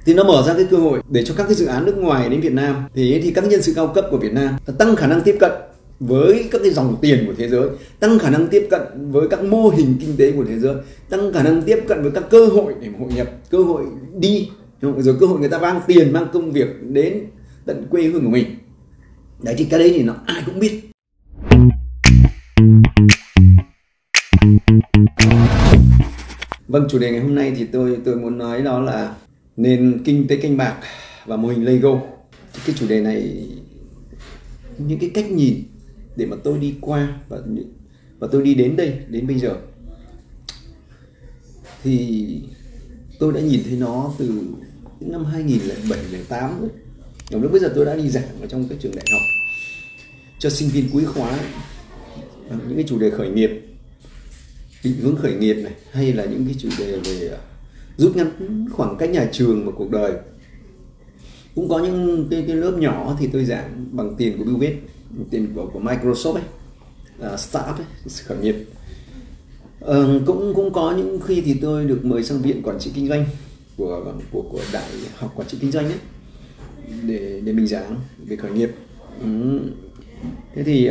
Thì nó mở ra cái cơ hội để cho các cái dự án nước ngoài đến Việt Nam thì các nhân sự cao cấp của Việt Nam tăng khả năng tiếp cận với các cái dòng tiền của thế giới, tăng khả năng tiếp cận với các mô hình kinh tế của thế giới, tăng khả năng tiếp cận với các cơ hội để hội nhập, cơ hội đi, rồi cơ hội người ta mang tiền, mang công việc đến tận quê hương của mình. Đấy thì cái đấy thì nó ai cũng biết. Vâng, chủ đề ngày hôm nay thì tôi muốn nói đó là nền kinh tế canh bạc và mô hình Lego. Cái chủ đề này, những cái cách nhìn để mà tôi đi qua và tôi đi đến đây, đến bây giờ, thì tôi đã nhìn thấy nó từ năm 2007-2008 rồi. Lúc bây giờ tôi đã đi giảng ở trong các trường đại học cho sinh viên cuối khóa những cái chủ đề khởi nghiệp, định hướng khởi nghiệp này, hay là những cái chủ đề về rút ngắn khoảng cách nhà trường và cuộc đời. Cũng có những cái lớp nhỏ thì tôi giảng bằng tiền của Bill Gates, tiền của Microsoft ấy, startup ấy, khởi nghiệp. Cũng có những khi thì tôi được mời sang viện quản trị kinh doanh của Đại học Quản trị Kinh doanh ấy, để mình giảng về khởi nghiệp. Thế thì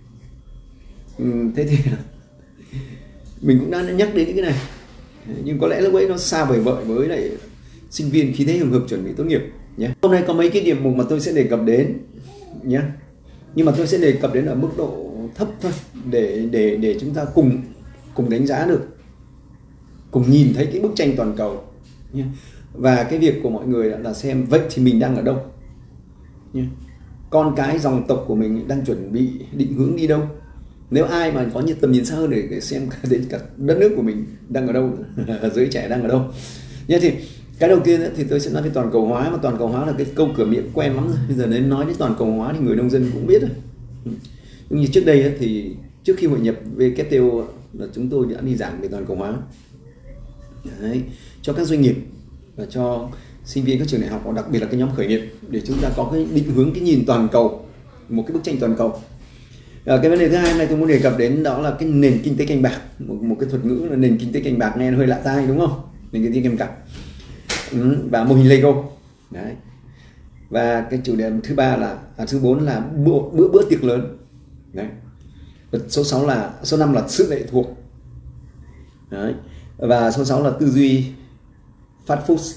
mình cũng đã nhắc đến những cái này, nhưng có lẽ lúc ấy nó xa vời vợi với lại sinh viên khi thế hừng hực chuẩn bị tốt nghiệp nhé. Hôm nay có mấy cái điểm mục mà tôi sẽ đề cập đến nhé, nhưng mà tôi sẽ đề cập đến ở mức độ thấp thôi, để chúng ta cùng đánh giá được, cùng nhìn thấy cái bức tranh toàn cầu nhé. Và cái việc của mọi người là xem vậy thì mình đang ở đâu nhé. Con cái dòng tộc của mình đang chuẩn bị định hướng đi đâu. Nếu ai mà có tầm nhìn xa hơn để xem đến cả đất nước của mình đang ở đâu, giới trẻ đang ở đâu. Như thì cái đầu tiên thì tôi sẽ nói về toàn cầu hóa, mà toàn cầu hóa là cái câu cửa miệng quen lắm rồi. Bây giờ nếu nói đến toàn cầu hóa thì người nông dân cũng biết rồi. Nhưng như trước đây thì trước khi hội nhập WTO là chúng tôi đã đi giảng về toàn cầu hóa. Đấy, cho các doanh nghiệp và cho sinh viên các trường đại học, và đặc biệt là cái nhóm khởi nghiệp, để chúng ta có cái định hướng, cái nhìn toàn cầu, một cái bức tranh toàn cầu. Cái vấn đề thứ hai này tôi muốn đề cập đến đó là cái nền kinh tế canh bạc, một cái thuật ngữ là nền kinh tế canh bạc, nghe nó hơi lạ tai đúng không? Nền kinh tế canh bạc và mô hình Lego. Đấy. Và cái chủ đề thứ bốn là bữa tiệc lớn. Đấy. Và số 5 là sự lệ thuộc. Đấy. Và số 6 là tư duy fast food.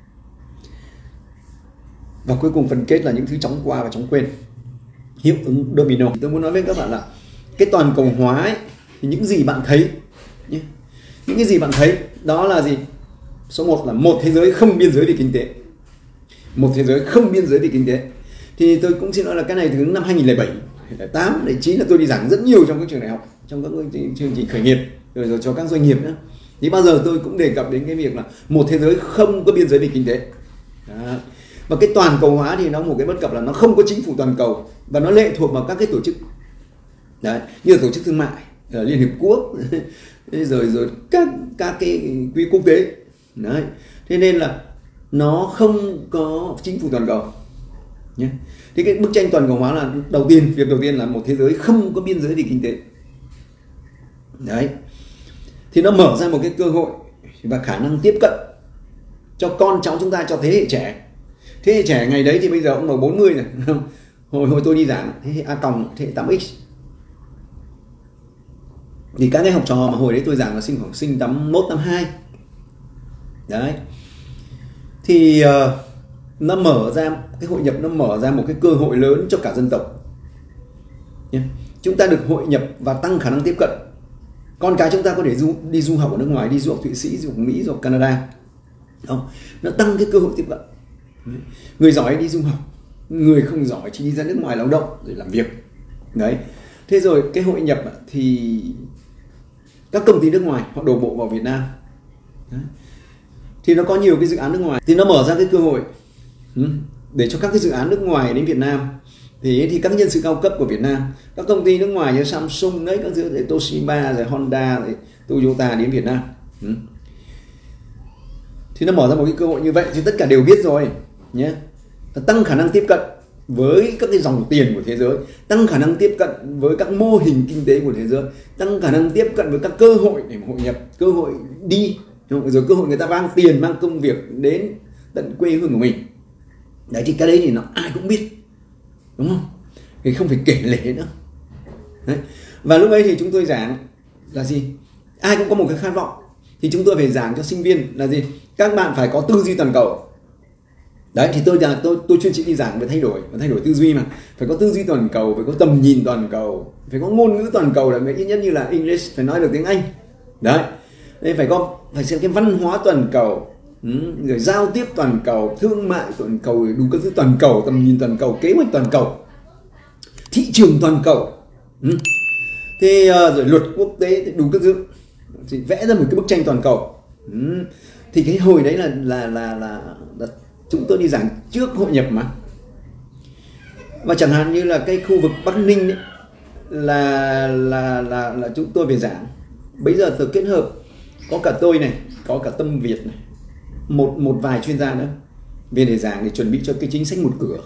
Và cuối cùng phần kết là những thứ chóng qua và chóng quên, hiệu ứng domino. Tôi muốn nói với các bạn là cái toàn cầu hóa ấy, thì những gì bạn thấy nhé, những cái gì bạn thấy đó là gì? Số 1 là một thế giới không biên giới về kinh tế. Một thế giới không biên giới về kinh tế. Thì tôi cũng xin nói là cái này từ năm 2007, 2008, 2009 là tôi đi giảng rất nhiều trong các trường đại học, trong các chương trình khởi nghiệp, rồi cho các doanh nghiệp nữa. Thì bao giờ tôi cũng đề cập đến cái việc là một thế giới không có biên giới về kinh tế. Đó. Và cái toàn cầu hóa thì nó một cái bất cập là nó không có chính phủ toàn cầu, và nó lệ thuộc vào các cái tổ chức. Đấy, như là tổ chức thương mại, Liên Hiệp Quốc, rồi các cái quỹ quốc tế. Đấy. Thế nên là nó không có chính phủ toàn cầu nhé. Thì cái bức tranh toàn cầu hóa là việc đầu tiên là một thế giới không có biên giới về kinh tế. Đấy. Thì nó mở ra một cái cơ hội và khả năng tiếp cận cho con cháu chúng ta, cho thế hệ trẻ. Thế hệ trẻ ngày đấy thì bây giờ ông là 40 rồi. Hồi tôi đi giảng thế hệ A cộng, thế hệ 8X. Thì các cái học trò mà hồi đấy tôi giảng là sinh 81, 82. Đấy. Thì nó mở ra cái hội nhập, nó mở ra một cái cơ hội lớn cho cả dân tộc. Chúng ta được hội nhập và tăng khả năng tiếp cận. Con cái chúng ta có thể đi du học ở nước ngoài, đi du học Thụy Sĩ, du học Mỹ, du học Canada. Đó. Nó tăng cái cơ hội tiếp cận. Người giỏi đi du học, người không giỏi chỉ đi ra nước ngoài lao động rồi làm việc. Đấy. Thế rồi cái hội nhập thì các công ty nước ngoài họ đổ bộ vào Việt Nam. Đấy. Thì nó có nhiều cái dự án nước ngoài, thì nó mở ra cái cơ hội để cho các cái dự án nước ngoài đến Việt Nam. Thì các nhân sự cao cấp của Việt Nam, các công ty nước ngoài như Samsung đấy, các thứ Toshiba, rồi Honda, rồi Toyota đến Việt Nam. Thì nó mở ra một cái cơ hội như vậy thì tất cả đều biết rồi nhé. Tăng khả năng tiếp cận với các cái dòng tiền của thế giới, tăng khả năng tiếp cận với các mô hình kinh tế của thế giới, tăng khả năng tiếp cận với các cơ hội để hội nhập, cơ hội đi, rồi cơ hội người ta mang tiền, mang công việc đến tận quê hương của mình. Đấy thì cái đấy thì nó ai cũng biết, đúng không? Thì không phải kể lể nữa. Đấy. Và lúc ấy thì chúng tôi giảng là gì? Ai cũng có một cái khát vọng, thì chúng tôi phải giảng cho sinh viên là gì? Các bạn phải có tư duy toàn cầu. Đấy thì tôi chuyên chỉ đi giảng về thay đổi tư duy mà. Phải có tư duy toàn cầu, phải có tầm nhìn toàn cầu, phải có ngôn ngữ toàn cầu, là ít nhất như là English, phải nói được tiếng Anh. Đấy. Đây phải xem cái văn hóa toàn cầu, rồi giao tiếp toàn cầu, thương mại toàn cầu, đủ các thứ toàn cầu, tầm nhìn toàn cầu, kế hoạch toàn cầu, thị trường toàn cầu. Thế rồi luật quốc tế, đủ các thứ, thì vẽ ra một cái bức tranh toàn cầu. Thì cái hồi đấy là chúng tôi đi giảng trước hội nhập mà. Và chẳng hạn như là cái khu vực Bắc Ninh ấy, là chúng tôi về giảng. Bây giờ tôi kết hợp có cả tôi này, có cả Tâm Việt này, một vài chuyên gia nữa về để giảng, để chuẩn bị cho cái chính sách một cửa.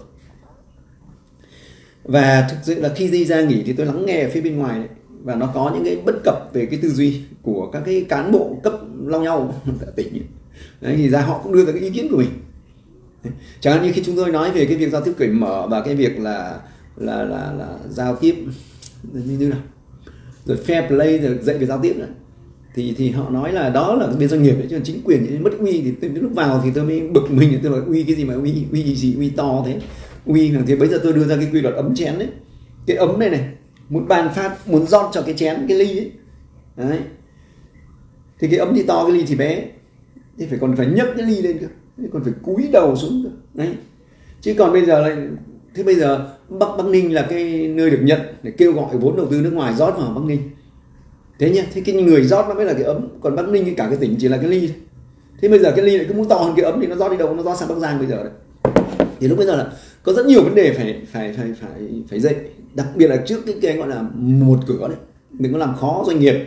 Và thực sự là khi đi ra nghỉ thì tôi lắng nghe ở phía bên ngoài đấy, và nó có những cái bất cập về cái tư duy của các cái cán bộ cấp lao nhau tại tỉnh. Đấy, thì ra họ cũng đưa ra cái ý kiến của mình. Chẳng hạn như khi chúng tôi nói về cái việc giao tiếp cởi mở và cái việc là giao tiếp như nào, rồi fair play, rồi dạy về giao tiếp nữa, thì họ nói là đó là bên doanh nghiệp đấy, chứ chính quyền mất uy. Thì lúc vào thì tôi mới bực mình, tôi bảo uy cái gì mà uy gì, uy to thế, uy. Thì bây giờ tôi đưa ra cái quy luật ấm chén đấy, cái ấm này muốn ban phát, muốn rót cho cái chén, cái ly ấy. Đấy. Thì cái ấm thì to, cái ly thì bé, thì còn phải nhấc cái ly lên cơ, còn phải cúi đầu xuống cơ. Đấy. Chứ còn bây giờ lại thế, bây giờ Bắc Ninh là cái nơi được nhận để kêu gọi vốn đầu tư nước ngoài rót vào Bắc Ninh. Thế nhá, thế cái người rót nó mới là cái ấm, còn Bắc Ninh cả cái tỉnh chỉ là cái ly. Thế bây giờ cái ly lại cứ muốn to hơn cái ấm thì nó rót đi đâu? Nó rót sang Bắc Giang bây giờ đấy. Thì lúc bây giờ là có rất nhiều vấn đề phải dạy, đặc biệt là trước cái gọi là một cửa đấy, đừng có làm khó doanh nghiệp.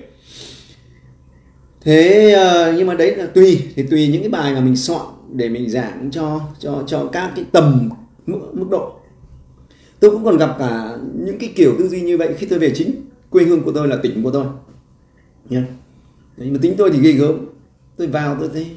Thế nhưng mà đấy là tùy những cái bài mà mình soạn để mình giảng cho các cái tầm mức độ. Tôi cũng còn gặp cả những cái kiểu tư duy như vậy khi tôi về chính quê hương của tôi là tỉnh của tôi nhá. Đấy, mà tính tôi thì ghê gớm. Tôi vào tôi thấy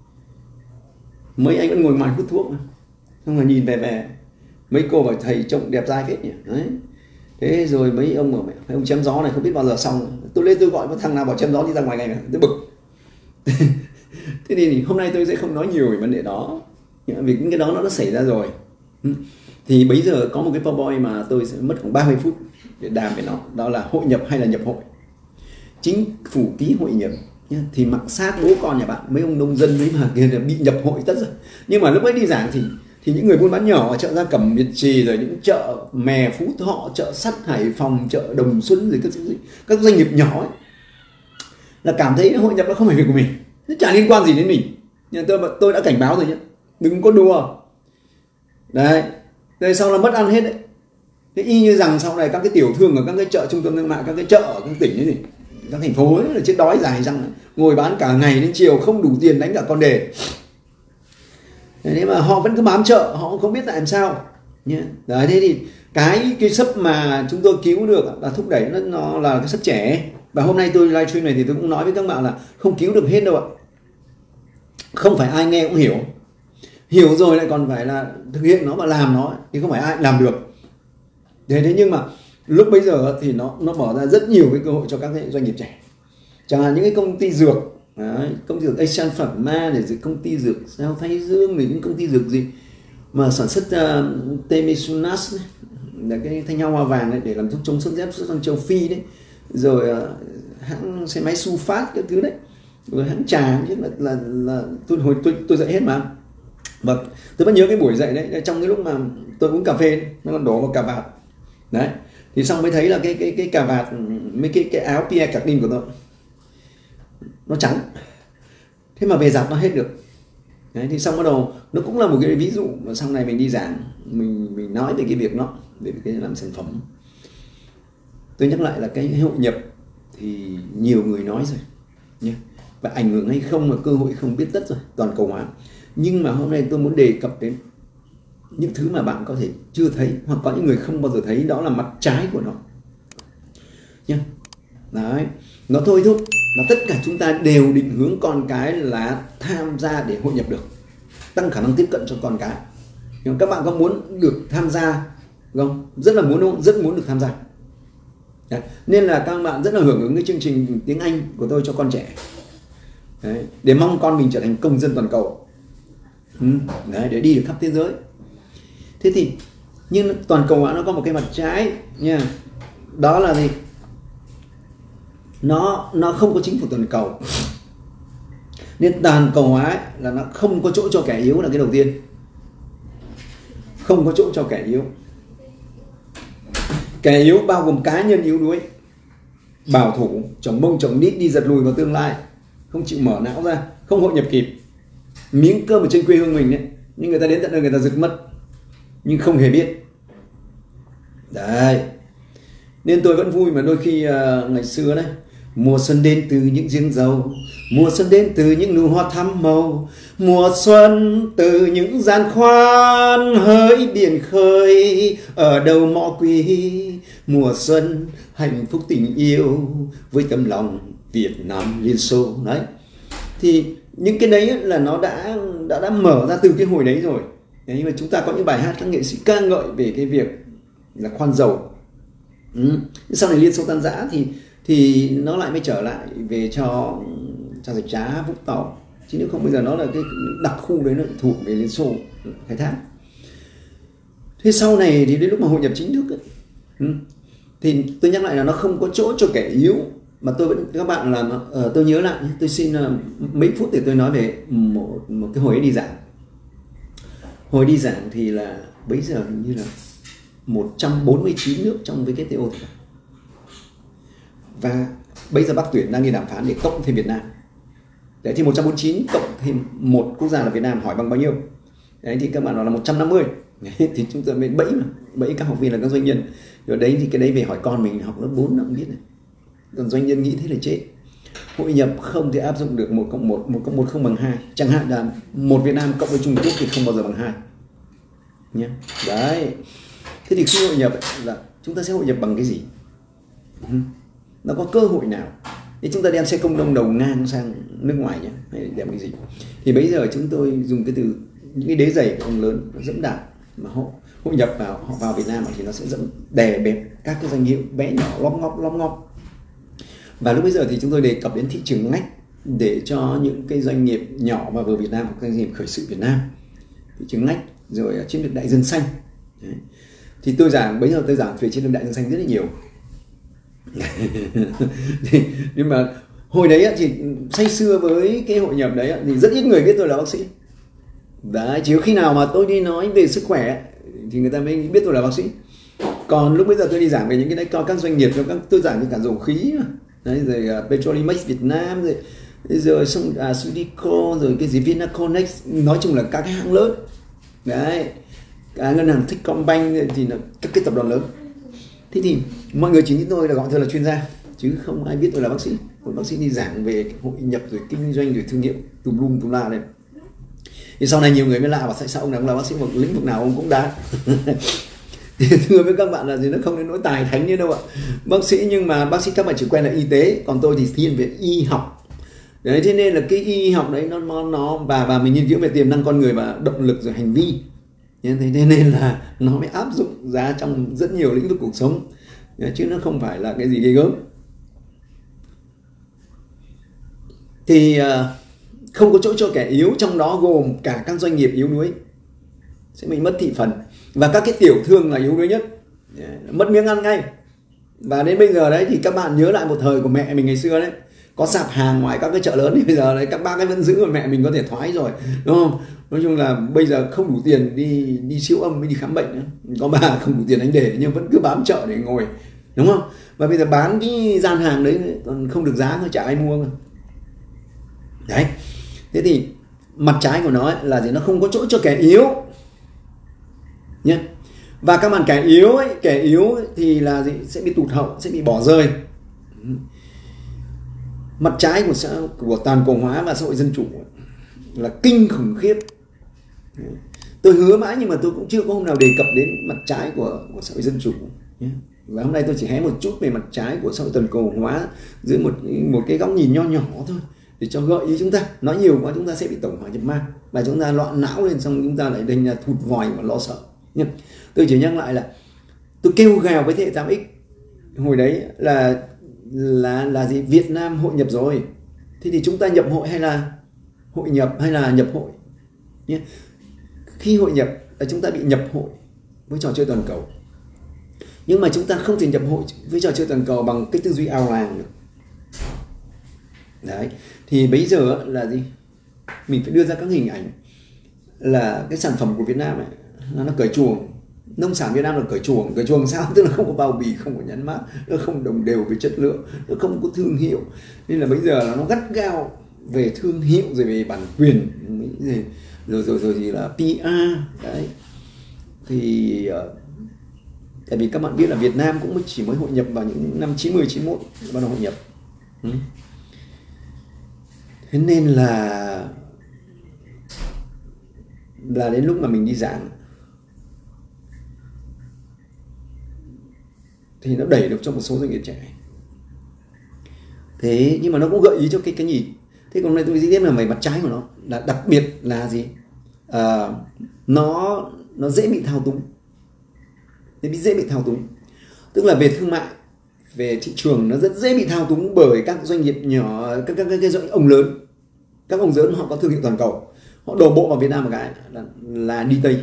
mấy anh vẫn ngồi ngoài hút thuốc mà. Xong rồi nhìn về mấy cô bảo thầy trông đẹp trai phết nhỉ. Đấy. Thế rồi mấy ông bảo mấy ông chém gió này không biết bao giờ xong. Tôi lên tôi gọi một thằng nào bảo chém gió đi ra ngoài này, tôi bực. Thế thì hôm nay tôi sẽ không nói nhiều về vấn đề đó, vì những cái đó nó xảy ra rồi. Thì bây giờ có một cái PowerPoint mà tôi sẽ mất khoảng 30 phút để đàm về nó, đó là hội nhập hay là nhập hội. Chính phủ ký hội nhập thì mặc sát bố con nhà bạn, mấy ông nông dân mấy mà kia bị nhập hội tất rồi. Nhưng mà lúc ấy đi giảng thì những người buôn bán nhỏ ở chợ Gia Cẩm, Việt Trì, rồi những chợ Mè, Phú Thọ, chợ Sắt, Hải Phòng, chợ Đồng Xuân, rồi các doanh nghiệp nhỏ ấy, là cảm thấy hội nhập nó không phải việc của mình, nó chả liên quan gì đến mình. Nhưng tôi đã cảnh báo rồi nhé, đừng có đùa. Đấy, rồi sau là mất ăn hết đấy. Thế y như rằng sau này các cái tiểu thương ở các cái chợ trung tâm thương mại, các cái chợ ở các tỉnh ấy, các thành phố ấy là chết đói dài răng, ngồi bán cả ngày đến chiều không đủ tiền đánh cả con đề. Thế mà họ vẫn cứ bám chợ, họ cũng không biết làm sao nhé. Đấy, thế thì cái sấp mà chúng tôi cứu được là thúc đẩy nó là cái sấp trẻ. Và hôm nay tôi livestream này thì tôi cũng nói với các bạn là không cứu được hết đâu ạ. Không phải ai nghe cũng hiểu rồi lại còn phải là thực hiện nó và làm nó thì không phải ai làm được. Thế nhưng mà lúc bây giờ thì nó mở ra rất nhiều cái cơ hội cho các cái doanh nghiệp trẻ. Chẳng hạn những cái công ty dược, công ty dược Asian Pharma, để công ty dược Sao Thái Dương, rồi những công ty dược gì mà sản xuất Temisunas là cái thanh hoa hoa vàng đấy, để làm thuốc chống sốt rét sang châu Phi đấy, rồi hãng xe máy Sulfat các thứ đấy, rồi hãng trà biết là tôi dạy hết mà. Và tôi vẫn nhớ cái buổi dạy đấy, trong cái lúc mà tôi uống cà phê nó còn đổ vào cà vạt đấy, thì xong mới thấy là cái cà vạt, mấy cái áo Pierre Cardin của tôi nó trắng, thế mà về giặt nó hết được. Đấy, thì xong bắt đầu nó cũng là một cái ví dụ mà sau này mình đi giảng mình nói về cái việc nó, về cái làm sản phẩm. Tôi nhắc lại là cái hội nhập thì nhiều người nói rồi nhé, và ảnh hưởng hay không là cơ hội không biết tất rồi, toàn cầu hóa. Nhưng mà hôm nay tôi muốn đề cập đến những thứ mà bạn có thể chưa thấy, hoặc có những người không bao giờ thấy, đó là mặt trái của nó nhé. Đấy, nó thôi thúc là tất cả chúng ta đều định hướng con cái là tham gia để hội nhập được. tăng khả năng tiếp cận cho con cái. Nhưng các bạn có muốn được tham gia không? Rất là muốn, đúng không? Rất muốn được tham gia. Đấy. Nên là các bạn rất là hưởng ứng cái chương trình tiếng Anh của tôi cho con trẻ. Đấy. Để mong con mình trở thành công dân toàn cầu. Đấy, để đi được khắp thế giới. Thế thì nhưng toàn cầu hóa nó có một cái mặt trái nha. Đó là gì? Nó không có chính phủ toàn cầu. Nên toàn cầu hóa ấy, là nó không có chỗ cho kẻ yếu là cái đầu tiên. Không có chỗ cho kẻ yếu. Kẻ yếu bao gồm cá nhân yếu đuối, bảo thủ, chồng bông chồng nít, đi giật lùi vào tương lai, không chịu mở não ra, không hội nhập kịp. Miếng cơm ở trên quê hương mình đấy, nhưng người ta đến tận nơi người ta giật mất, nhưng không hề biết. Đấy. Nên tôi vẫn vui mà đôi khi ngày xưa đấy, mùa xuân đến từ những giếng dầu, mùa xuân đến từ những nụ hoa thắm màu, mùa xuân từ những giàn khoan hỡi biển khơi ở đầu mỏ quý, mùa xuân hạnh phúc tình yêu với tấm lòng Việt Nam Liên Xô. Đấy. Thì những cái đấy là nó đã mở ra từ cái hồi đấy rồi. Đấy, mà chúng ta có những bài hát các nghệ sĩ ca ngợi về cái việc là khoan dầu. Sau này Liên Xô tan rã thì nó lại mới trở lại về cho Rạch Giá, Vũng Tàu. Chứ nếu không bây giờ nó là cái đặc khu đấy, nó thuộc về Liên Xô khai thác. Thế sau này thì đến lúc mà hội nhập chính thức ấy, thì tôi nhắc lại là nó không có chỗ cho kẻ yếu. Mà tôi vẫn, các bạn là tôi nhớ lại, tôi xin mấy phút để tôi nói về một cái hồi ấy đi giảng. Hồi đi giảng thì là bấy giờ như là 149 nước trong WTO thì phải. Và bây giờ Bắc Tuyển đang đi đàm phán để cộng thêm Việt Nam. Đấy, thì 149 cộng thêm một quốc gia là Việt Nam, hỏi bằng bao nhiêu? Đấy, thì các bạn nói là 150. Đấy, thì chúng tôi mới bẫy các học viên là các doanh nhân. Rồi đấy thì cái đấy về hỏi con mình học lớp 4 nó cũng biết này. Còn doanh nhân nghĩ thế là chết. Hội nhập không thể áp dụng được 1 cộng 1, 1 cộng 1 không bằng 2. Chẳng hạn là một Việt Nam cộng với Trung Quốc thì không bao giờ bằng 2. Nhé. Đấy. Thế thì khi hội nhập là chúng ta sẽ hội nhập bằng cái gì? Nó có cơ hội nào? Nếu chúng ta đem xe công nông đầu ngang sang nước ngoài nhé, hay đem cái gì? Thì bây giờ chúng tôi dùng cái từ những cái đế giày của ông lớn dẫm đạp mà họ hội nhập vào, họ vào Việt Nam thì nó sẽ dẫm đè bẹp các cái doanh nghiệp bé nhỏ lom ngóp. Và lúc bây giờ thì chúng tôi đề cập đến thị trường ngách để cho những cái doanh nghiệp nhỏ và vừa Việt Nam, hoặc doanh nghiệp khởi sự Việt Nam, thị trường ngách, rồi chiến lược đại dương xanh. Đấy. Thì tôi giảng bây giờ tôi giảng về chiến lược đại dương xanh rất là nhiều. Nhưng mà hồi đấy thì say sưa với cái hội nhập đấy thì rất ít người biết tôi là bác sĩ. Đấy, chỉ có khi nào mà tôi đi nói về sức khỏe thì người ta mới biết tôi là bác sĩ. Còn lúc bây giờ tôi đi giảng về những cái đấy cho các doanh nghiệp, cho các tôi giảng về cả dầu khí mà. Đấy, rồi Petrolimex Việt Nam, rồi Sudico, rồi cái gì Vinaconex, nói chung là các cái hãng lớn. Đấy, cả ngân hàng Techcombank thì là các cái tập đoàn lớn. Thế thì mọi người chỉ nghĩ tôi là gọi tôi là chuyên gia, chứ không ai biết tôi là bác sĩ. Một bác sĩ đi giảng về hội nhập rồi kinh doanh rồi thương hiệu tùm lum tùm la này. Thì sau này nhiều người mới lạ và tại sao ông là bác sĩ, một lĩnh vực nào ông cũng đã. Thì thưa với các bạn là gì, nó không đến nỗi tài thánh như đâu ạ. Bác sĩ, nhưng mà bác sĩ các bạn chỉ quen là y tế, còn tôi thì thiên về y học. Đấy, thế nên là cái y học đấy nó và mình nghiên cứu về tiềm năng con người và động lực rồi hành vi. Thế nên là nó mới áp dụng ra trong rất nhiều lĩnh vực cuộc sống, chứ nó không phải là cái gì ghê gớm. Thì không có chỗ cho kẻ yếu, trong đó gồm cả các doanh nghiệp yếu đuối sẽ bị mất thị phần, và các cái tiểu thương là yếu đuối nhất, mất miếng ăn ngay. Và đến bây giờ đấy thì các bạn nhớ lại một thời của mẹ mình ngày xưa đấy, có sạp hàng ngoài các cái chợ lớn thì bây giờ đấy các bác ấy vẫn giữ, mà mẹ mình có thể thoái rồi, đúng không? Nói chung là bây giờ không đủ tiền đi siêu âm mới đi khám bệnh nữa. Có bà không đủ tiền đánh đề nhưng vẫn cứ bám chợ để ngồi, đúng không? Và bây giờ bán cái gian hàng đấy còn không được giá thôi, chả ai mua. Đấy. Thế thì mặt trái của nó là gì? Nó không có chỗ cho kẻ yếu nhé. Và các bạn kẻ yếu ấy thì là gì? Sẽ bị tụt hậu, sẽ bị bỏ rơi. Mặt trái của toàn cầu hóa và xã hội dân chủ là kinh khủng khiếp. Tôi hứa mãi nhưng mà tôi cũng chưa có hôm nào đề cập đến mặt trái của xã hội dân chủ. Và hôm nay tôi chỉ hé một chút về mặt trái của xã hội toàn cầu hóa dưới một cái góc nhìn nho nhỏ thôi. để cho gợi ý chúng ta. Nói nhiều quá chúng ta sẽ bị tổng hỏa nhập ma và chúng ta loạn não lên, xong chúng ta lại đành là thụt vòi và lo sợ nhé. Tôi chỉ nhắc lại là tôi kêu gào với thế hệ 8X hồi đấy là gì, Việt Nam hội nhập rồi, thế thì chúng ta nhập hội hay là hội nhập hay là nhập hội nhé. Khi hội nhập là chúng ta bị nhập hội với trò chơi toàn cầu, nhưng mà chúng ta không thể nhập hội với trò chơi toàn cầu bằng cái tư duy ao làng được. Đấy, thì bây giờ là gì, mình phải đưa ra các hình ảnh là cái sản phẩm của Việt Nam ấy, nó cởi chuồng. Nông sản Việt Nam là cởi chuồng sao, tức là không có bao bì, không có nhãn mác, nó không đồng đều về chất lượng, nó không có thương hiệu, nên là bây giờ là nó gắt gao về thương hiệu, rồi về bản quyền, rồi thì là PR. Đấy, thì tại vì các bạn biết là Việt Nam cũng chỉ mới hội nhập vào những năm 90, 91 bắt đầu hội nhập. Thế nên là đến lúc mà mình đi giảng thì nó đẩy được cho một số doanh nghiệp trẻ. Thế nhưng mà nó cũng gợi ý cho cái nhìn. Thế còn này tôi dĩ tiếp là về mặt trái của nó là đặc biệt là gì, nó dễ bị thao túng. Dễ bị thao túng, tức là về thương mại, về thị trường nó rất dễ bị thao túng bởi các doanh nghiệp nhỏ, các ông lớn. Các ông lớn họ có thương hiệu toàn cầu, họ đổ bộ vào Việt Nam một cái là đi Tây.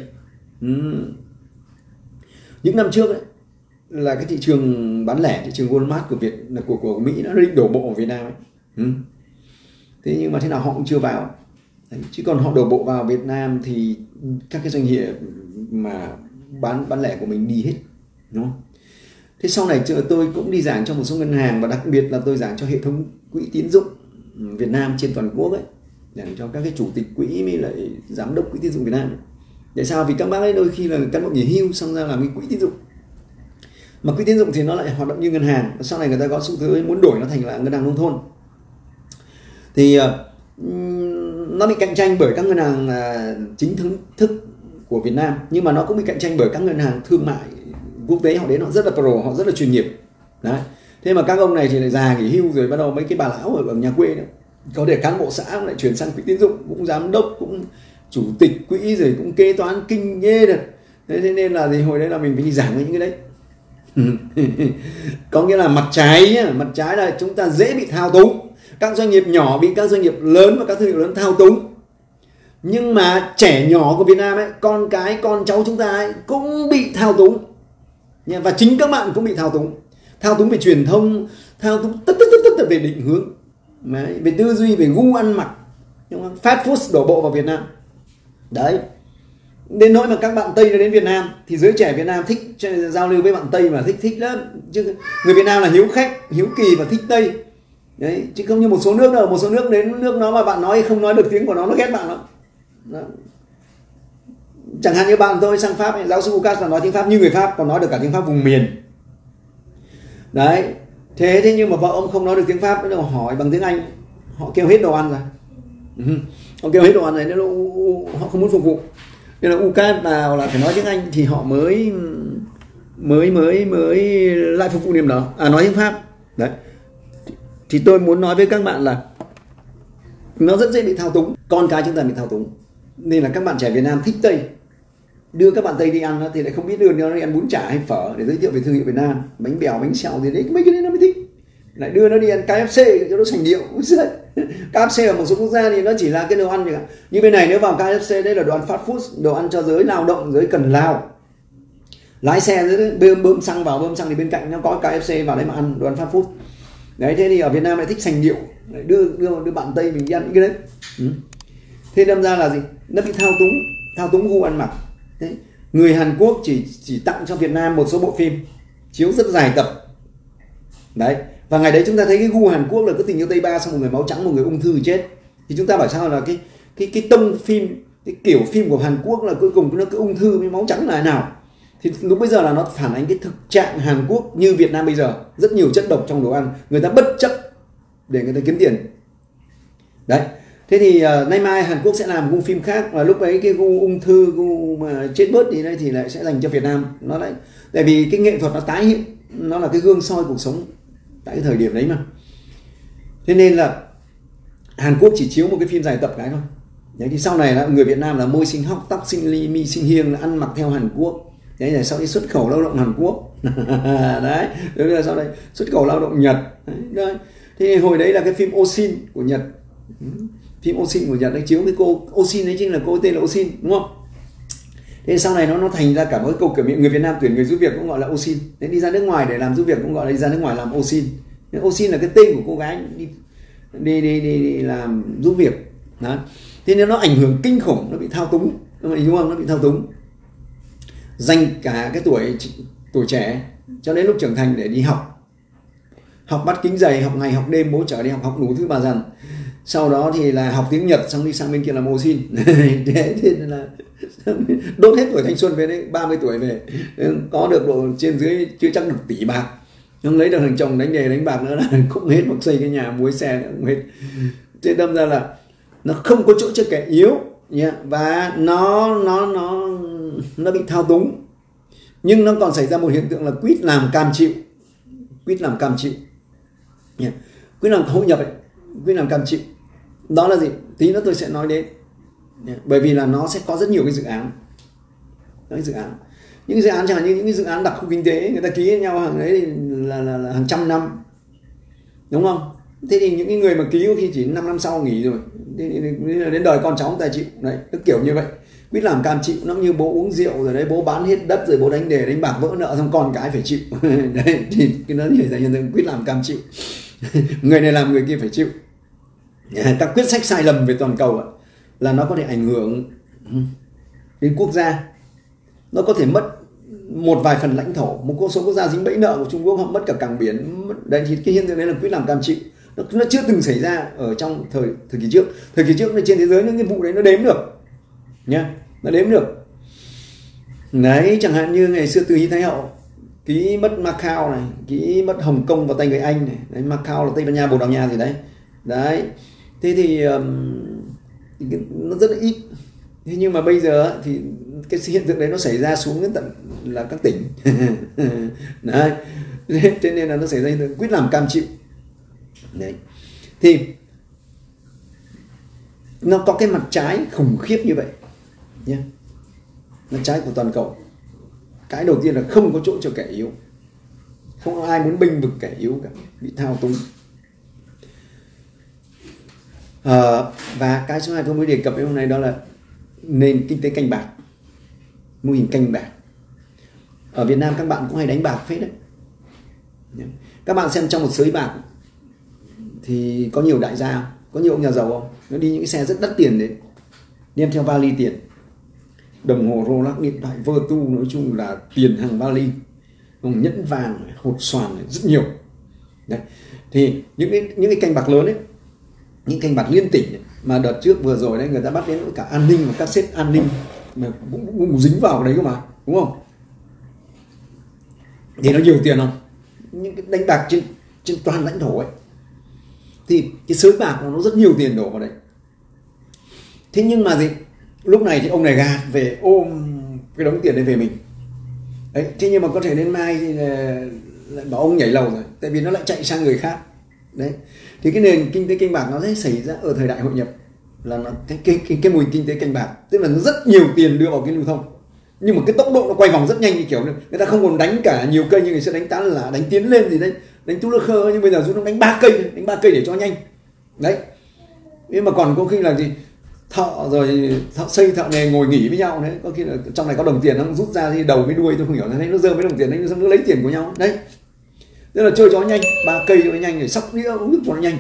Những năm trước ấy, là cái thị trường bán lẻ, thị trường Walmart của của Mỹ nó định đổ bộ vào Việt Nam ấy. Thế nhưng mà thế nào họ cũng chưa vào. Đấy, chứ còn họ đổ bộ vào Việt Nam thì các cái doanh nghiệp mà bán lẻ của mình đi hết, đúng không? Thế sau này tôi cũng đi giảng cho một số ngân hàng, và đặc biệt là tôi giảng cho hệ thống quỹ tín dụng Việt Nam trên toàn quốc ấy, giảng cho các cái chủ tịch quỹ với lại giám đốc quỹ tín dụng Việt Nam ấy. Tại sao? Vì các bác ấy đôi khi là cán bộ nghỉ hưu xong ra làm cái quỹ tín dụng, mà quỹ tín dụng thì nó lại hoạt động như ngân hàng, sau này người ta có xu thế muốn đổi nó thành là ngân hàng nông thôn, thì nó bị cạnh tranh bởi các ngân hàng chính thức của Việt Nam, nhưng mà nó cũng bị cạnh tranh bởi các ngân hàng thương mại quốc tế. Họ đến họ rất là pro, họ rất là chuyên nghiệp. Đấy, thế mà các ông này thì lại già nghỉ hưu rồi, bắt đầu mấy cái bà lão ở nhà quê nữa, có thể cán bộ xã lại chuyển sang quỹ tín dụng, cũng giám đốc, cũng chủ tịch quỹ, rồi cũng kế toán kinh nghê được. Thế nên là thì hồi đấy là mình phải đi giảng với những cái đấy. Có nghĩa là mặt trái nhá, mặt trái là chúng ta dễ bị thao túng. Các doanh nghiệp nhỏ bị các doanh nghiệp lớn và các thương hiệu lớn thao túng. Nhưng mà trẻ nhỏ của Việt Nam ấy, con cái, con cháu chúng ta ấy, cũng bị thao túng. Và chính các bạn cũng bị thao túng. Thao túng về truyền thông, thao túng tất về định hướng, về tư duy, về gu ăn mặc. Fast food đổ bộ vào Việt Nam. Đấy, đến nỗi mà các bạn Tây đến Việt Nam thì giới trẻ Việt Nam thích giao lưu với bạn Tây, mà thích lắm. Chứ người Việt Nam là hiếu khách, hiếu kỳ và thích Tây. Đấy, chứ không như một số nước đâu. Một số nước đến nước nó mà bạn nói không nói được tiếng của nó ghét bạn lắm. Đó. Chẳng hạn như bạn tôi sang Pháp ấy, giáo sư Lucas là nói tiếng Pháp như người Pháp, còn nói được cả tiếng Pháp vùng miền. Đấy, thế nhưng mà vợ ông không nói được tiếng Pháp, nó hỏi bằng tiếng Anh, họ kêu hết đồ ăn rồi. Họ kêu hết đồ ăn rồi, nên họ không muốn phục vụ. Nên là Lucas nào là phải nói tiếng Anh thì họ mới lại phục vụ niềm đó, nói tiếng Pháp. Đấy, thì tôi muốn nói với các bạn là nó rất dễ bị thao túng, con cái chúng ta bị thao túng. Nên là các bạn trẻ Việt Nam thích Tây, đưa các bạn Tây đi ăn thì lại không biết đưa nó đi ăn bún chả hay phở để giới thiệu về thương hiệu Việt Nam, bánh bèo, bánh xèo gì đấy, mấy cái đấy nó mới thích. Lại đưa nó đi ăn KFC cho nó sành điệu. KFC ở một số quốc gia thì nó chỉ là cái đồ ăn vậy. Như bên này nếu vào KFC đấy là đồ ăn fast food, đồ ăn cho giới lao động, giới cần lao. Lái xe dưới bơm xăng vào, bơm xăng thì bên cạnh nó có KFC vào đấy mà ăn đồ ăn fast food. Đấy, thế thì ở Việt Nam lại thích sành điệu, lại đưa bạn Tây mình đi ăn những cái đấy. Thế đâm ra là gì? Nó bị thao túng gu ăn mặc. Đấy. Người Hàn Quốc chỉ tặng cho Việt Nam một số bộ phim chiếu rất dài tập. Đấy, và ngày đấy chúng ta thấy cái gu Hàn Quốc là cứ Tình Yêu Tây Ba, xong một người máu trắng, một người ung thư chết. Thì chúng ta bảo sao là cái tông phim, cái kiểu phim của Hàn Quốc là cuối cùng nó cứ ung thư với máu trắng là nào. Thì lúc bây giờ là nó phản ánh cái thực trạng Hàn Quốc như Việt Nam bây giờ, rất nhiều chất độc trong đồ ăn, người ta bất chấp để người ta kiếm tiền. Đấy, thế thì nay mai Hàn Quốc sẽ làm gu phim khác, và lúc ấy cái gu ung thư, gu mà chết bớt đi đây thì lại sẽ dành cho Việt Nam. Nó lại, tại vì cái nghệ thuật nó tái hiện, nó là cái gương soi cuộc sống tại cái thời điểm đấy mà. Thế nên là Hàn Quốc chỉ chiếu một cái phim dài tập cái thôi. Đấy, thì sau này là người Việt Nam là môi sinh hóc, tóc sinh ly, mi sinh hiêng, là ăn mặc theo Hàn Quốc. Đấy là sau đi xuất khẩu lao động Hàn Quốc. Đấy, rồi là sau đây xuất khẩu lao động Nhật. Đấy. Thì hồi đấy là cái phim Osin của Nhật. Phim Osin của Nhật đấy chiếu cái cô Osin đấy, chính là cô tên là Osin, đúng không? Thế sau này nó thành ra cả một cái câu cửa miệng, người Việt Nam tuyển người giúp việc cũng gọi là Osin. Thế đi ra nước ngoài để làm giúp việc cũng gọi là đi ra nước ngoài làm Osin. Osin là cái tên của cô gái đi làm giúp việc. Đó. Thế nên nó ảnh hưởng kinh khủng, nó bị thao túng, đúng không? Nó bị thao túng. Dành cả cái tuổi trẻ cho đến lúc trưởng thành để đi học bắt kính dày, học ngày học đêm, bố chở đi học đủ thứ bà dần. Sau đó thì là học tiếng Nhật, xong đi sang bên kia làm Osin. Thế là đốt hết tuổi thanh xuân về đấy, 30 tuổi về có được độ trên dưới chưa chắc được tỷ bạc, không lấy được thằng chồng đánh nghề đánh bạc nữa là cũng hết, hoặc xây cái nhà muối xe nữa cũng hết. Thế đâm ra là nó không có chỗ cho kẻ yếu nhé, và nó bị thao túng. Nhưng nó còn xảy ra một hiện tượng là quýt làm cam chịu nhé. Quýt làm hội nhập ấy, quýt làm cam chịu. Đó là gì? Tí nữa tôi sẽ nói đến. Bởi vì là nó sẽ có rất nhiều cái dự án. Những dự án chẳng hạn như những cái dự án đặc khu kinh tế, người ta ký với nhau hàng đấy là hàng trăm năm, đúng không? Thế thì những cái người mà ký có khi chỉ 5 năm sau nghỉ rồi, đến đời con cháu người ta chịu đấy, cái kiểu như vậy. Biết làm cam chịu, nó như bố uống rượu rồi đấy, bố bán hết đất rồi, bố đánh đề đánh bạc vỡ nợ, xong con cái phải chịu. Đấy, thì cái nó xảy ra hiện tượng quyết làm cam chịu. Người này làm người kia phải chịu. Các quyết sách sai lầm về toàn cầu là nó có thể ảnh hưởng đến quốc gia. Nó có thể mất một vài phần lãnh thổ, một số quốc gia dính bẫy nợ của Trung Quốc, họ mất cả cảng biển. Đấy, thì cái hiện tượng đấy là quyết làm cam chịu. Nó chưa từng xảy ra ở trong thời kỳ trước. Thời kỳ trước trên thế giới những cái vụ đấy nó đếm được nhá, nó đếm được. Đấy, chẳng hạn như ngày xưa Từ Hy Thái Hậu ký mất Macau này, ký mất Hồng Kông vào tay người Anh này. Đấy, Macau là Tây Ban Nha, Bồ Đào Nha gì đấy. Đấy, thế thì nó rất là ít. Thế nhưng mà bây giờ thì cái hiện tượng đấy nó xảy ra xuống đến tận là các tỉnh. Đấy, thế nên là nó xảy ra hiện tượng quyết làm cam chịu. Đấy, thì nó có cái mặt trái khủng khiếp như vậy nhé. Mặt trái của toàn cầu, cái đầu tiên là không có chỗ cho kẻ yếu, không ai muốn bênh vực kẻ yếu cả, bị thao túng. Và cái số 2 tôi mới đề cập hôm nay đó là nền kinh tế canh bạc, mô hình canh bạc. Ở Việt Nam các bạn cũng hay đánh bạc phết đấy. Các bạn xem trong một sới bạc thì có nhiều đại gia, có nhiều ông nhà giàu không? Nó đi những cái xe rất đắt tiền đến, đem theo vali tiền, đồng hồ Rolex, điện thoại Vertu, nói chung là tiền hàng vali, nhẫn vàng, hột xoàn rất nhiều. Đấy. Thì những cái canh bạc lớn ấy, những canh bạc liên tỉnh ấy, mà đợt trước vừa rồi đấy người ta bắt đến cả an ninh và các sếp an ninh mà cũng dính vào cái đấy cơ mà, đúng không? Thì nó nhiều tiền không? Những cái đánh bạc trên toàn lãnh thổ ấy, thì cái sới bạc nó rất nhiều tiền đổ vào đấy. Thế nhưng mà gì? Lúc này thì ông này gạt về ôm cái đống tiền đấy về mình. Đấy, thế nhưng mà có thể đến mai thì lại bảo ông nhảy lầu rồi, tại vì nó lại chạy sang người khác. Đấy, thì cái nền kinh tế canh bạc nó sẽ xảy ra ở thời đại hội nhập, là nó cái mô hình kinh tế canh bạc, tức là nó rất nhiều tiền đưa vào cái lưu thông, nhưng mà cái tốc độ nó quay vòng rất nhanh, như kiểu người ta không còn đánh cả nhiều cây như người xưa đánh tán là đánh tiến lên gì đấy, đánh tú lơ khơ, nhưng bây giờ chúng nó đánh 3 cây để cho nhanh. Đấy, nhưng mà còn có khi là gì, thợ xây thợ nghề ngồi nghỉ với nhau đấy, có khi là trong này có đồng tiền nó rút ra thì đầu với đuôi tôi không hiểu, thấy nó dơ mấy đồng tiền đấy, xong nó lấy tiền của nhau đấy. Tức là chơi cho nó nhanh, 3 cây cho nó nhanh, rồi sóc đĩa uống nước cho nó nhanh.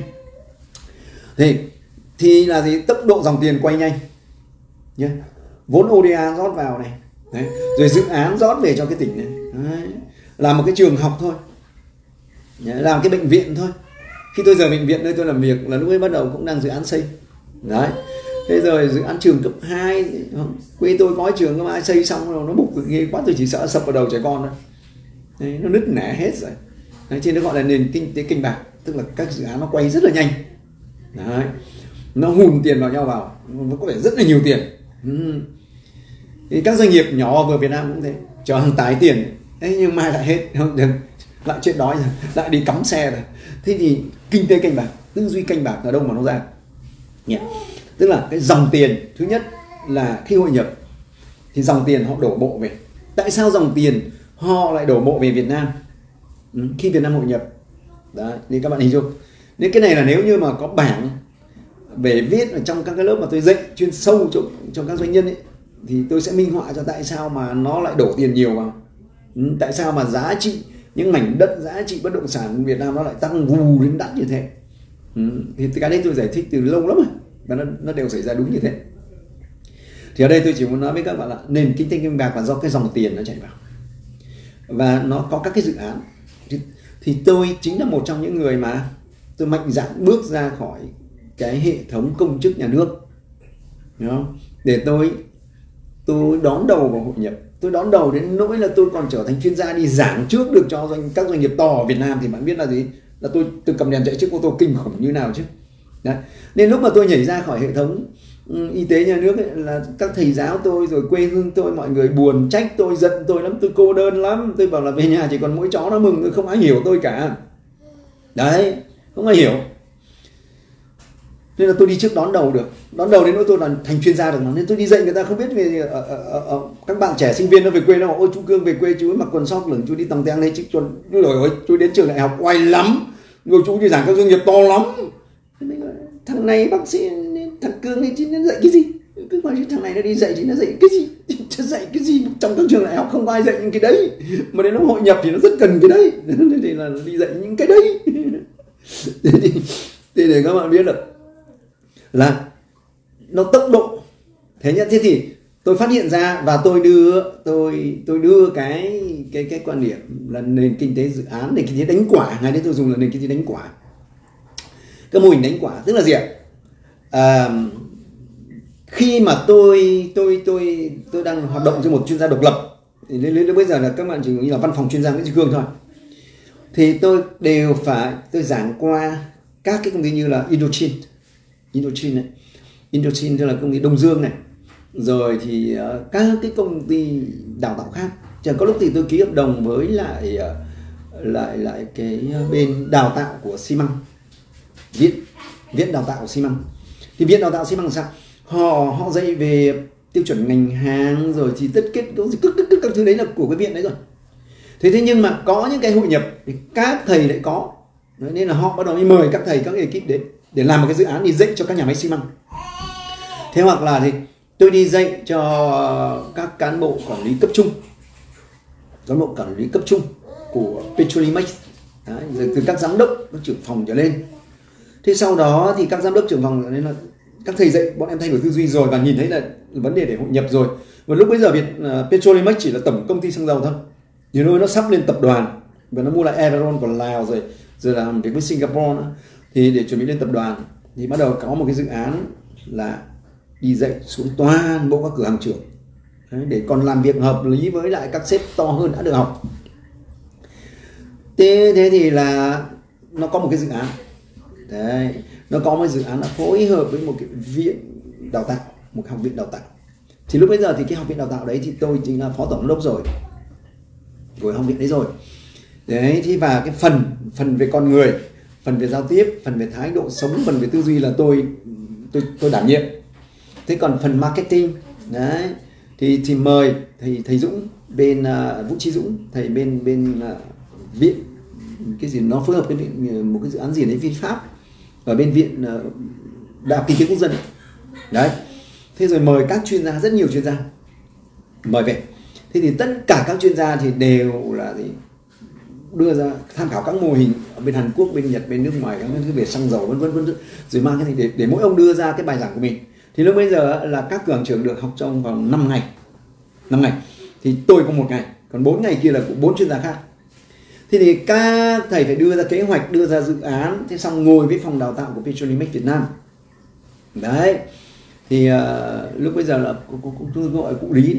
Thì là gì, tốc độ dòng tiền quay nhanh nhé. Vốn ODA rót vào này, đấy, rồi dự án rót về cho cái tỉnh này, đấy. Làm một cái trường học thôi, làm cái bệnh viện thôi. Khi tôi rời bệnh viện nơi tôi làm việc là lúc ấy bắt đầu cũng đang dự án xây. Đấy, thế rồi dự án trường cấp 2, quê tôi có trường cấp 2 xây xong rồi nó bục ghê quá, tôi chỉ sợ sập vào đầu trẻ con thôi. Đấy, nó nứt nẻ hết rồi. Đấy, trên nó gọi là nền kinh tế canh bạc, tức là các dự án nó quay rất là nhanh. Đấy, nó hùn tiền vào nhau vào, nó có vẻ rất là nhiều tiền. Thì các doanh nghiệp nhỏ vừa Việt Nam cũng thế, cho hàng tái tiền. Đấy, nhưng mai lại hết, không được, lại chết đói rồi, lại đi cắm xe rồi. Thế thì kinh tế canh bạc, tư duy canh bạc ở đâu mà nó ra? nhé. Tức là cái dòng tiền thứ nhất là khi hội nhập thì dòng tiền họ đổ bộ về. Tại sao dòng tiền họ lại đổ bộ về Việt Nam khi Việt Nam hội nhập? Đấy, thì các bạn hình dung. Nên cái này là nếu như mà có bảng về viết ở trong các cái lớp mà tôi dạy chuyên sâu cho các doanh nhân ấy, thì tôi sẽ minh họa cho tại sao mà nó lại đổ tiền nhiều vào. Tại sao mà giá trị những mảnh đất, giá trị bất động sản Việt Nam nó lại tăng vù đến đắt như thế. Thì cái đấy tôi giải thích từ lâu lắm rồi, và nó đều xảy ra đúng như thế. Thì ở đây tôi chỉ muốn nói với các bạn là nền kinh tế kim bạc là do cái dòng tiền nó chạy vào, và nó có các cái dự án. Thì tôi chính là một trong những người mà tôi mạnh dạn bước ra khỏi cái hệ thống công chức nhà nước, đúng không? Để tôi đón đầu vào hội nhập. Tôi đón đầu đến nỗi là tôi còn trở thành chuyên gia đi giảng trước được cho các doanh nghiệp to ở Việt Nam. Thì bạn biết là gì? Là tôi cầm đèn chạy trước ô tô kinh khủng như nào chứ. Đấy. Nên lúc mà tôi nhảy ra khỏi hệ thống y tế nhà nước ấy, là các thầy giáo tôi rồi quê hương tôi, mọi người buồn trách tôi, giận tôi lắm, tôi cô đơn lắm. Tôi bảo là về nhà chỉ còn mỗi chó nó mừng, không ai hiểu tôi cả. Đấy, không ai hiểu. Nên là tôi đi trước đón đầu được. Đón đầu đến nỗi tôi là thành chuyên gia được mà. Nên tôi đi dạy người ta không biết về các bạn trẻ sinh viên nó về quê nó bảo ôi chú Cương về quê chú ấy mặc quần sóc lửng, chú đi tòng teng lên chứ rồi chú đến trường đại học oai lắm. Rồi chú đi giảng các doanh nghiệp to lắm. Thằng này bác sĩ, thằng Cương ấy chứ nó dạy cái gì? Cứ hỏi thằng này nó đi dạy thì nó dạy cái gì? Dạy cái gì? Trong các trường đại học không ai dạy những cái đấy. Mà đến lúc hội nhập thì nó rất cần cái đấy. Thì là đi dạy những cái đấy. Thì để các bạn biết được là nó tốc độ. Thế thì tôi phát hiện ra và tôi đưa cái quan điểm là nền kinh tế dự án, nền kinh tế đánh quả. Ngày đấy tôi dùng là nền kinh tế đánh quả. Cái mô hình đánh quả tức là gì ạ? Khi mà tôi đang hoạt động như một chuyên gia độc lập, thì đến bây giờ là các bạn chỉ nghĩ là văn phòng chuyên gia Nguyễn Duy Cương thôi, thì tôi đều phải giảng qua các cái công ty như là Indochine này, Indochine tức là công ty Đông Dương này, rồi thì các cái công ty đào tạo khác. Chẳng có lúc thì tôi ký hợp đồng với lại cái bên đào tạo của xi măng, viện đào tạo của xi măng. Thì viện đào tạo xi măng là sao? Họ dạy về tiêu chuẩn ngành hàng, rồi thì tất kết các thứ đấy là của cái viện đấy rồi. Thế nhưng mà có những cái hội nhập thì các thầy lại có, nên là họ bắt đầu mới mời các thầy, các ekip đến để làm một cái dự án đi dạy cho các nhà máy xi măng. Thế hoặc là thì tôi đi dạy cho các cán bộ quản lý cấp trung của Petrolimex, rồi từ các giám đốc, các trưởng phòng trở lên. Thế sau đó thì các giám đốc, trưởng phòng trở lên là các thầy dạy bọn em thay đổi tư duy rồi và nhìn thấy là vấn đề để hội nhập rồi. Và lúc bây giờ Petrolimex chỉ là tổng công ty xăng dầu thôi, thì nó sắp lên tập đoàn và nó mua lại Everon của Lào rồi làm việc với Singapore nữa. Thì để chuẩn bị lên tập đoàn thì bắt đầu có một cái dự án là đi dạy xuống toàn bộ các cửa hàng trưởng. Đấy, để còn làm việc hợp lý với lại các sếp to hơn đã được học. Thế thì là nó có một cái dự án. Đấy, nó có một dự án là phối hợp với một cái viện đào tạo, một học viện đào tạo. Thì lúc bây giờ thì cái học viện đào tạo đấy thì tôi chính là phó tổng giám đốc rồi của học viện đấy rồi. Đấy, thì và cái phần về con người, phần về giao tiếp, phần về thái độ sống, phần về tư duy là tôi đảm nhiệm. Thế còn phần marketing đấy thì mời thầy Dũng bên Vũ Trí Dũng, thầy bên viện cái gì nó phối hợp với viện một cái dự án gì đấy VinFast ở bên viện Đại học Kinh tế Quốc dân đấy. Thế rồi mời các chuyên gia, rất nhiều chuyên gia mời về. Thế thì tất cả các chuyên gia thì đều là đưa ra tham khảo các mô hình ở bên Hàn Quốc, bên Nhật, bên nước ngoài, các thứ về xăng dầu vân vân, rồi mang cái này để mỗi ông đưa ra cái bài giảng của mình. Thì lúc bây giờ là các cửa hàng trưởng được học trong vòng 5 ngày. Thì tôi có 1 ngày, còn 4 ngày kia là của 4 chuyên gia khác. Thì các thầy phải đưa ra kế hoạch, đưa ra dự án, thế xong ngồi với phòng đào tạo của Petrolimex Việt Nam. Đấy. Thì lúc bây giờ là tôi gọi cụ Lý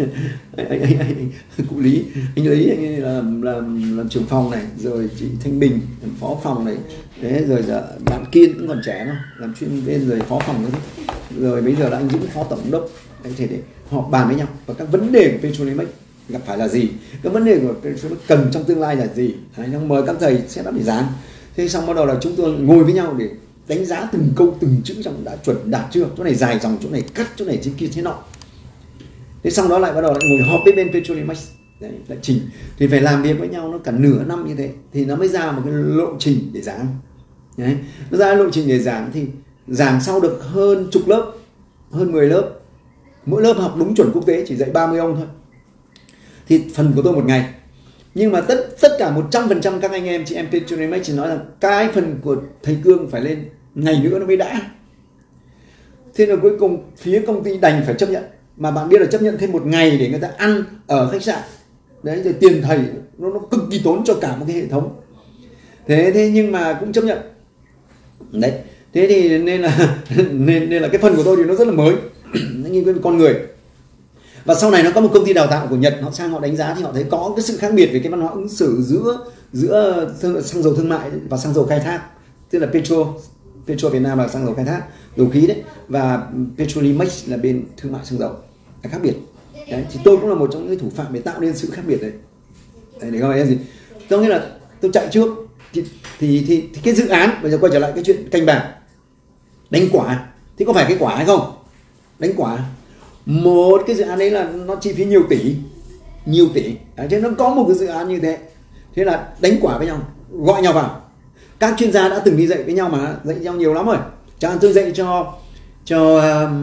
cụ Lý, anh Lý, anh ấy làm trưởng phòng này, rồi chị Thanh Bình làm phó phòng này, thế rồi bạn Kiên cũng còn trẻ thôi, làm chuyên viên rồi phó phòng nữa, rồi bây giờ là anh Dũng phó tổng giám đốc. Thế để họ bàn với nhau và các vấn đề của Petrolimex gặp phải là gì, các vấn đề của Petrolimex cần trong tương lai là gì. Đấy, mời các thầy set up để giảng. Thế xong bắt đầu là chúng tôi ngồi với nhau để đánh giá từng câu từng chữ trong đã chuẩn đạt chưa, chỗ này dài dòng, chỗ này cắt, chỗ này thế kia thế nọ. Thế xong đó lại bắt đầu lại ngồi họp với bên Petrolimex, đấy, lại chỉnh. Thì phải làm việc với nhau nó cả nửa năm như thế thì nó mới ra một cái lộ trình để giảng. Đấy, nó ra lộ trình để giảng thì giảng sau được hơn chục lớp, hơn 10 lớp, mỗi lớp học đúng chuẩn quốc tế chỉ dạy 30 ông thôi. Thì phần của tôi một ngày, nhưng mà tất cả 100% các anh em chị em Petrolimex chỉ nói là cái phần của thầy Cương phải lên ngày nữa nó mới đã. Thế là cuối cùng phía công ty đành phải chấp nhận, mà bạn biết là chấp nhận thêm một ngày để người ta ăn ở khách sạn đấy, rồi tiền thầy nó cực kỳ tốn cho cả một cái hệ thống. Thế nhưng mà cũng chấp nhận đấy. Thế thì nên là cái phần của tôi thì nó rất là mới nó nghiên cứu về con người. Và sau này nó có một công ty đào tạo của Nhật, họ sang họ đánh giá thì họ thấy có cái sự khác biệt về cái văn hóa ứng xử giữa xăng dầu thương mại và xăng dầu khai thác, tức là Petro Việt Nam là xăng dầu khai thác dầu khí đấy, và Petrolimex là bên thương mại xăng dầu, là khác biệt đấy. Thì tôi cũng là một trong những thủ phạm để tạo nên sự khác biệt đấy, để gọi là gì, tôi nghĩa là tôi chạy trước thì cái dự án bây giờ quay trở lại cái chuyện canh bạc đánh quả, thì có phải cái quả hay không? Đánh quả một cái dự án đấy là nó chi phí nhiều tỷ đấy, chứ nó có một cái dự án như thế là đánh quả với nhau, gọi nhau vào. Các chuyên gia đã từng đi dạy với nhau mà, dạy nhau nhiều lắm rồi. Chẳng hạn tôi dạy cho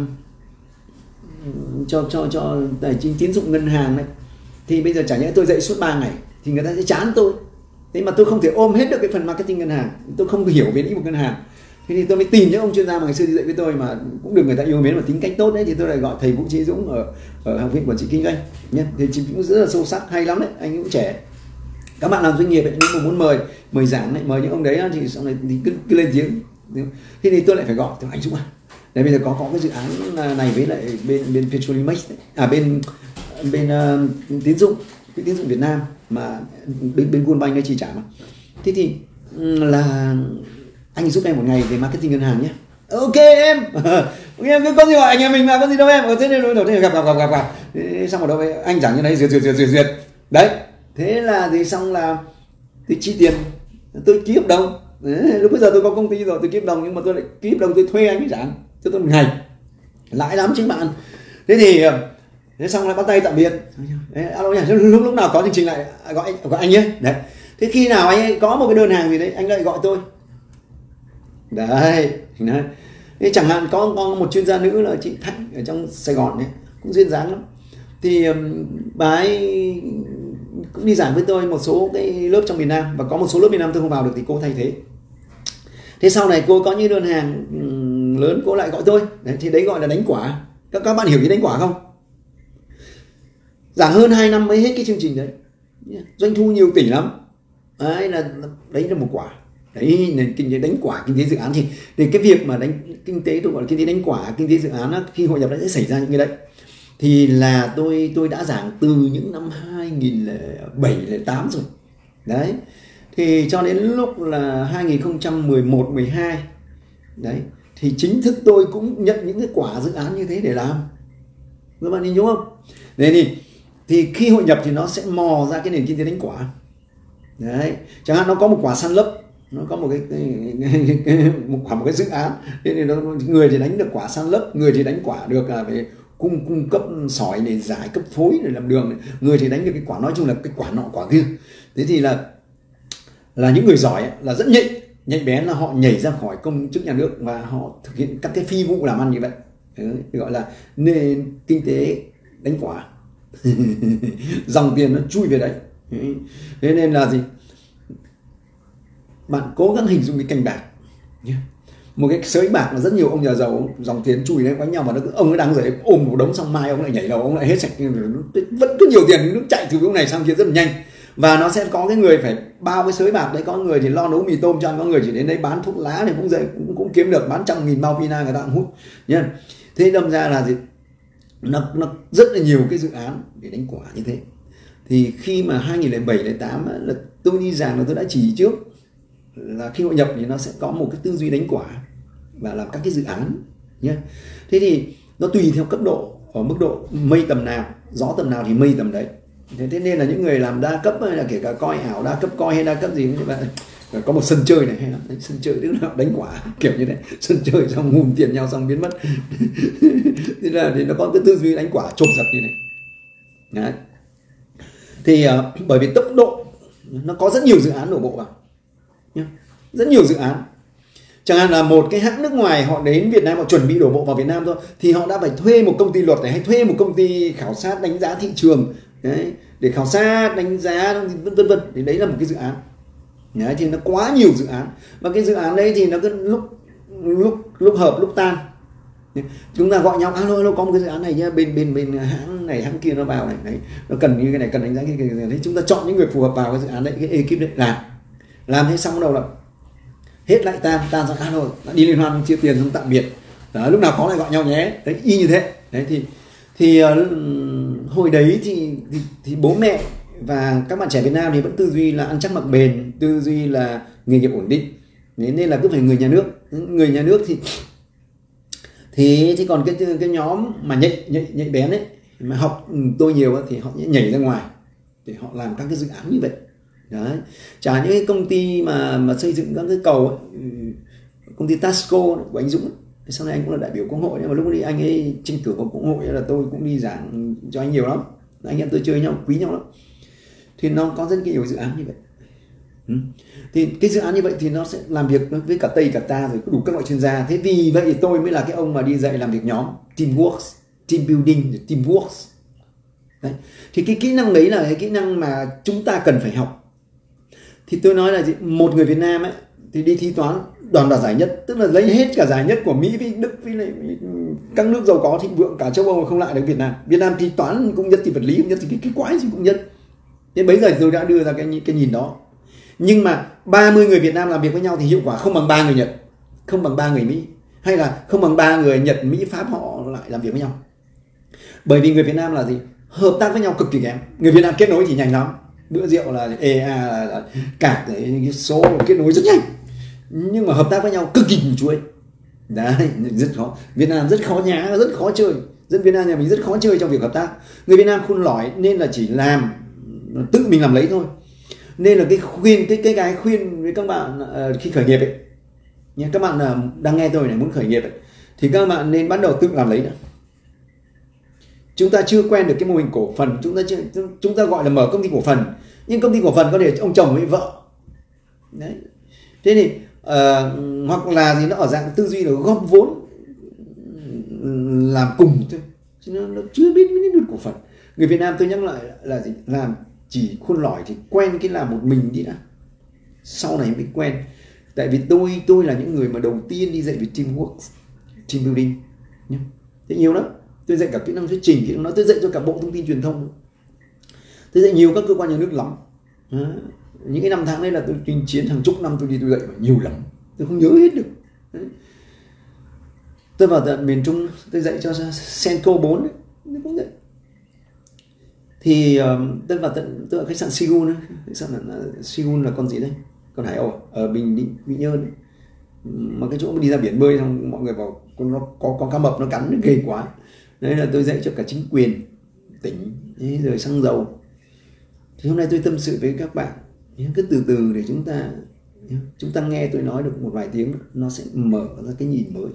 tài chính tín dụng ngân hàng đấy, thì bây giờ chả nhẽ tôi dạy suốt 3 ngày thì người ta sẽ chán tôi. Thế mà tôi không thể ôm hết được cái phần marketing ngân hàng, tôi không hiểu về lĩnh vực ngân hàng. Thế thì tôi mới tìm những ông chuyên gia mà ngày xưa đi dạy với tôi mà cũng được người ta yêu mến và tính cách tốt đấy, thì tôi lại gọi thầy Vũ Trí Dũng ở Học viện Quản trị Kinh doanh nhé. Thì chị cũng rất là sâu sắc, hay lắm đấy, anh cũng trẻ. Các bạn làm doanh nghiệp ấy, nếu mà muốn mời giảng này, mời những ông đấy thì sau này thì cứ lên tiếng. Thế thì tôi lại phải gọi anh Dũng à. Đây bây giờ có cái dự án này với lại bên Petrolimex bên tín dụng Việt Nam mà bên World Bank chi trả mà. Thế thì là anh giúp em một ngày về marketing ngân hàng nhé. Ok em. Em cứ có gì gọi anh em mình mà, có gì đâu em. Thế nên đầu tiên gặp. Xong rồi đâu anh giảng như này duyệt. Đấy. Thế là thì xong là tôi chi tiền, tôi ký hợp đồng. Đấy, lúc bây giờ tôi có công ty rồi, tôi ký hợp đồng, nhưng mà tôi lại ký hợp đồng tôi thuê anh ấy giảng cho tôi một ngày. Lãi lắm chính bạn. Thế xong lại bắt tay tạm biệt. Đấy, alo nhỉ, lúc nào có chương trình lại gọi anh nhé. Đấy. Thế khi nào anh ấy có một cái đơn hàng gì đấy, anh lại gọi tôi. Đấy. Thế chẳng hạn có một chuyên gia nữ là chị Thanh ở trong Sài Gòn đấy, cũng duyên dáng lắm. Thì bà ấy cũng đi giảng với tôi một số cái lớp trong miền Nam, và có một số lớp miền Nam tôi không vào được thì cô thay thế. Thế sau này cô có những đơn hàng lớn cô lại gọi tôi. Đấy, thì đấy gọi là đánh quả. Các bạn hiểu cái đánh quả không? Giảng hơn 2 năm mới hết cái chương trình đấy, doanh thu nhiều tỷ lắm. Đấy là một quả. Đấy, nền kinh tế đánh quả, kinh tế dự án thì cái việc mà đánh kinh tế, tôi gọi là kinh tế đánh quả, kinh tế dự án á, khi hội nhập nó sẽ xảy ra những cái đấy. Thì là tôi đã giảng từ những năm 2007 2008 rồi. Đấy. Thì cho đến lúc là 2011 12. Đấy, thì chính thức tôi cũng nhận những cái quả dự án như thế để làm. Các bạn nhìn đúng không? Đấy thì khi hội nhập thì nó sẽ mò ra cái nền kinh tế đánh quả. Đấy, chẳng hạn nó có một quả săn lấp, nó có một cái dự án, thế nên người thì đánh được quả san lấp, người thì đánh quả được về cung cấp sỏi để giải cấp phối để làm đường, người thì đánh được cái quả, nói chung là cái quả nọ quả kia. Thế thì là những người giỏi là rất nhạy bén, là họ nhảy ra khỏi công chức nhà nước và họ thực hiện các cái phi vụ làm ăn như vậy. Đấy, gọi là nền kinh tế đánh quả. Dòng tiền nó chui về đấy. Thế nên là gì, bạn cố gắng hình dung cái canh bạc, một cái sới bạc là rất nhiều ông nhà giàu, dòng tiền chui đấy quanh nhau, mà ông ấy đang dậy ôm một đống, xong mai ông lại nhảy đầu, ông lại hết sạch, vẫn cứ nhiều tiền, nó chạy từ lúc này sang kia rất là nhanh. Và nó sẽ có cái người phải bao cái sới bạc đấy, có người thì lo nấu mì tôm cho ăn, có người chỉ đến đây bán thuốc lá này cũng dậy cũng kiếm được, bán 100.000 bao pina người ta cũng hút nhá. Thế đâm ra là gì, nó rất là nhiều cái dự án để đánh quả như thế. Thì khi mà 2007 2008 là tôi đi giảng là tôi đã chỉ trước là khi hội nhập thì nó sẽ có một cái tư duy đánh quả và làm các cái dự án nhé. Thế thì nó tùy theo cấp độ, ở mức độ mây tầm nào, gió tầm nào thì mây tầm đấy. Thế nên là những người làm đa cấp hay là kể cả coi ảo đa cấp coi hay đa cấp gì, có một sân chơi này hay lắm đấy, sân chơi lúc nào đánh quả kiểu như thế, sân chơi xong hùn tiền nhau xong biến mất. Thế là thì nó có cái tư duy đánh quả chộp giật như này đấy. Thì bởi vì tốc độ nó có rất nhiều dự án đổ bộ vào nhá, rất nhiều dự án. Chẳng hạn là một cái hãng nước ngoài họ đến Việt Nam, họ chuẩn bị đổ bộ vào Việt Nam thôi, thì họ đã phải thuê một công ty luật này, hay thuê một công ty khảo sát đánh giá thị trường đấy, để khảo sát đánh giá vân vân. Thì đấy là một cái dự án đấy, thì nó quá nhiều dự án, và cái dự án đấy thì nó cứ lúc hợp lúc tan. Chúng ta gọi nhau alo có một cái dự án này nhá, bên hãng này hãng kia nó vào này đấy, nó cần như cái này, cần đánh giá cái đấy, chúng ta chọn những người phù hợp vào cái dự án đấy, cái ekip đấy làm thế xong đầu là hết lại tan xong alo đi liên hoan chia tiền xong tạm biệt đó, lúc nào có lại gọi nhau nhé đấy, y như thế đấy. Thì hồi đấy thì bố mẹ và các bạn trẻ Việt Nam thì vẫn tư duy là ăn chắc mặc bền, tư duy là nghề nghiệp ổn định, nên là cứ phải người nhà nước thì còn cái nhóm mà nhạy bén ấy mà học tôi nhiều thì họ nhảy ra ngoài để họ làm các cái dự án như vậy đấy. Chả những cái công ty mà xây dựng các cái cầu ấy, công ty Tasco của anh Dũng ấy. Sau này anh cũng là đại biểu Quốc hội, nhưng mà lúc đi anh ấy tranh cử vào Quốc hội là tôi cũng đi giảng cho anh nhiều lắm, anh em tôi chơi nhau quý nhau lắm. Thì nó có rất nhiều dự án như vậy. Thì cái dự án như vậy thì nó sẽ làm việc với cả Tây cả ta, rồi đủ các loại chuyên gia. Thế vì vậy thì tôi mới là cái ông mà đi dạy làm việc nhóm, teamwork, team building, teamwork đấy. Thì cái kỹ năng đấy là cái kỹ năng mà chúng ta cần phải học. Thì tôi nói là gì? Một người Việt Nam ấy thì đi thi toán đoạt giải nhất, tức là lấy hết cả giải nhất của Mỹ với Đức với các nước giàu có thịnh vượng cả châu Âu không lại được Việt Nam. Việt Nam thi toán cũng nhất, thì vật lý cũng nhất, thì cái quái gì cũng nhất. Nên bây giờ tôi đã đưa ra cái nhìn đó. Nhưng mà 30 người Việt Nam làm việc với nhau thì hiệu quả không bằng 3 người Nhật, không bằng 3 người Mỹ, hay là không bằng 3 người Nhật, Mỹ, Pháp họ lại làm việc với nhau. Bởi vì người Việt Nam là gì? Hợp tác với nhau cực kỳ kém. Người Việt Nam kết nối thì nhanh lắm. Bữa rượu là EA là cả cái số kết nối rất nhanh. Nhưng mà hợp tác với nhau cực kỳ chuối. Đấy, rất khó. Việt Nam rất khó nhá, rất khó chơi. Dân Việt Nam nhà mình rất khó chơi trong việc hợp tác. Người Việt Nam khôn lỏi nên là chỉ làm tự mình làm lấy thôi. Nên là cái khuyên với các bạn khi khởi nghiệp ấy nhé, các bạn đang nghe tôi này muốn khởi nghiệp ấy, thì các bạn nên bắt đầu tự làm lấy đã. Chúng ta chưa quen được cái mô hình cổ phần, chúng ta gọi là mở công ty cổ phần, nhưng công ty cổ phần có thể ông chồng với vợ đấy. Thế thì hoặc là gì, nó ở dạng tư duy là góp vốn làm cùng thôi, chứ nó chưa biết đến cổ phần. Người Việt Nam tôi nhắc lại là gì, làm chỉ khôn lỏi thì quen cái làm một mình đi đã, sau này mới quen. Tại vì tôi là những người mà đầu tiên đi dạy về teamwork, team building nhé. Thế nhiều lắm, tôi dạy cả kỹ năng thuyết trình, kỹ năng nói, tôi dạy cho cả Bộ Thông tin Truyền thông, tôi dạy nhiều các cơ quan nhà nước lắm. Những cái năm tháng đấy là tôi chinh chiến hàng chục năm, tôi đi tôi dạy nhiều lắm, tôi không nhớ hết được đấy. Tôi vào tận miền Trung tôi dạy cho Senco 4 đấy, tôi cũng dạy. Thì tôi vào tận tôi ở khách sạn Sigun ấy. Khách sạn Sigun là con gì đấy, con Hải Âu ở Bình Định, Quy Nhơn ấy. Mà cái chỗ mà đi ra biển bơi xong mọi người vào nó có cá mập nó cắn ghê quá. Đấy là tôi dạy cho cả chính quyền tỉnh ấy, rồi xăng dầu. Thì hôm nay tôi tâm sự với các bạn, cứ từ từ để chúng ta nghe tôi nói được một vài tiếng, nó sẽ mở ra cái nhìn mới.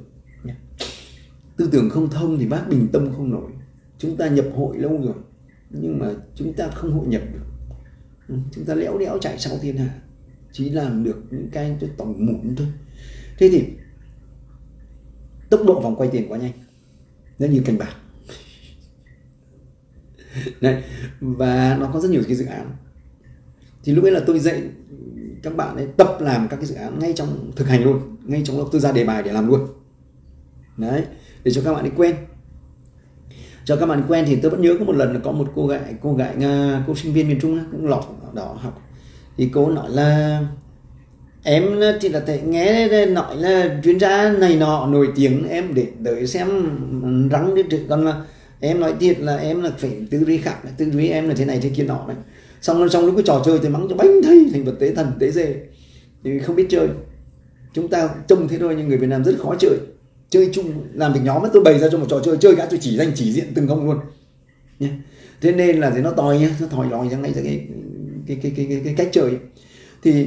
Tư tưởng không thông thì bác bình tâm không nổi. Chúng ta nhập hội lâu rồi nhưng mà chúng ta không hội nhập được. Chúng ta léo đéo chạy sau thiên hạ, chỉ làm được những cái tổng mụn thôi. Thế thì tốc độ vòng quay tiền quá nhanh, nó như cành bạc. Đấy, và nó có rất nhiều cái dự án. Thì lúc ấy là tôi dạy các bạn ấy tập làm các cái dự án ngay trong thực hành luôn, ngay trong lúc tôi ra đề bài để làm luôn. Đấy, để cho các bạn ấy quen. Cho các bạn quen thì tôi vẫn nhớ có một lần là có một cô gái Nga, cô sinh viên miền Trung cũng lọt đó học. Thì cô nói là em thì là thể nghe nói là chuyên gia này nọ nổi tiếng, em để đợi xem răng đi trước, còn là em nói thiệt là em là phải tư duy khác, tư duy em là thế này thế kia nọ này. Xong lúc cái trò chơi thì mắng cho bánh thây thành vật tế thần tế dê, thì không biết chơi. Chúng ta trông thế thôi nhưng người Việt Nam rất khó chơi chung. Làm việc nhóm ấy, tôi bày ra cho một trò chơi cả, tôi chỉ danh chỉ diện từng ông luôn nhé. Thế nên là nó tòi nhá, nó thòi lòi ra ngay ra cái cách chơi ấy. Thì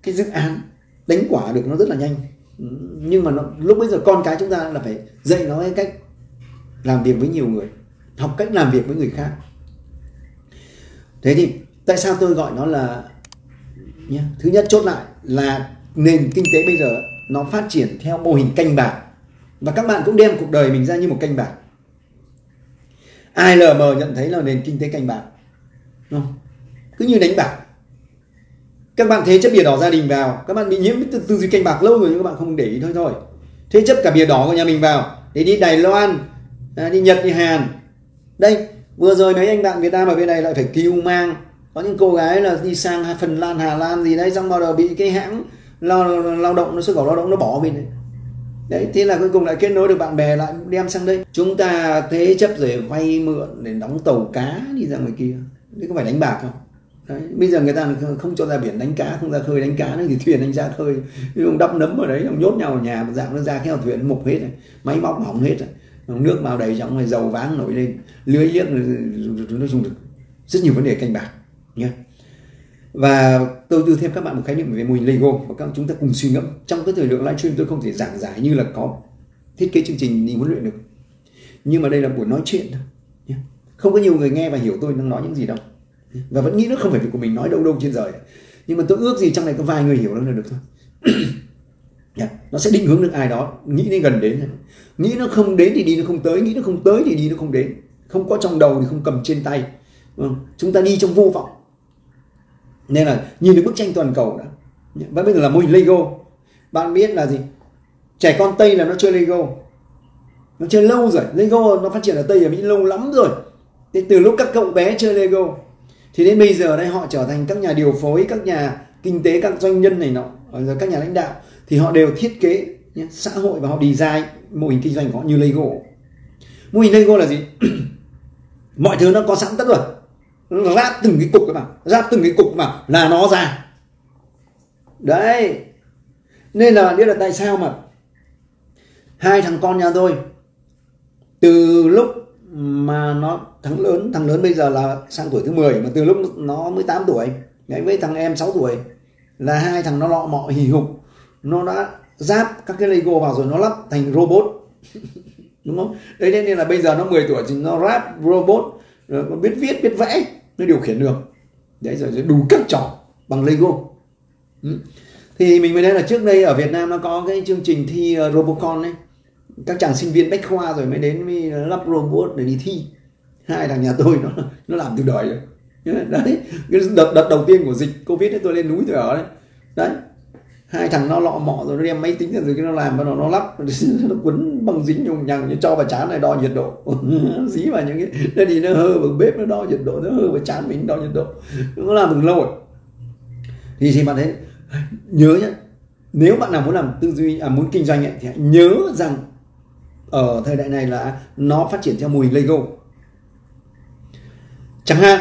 cái dự án đánh quả được nó rất là nhanh. Nhưng mà lúc bây giờ con cái chúng ta là phải dạy nó cái cách làm việc với nhiều người, học cách làm việc với người khác. Thế thì tại sao tôi gọi nó là nhé? Thứ nhất, chốt lại là nền kinh tế bây giờ nó phát triển theo mô hình canh bạc, và các bạn cũng đem cuộc đời mình ra như một canh bạc. Ai lờ mờ nhận thấy là nền kinh tế canh bạc, đúng không? Cứ như đánh bạc. Các bạn thế chấp bìa đỏ gia đình vào, các bạn bị nhiễm tư duy canh bạc lâu rồi nhưng các bạn không để ý thôi. Thế chấp cả bìa đỏ của nhà mình vào để đi Đài Loan, đi Nhật, đi Hàn. Đây, vừa rồi mấy anh bạn Việt Nam ở bên này lại phải cứu mang. Có những cô gái là đi sang Phần Lan, Hà Lan gì đấy, xong bắt đầu bị cái hãng lao động, nó xuất khẩu lao động nó bỏ bên đấy. Đấy, thế là cuối cùng lại kết nối được bạn bè lại đem sang đây. Chúng ta thế chấp rồi vay mượn để đóng tàu cá đi ra ngoài kia. Đấy có phải đánh bạc không? Đấy, bây giờ người ta không cho ra biển đánh cá, không ra khơi đánh cá nữa thì thuyền anh ra khơi, ông đắp nấm ở đấy, ông nhốt nhau ở nhà, một dạng nó ra cái thuyền mục hết rồi, máy móc hỏng hết rồi, nước vào đầy trong rồi dầu váng nổi lên, lưới liếc nó dùng được rất nhiều vấn đề canh bạc nhé. Và tôi đưa thêm các bạn một khái niệm về mô hình Lego và các chúng ta cùng suy ngẫm. Trong cái thời lượng livestream tôi không thể giảng giải như là có thiết kế chương trình đi huấn luyện được, nhưng mà đây là buổi nói chuyện thôi nhé. Không có nhiều người nghe và hiểu tôi đang nói những gì đâu, và vẫn nghĩ nó không phải việc của mình nói đâu trên trời, nhưng mà tôi ước gì trong này có vài người hiểu nó là được thôi. Nó sẽ định hướng được ai đó nghĩ đến gần đến, nghĩ nó không đến thì đi nó không tới, nghĩ nó không tới thì đi nó không đến, không có trong đầu thì không cầm trên tay. Chúng ta đi trong vô vọng, nên là nhìn được bức tranh toàn cầu đã. Và bây giờ là mô hình Lego. Bạn biết là gì? Trẻ con Tây là nó chơi Lego, nó chơi lâu rồi. Lego nó phát triển ở Tây ở Mỹ lâu lắm rồi. Thế từ lúc các cậu bé chơi Lego thì đến bây giờ đây họ trở thành các nhà điều phối, các nhà kinh tế, các doanh nhân này nọ, rồi các nhà lãnh đạo, thì họ đều thiết kế xã hội và họ design mô hình kinh doanh của họ như Lego. Mô hình Lego là gì? Mọi thứ nó có sẵn tất rồi, nó ráp từng cái cục vào, ráp từng cái cục vào là nó ra. Đấy, nên là biết là tại sao mà hai thằng con nhà tôi từ lúc mà nó thằng lớn bây giờ là sang tuổi thứ 10, mà từ lúc nó mới 8 tuổi đấy, với thằng em 6 tuổi là hai thằng nó lọ mọ hì hục, nó đã ráp các cái Lego vào rồi nó lắp thành robot. Đúng không? Đấy, nên là bây giờ nó 10 tuổi thì nó ráp robot, rồi còn biết viết biết vẽ, nó điều khiển được. Đấy, rồi đủ các trò bằng Lego. Thì mình mới nói là trước đây ở Việt Nam nó có cái chương trình thi Robocon ấy, các chàng sinh viên bách khoa rồi mới đến mới lắp robot để đi thi. Hai thằng nhà tôi nó làm từ đời rồi. Đấy, cái đợt đầu tiên của dịch Covid ấy, tôi lên núi tôi ở đấy. Đấy, hai thằng nó lọ mọ rồi nó đem máy tính rồi cái nó làm và nó lắp, nó quấn băng dính nhùng nhằng, nó cho vào chán này đo nhiệt độ. Dí vào những cái thì nó hơ vào bếp nó đo nhiệt độ, nó hơ vào chán mình đo nhiệt độ. Nó làm từ lâu rồi. Thì bạn thấy, nhớ nhé, nếu bạn nào muốn làm tư duy muốn kinh doanh ấy, thì hãy nhớ rằng ở thời đại này là nó phát triển theo mô hình Lego. Chẳng hạn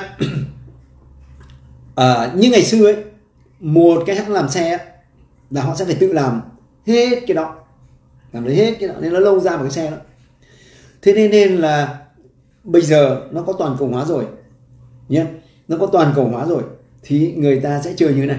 như ngày xưa ấy, một cái hãng làm xe ấy, là họ sẽ phải tự làm hết cái đó, làm lấy hết cái đó, nên nó lâu ra một cái xe đó. Thế nên là bây giờ nó có toàn cầu hóa rồi nhé, nó có toàn cầu hóa rồi thì người ta sẽ chơi như thế này.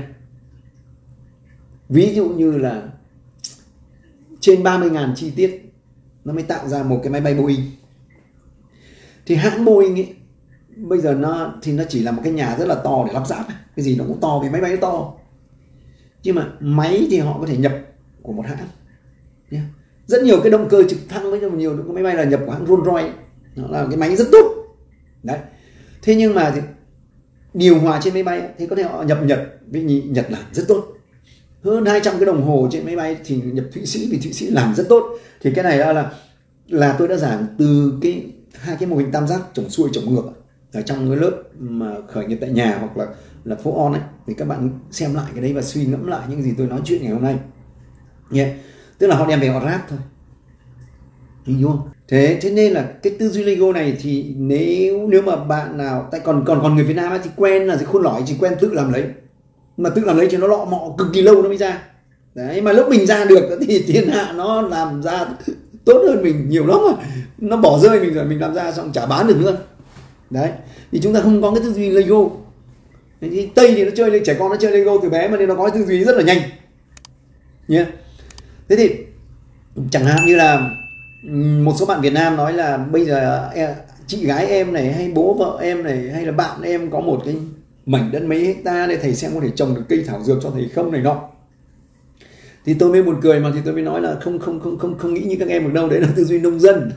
Ví dụ như là trên 30.000 chi tiết nó mới tạo ra một cái máy bay Boeing. Thì hãng Boeing ấy bây giờ nó chỉ là một cái nhà rất là to để lắp ráp, cái gì nó cũng to vì máy bay nó to. Nhưng mà máy thì họ có thể nhập của một hãng. Rất nhiều cái động cơ trực thăng với nhiều cái máy bay là nhập của hãng Rolls-Royce, nó là cái máy rất tốt. Đấy. Thế nhưng mà thì điều hòa trên máy bay thì có thể họ nhập Nhật, vì Nhật làm rất tốt. Hơn 200 cái đồng hồ trên máy bay thì nhập Thụy Sĩ, vì Thụy Sĩ làm rất tốt. Thì cái này là tôi đã giảng từ hai cái mô hình tam giác trồng xuôi trồng ngược ở trong cái lớp mà khởi nghiệp tại nhà hoặc là phố on ấy, thì các bạn xem lại cái đấy và suy ngẫm lại những gì tôi nói chuyện ngày hôm nay. Tức là họ đem về họ ráp thôi, hình dung không? Thế nên là cái tư duy Lego này thì nếu mà bạn nào tại còn người Việt Nam ấy, thì quen là khôn lỏi, chỉ quen tự làm lấy, mà tự làm lấy thì nó lọ mọ cực kỳ lâu nó mới ra. Đấy, mà lúc mình ra được thì thiên hạ nó làm ra tốt hơn mình nhiều lắm rồi, nó bỏ rơi mình rồi, mình làm ra xong chả bán được nữa. Đấy, thì chúng ta không có cái tư duy Lego. Thì Tây thì nó chơi, trẻ con nó chơi Lego từ bé mà nên nó có tư duy rất là nhanh nhé. Thế thì chẳng hạn như là một số bạn Việt Nam nói là bây giờ chị gái em này hay bố vợ em này hay là bạn em có một cái mảnh đất mấy hecta để thầy xem có thể trồng được cây thảo dược cho thầy không này nọ. Thì tôi mới buồn cười mà, thì tôi mới nói là không nghĩ như các em được đâu, đấy là tư duy nông dân.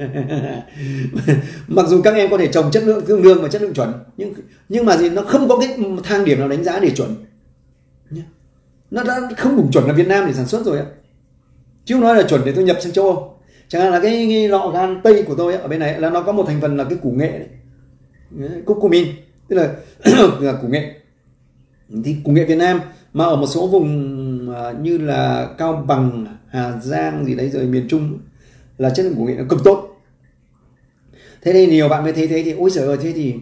Mặc dù các em có thể trồng chất lượng tương đương và chất lượng chuẩn, nhưng mà gì, nó không có cái thang điểm nào đánh giá để chuẩn. Nó đã không đủ chuẩn ở Việt Nam để sản xuất rồi ạ, chứ không nói là chuẩn để tôi nhập sang châu Âu. Chẳng hạn là cái lọ gan tây của tôi ấy, ở bên này là nó có một thành phần là cái củ nghệ đấy, curcumin, tức là củ nghệ. Thì củ nghệ Việt Nam mà ở một số vùng như là Cao Bằng, Hà Giang gì đấy rồi miền Trung là chất lượng củ nghệ nó cực tốt. Thế nên nhiều bạn mới thấy thế thì ôi giời ơi, thế thì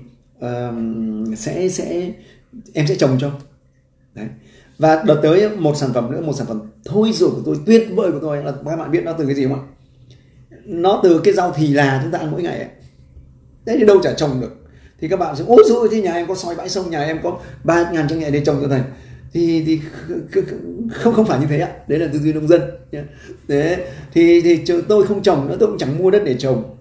em sẽ trồng cho đấy. Và đợt tới một sản phẩm nữa, một sản phẩm thôi rồi của tôi, tuyệt vời của tôi là các bạn biết nó từ cái gì không ạ? Nó từ cái rau thì là chúng ta ăn mỗi ngày ấy. Đấy thì đâu chả trồng được. Thì các bạn sẽ ôi rồi, thế nhà em có soi bãi sông, nhà em có 3.000 trang nghệ để trồng cho thầy. Thì không phải như thế ạ. Đấy là tư duy nông dân. Đấy, thì tôi không trồng nữa, tôi cũng chẳng mua đất để trồng.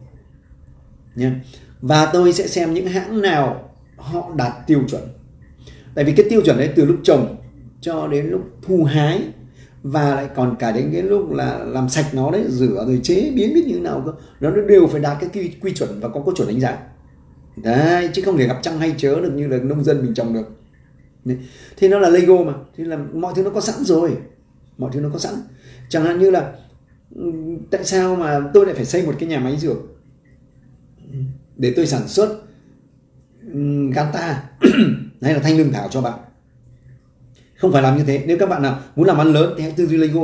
Và tôi sẽ xem những hãng nào họ đạt tiêu chuẩn. Tại vì cái tiêu chuẩn đấy từ lúc trồng cho đến lúc thu hái, và lại còn cả đến cái lúc là làm sạch nó đấy, rửa rồi chế biến biết như thế nào cơ, nó đều phải đạt cái quy chuẩn và có chuẩn đánh giá đấy, chứ không thể gặp trăng hay chớ được như là nông dân mình trồng được. Thì nó là Lego mà, thì là mọi thứ nó có sẵn rồi, mọi thứ nó có sẵn. Chẳng hạn như là tại sao mà tôi lại phải xây một cái nhà máy dược để tôi sản xuất Ganta hay là thanh lương thảo cho bạn? Không phải làm như thế. Nếu các bạn nào muốn làm ăn lớn thì hãy tư duy Lego.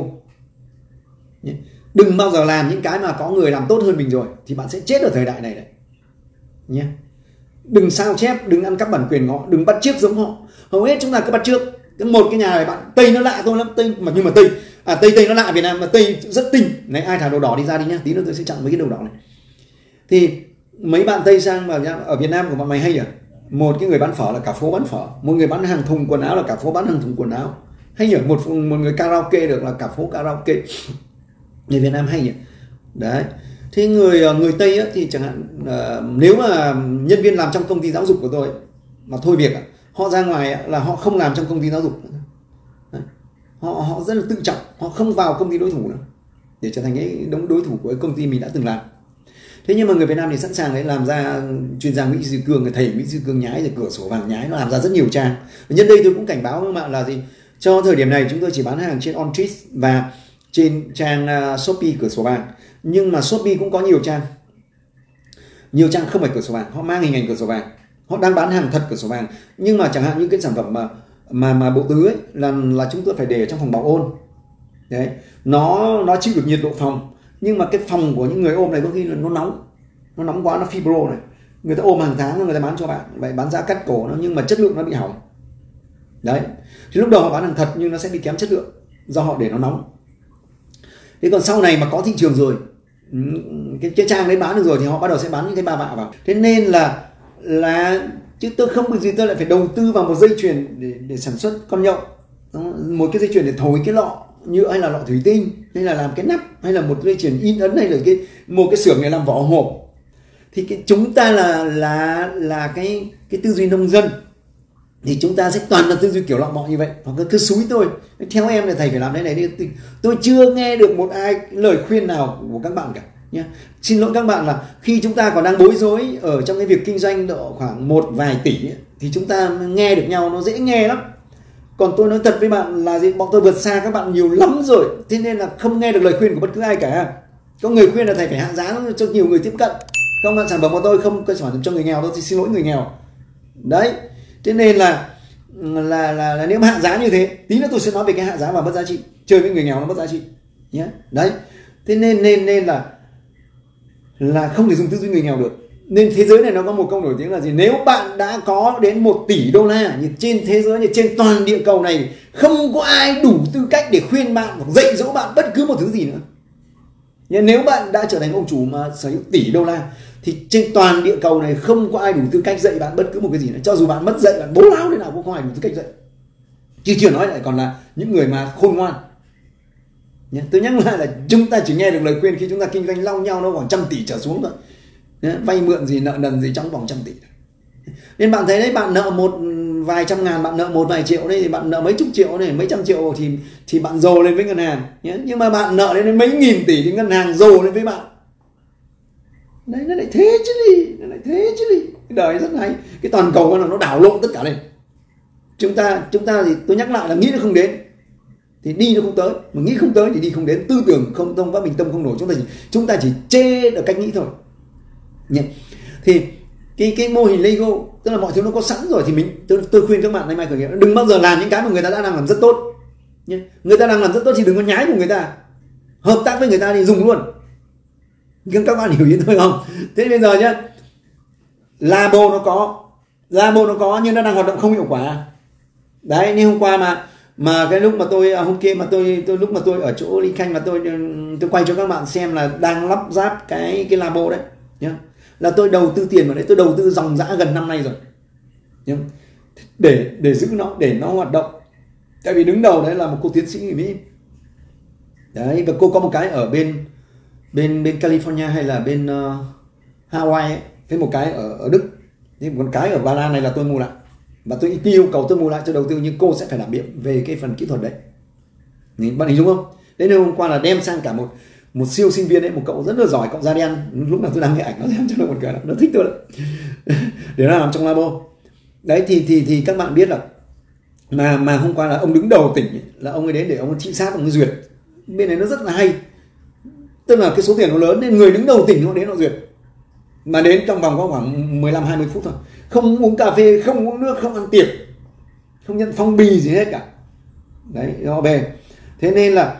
Đừng bao giờ làm những cái mà có người làm tốt hơn mình rồi, thì bạn sẽ chết ở thời đại này đấy nhé. Đừng sao chép, đừng ăn cắp bản quyền họ, đừng bắt chước giống họ. Hầu hết chúng ta cứ bắt chước. Một cái nhà này bạn Tây nó lạ tôi lắm, Tây mà, nhưng mà Tây nó lạ Việt Nam, mà Tây rất tinh. Này, ai thả đồ đỏ đi ra đi nhá, tí nữa tôi sẽ chặn mấy cái đồ đỏ này. Thì mấy bạn Tây sang mà ở Việt Nam của bọn mày hay à? Một cái người bán phở là cả phố bán phở, một người bán hàng thùng quần áo là cả phố bán hàng thùng quần áo. Hay nhỉ? Một người karaoke được là cả phố karaoke. Người Việt Nam hay nhỉ? Đấy. Thế người Tây á, thì chẳng hạn nếu mà nhân viên làm trong công ty giáo dục của tôi mà thôi việc, họ ra ngoài là họ không làm trong công ty giáo dục nữa. Họ rất là tự trọng, họ không vào công ty đối thủ nữa để trở thành cái đối thủ của cái công ty mình đã từng làm. Thế nhưng mà người Việt Nam thì sẵn sàng đấy, làm ra chuyên gia Mỹ Duy Cương, người thầy Mỹ Duy Cương nhái, rồi cửa sổ vàng nhái, nó làm ra rất nhiều trang. Nhân đây tôi cũng cảnh báo với các bạn là gì? Cho thời điểm này chúng tôi chỉ bán hàng trên OnTrip và trên trang Shopee cửa sổ vàng. Nhưng mà Shopee cũng có nhiều trang không phải cửa sổ vàng, họ mang hình ảnh cửa sổ vàng, họ đang bán hàng thật cửa sổ vàng. Nhưng mà chẳng hạn như cái sản phẩm mà bộ tứ ấy là chúng tôi phải để ở trong phòng bảo ôn. Đấy, nó chịu được nhiệt độ phòng. Nhưng mà cái phòng của những người ôm này có khi là nó nóng quá, nó fibro này, người ta ôm hàng tháng người ta bán cho bạn, vậy bán giá cắt cổ nó, nhưng mà chất lượng nó bị hỏng. Đấy, thì lúc đầu họ bán hàng thật nhưng nó sẽ bị kém chất lượng do họ để nó nóng. Thế còn sau này mà có thị trường rồi, cái trang đấy bán được rồi thì họ bắt đầu sẽ bán những cái ba bạ vào. Thế nên là chứ tôi không bởi gì tôi lại phải đầu tư vào một dây chuyền để sản xuất con nhậu, một cái dây chuyền để thổi cái lọ nhựa hay là lọ thủy tinh, hay là làm cái nắp, hay là một dây chuyền in ấn, hay là một cái xưởng để làm vỏ hộp. Thì chúng ta là cái tư duy nông dân, thì chúng ta sẽ toàn là tư duy kiểu lọ mọ như vậy. Hoặc cứ xúi tôi, theo em là thầy phải làm thế này đi. Tôi chưa nghe được một lời khuyên nào của các bạn cả nhé. Xin lỗi các bạn là khi chúng ta còn đang bối rối ở trong cái việc kinh doanh độ khoảng một vài tỷ ấy, thì chúng ta nghe được nhau nó dễ nghe lắm. Còn tôi nói thật với bạn là gì, bọn tôi vượt xa các bạn nhiều lắm rồi, thế nên là không nghe được lời khuyên của bất cứ ai cả. Có người khuyên là thầy phải hạ giá cho nhiều người tiếp cận, không, sản phẩm của tôi không có sản phẩm cho người nghèo, tôi thì xin lỗi người nghèo. Đấy, thế nên là nếu mà hạ giá như thế, tí nữa tôi sẽ nói về cái hạ giá và mất giá trị, chơi với người nghèo nó mất giá trị nhé. Đấy, thế nên là không thể dùng tư duy người nghèo được. Nên thế giới này nó có một câu nổi tiếng là gì? Nếu bạn đã có đến 1 tỷ đô la, như trên thế giới, như trên toàn địa cầu này, không có ai đủ tư cách để khuyên bạn hoặc dạy dỗ bạn bất cứ một thứ gì nữa. Nhưng nếu bạn đã trở thành ông chủ mà sở hữu tỷ đô la thì trên toàn địa cầu này không có ai đủ tư cách dạy bạn bất cứ một cái gì nữa. Cho dù bạn mất dạy, bạn bố láo thế nào cũng không ai đủ tư cách dạy. Chứ chưa nói lại còn là những người mà khôn ngoan. Tôi nhắc lại là chúng ta chỉ nghe được lời khuyên khi chúng ta kinh doanh long nhau nó khoảng 100 tỷ trở xuống thôi. Vay mượn gì, nợ nần gì trong vòng 100 tỷ. Nên bạn thấy đấy, bạn nợ một vài trăm ngàn, bạn nợ một vài triệu đấy, thì bạn nợ mấy chục triệu này, mấy trăm triệu thì bạn dồ lên với ngân hàng. Nhưng mà bạn nợ lên mấy nghìn tỷ thì ngân hàng dồ lên với bạn. Đấy, nó lại thế chứ gì, nó lại thế chứ gì. Cái đời rất hay, cái toàn cầu nó đảo lộn tất cả lên. Chúng ta thì tôi nhắc lại là nghĩ nó không đến thì đi nó không tới, mà nghĩ không tới thì đi không đến. Tư tưởng không thông, phát minh tâm không nổi. Chúng ta chỉ chê được cách nghĩ thôi. Thì cái mô hình Lego, tức là mọi thứ nó có sẵn rồi, thì tôi khuyên các bạn nay mai khởi nghiệp đừng bao giờ làm những cái mà người ta đã đang làm rất tốt. Người ta đang làm rất tốt thì đừng có nhái của người ta, hợp tác với người ta thì dùng luôn. Nhưng các bạn hiểu ý tôi không? Thế bây giờ nhá, Labo nó có nhưng nó đang hoạt động không hiệu quả. Đấy, như hôm qua mà cái lúc mà tôi hôm kia mà tôi lúc mà tôi ở chỗ Lý Khanh mà tôi quay cho các bạn xem là đang lắp ráp cái Labo đấy nhá, là tôi đầu tư tiền vào đấy, tôi đầu tư dòng dã gần năm nay rồi nhá, để giữ nó, để nó hoạt động. Tại vì đứng đầu đấy là một cô tiến sĩ người Mỹ đấy, và cô có một cái ở bên California hay là bên Hawaii ấy, với một cái ở Đức, nhưng một cái ở Ba Lan này là tôi mua lại, và tôi yêu cầu tôi mua lại cho đầu tư, nhưng cô sẽ phải đảm nhiệm về cái phần kỹ thuật đấy. Bạn hình dung không? Đến hôm qua là đem sang cả một siêu sinh viên ấy, một cậu rất là giỏi, cậu da đen, lúc nào tôi đăng cái ảnh nó xem cho nó một cái, nó thích tôi đấy. Để nó làm trong Labo đấy. Thì các bạn biết là mà hôm qua là ông đứng đầu tỉnh ấy, là ông ấy đến để ông ấy thị sát, ông ấy duyệt. Bên này nó rất là hay, tức là cái số tiền nó lớn nên người đứng đầu tỉnh họ đến họ duyệt, mà đến trong vòng có khoảng 15-20 phút thôi, không uống cà phê, không uống nước, không ăn tiệc, không nhận phong bì gì hết cả đấy, họ về. Thế nên là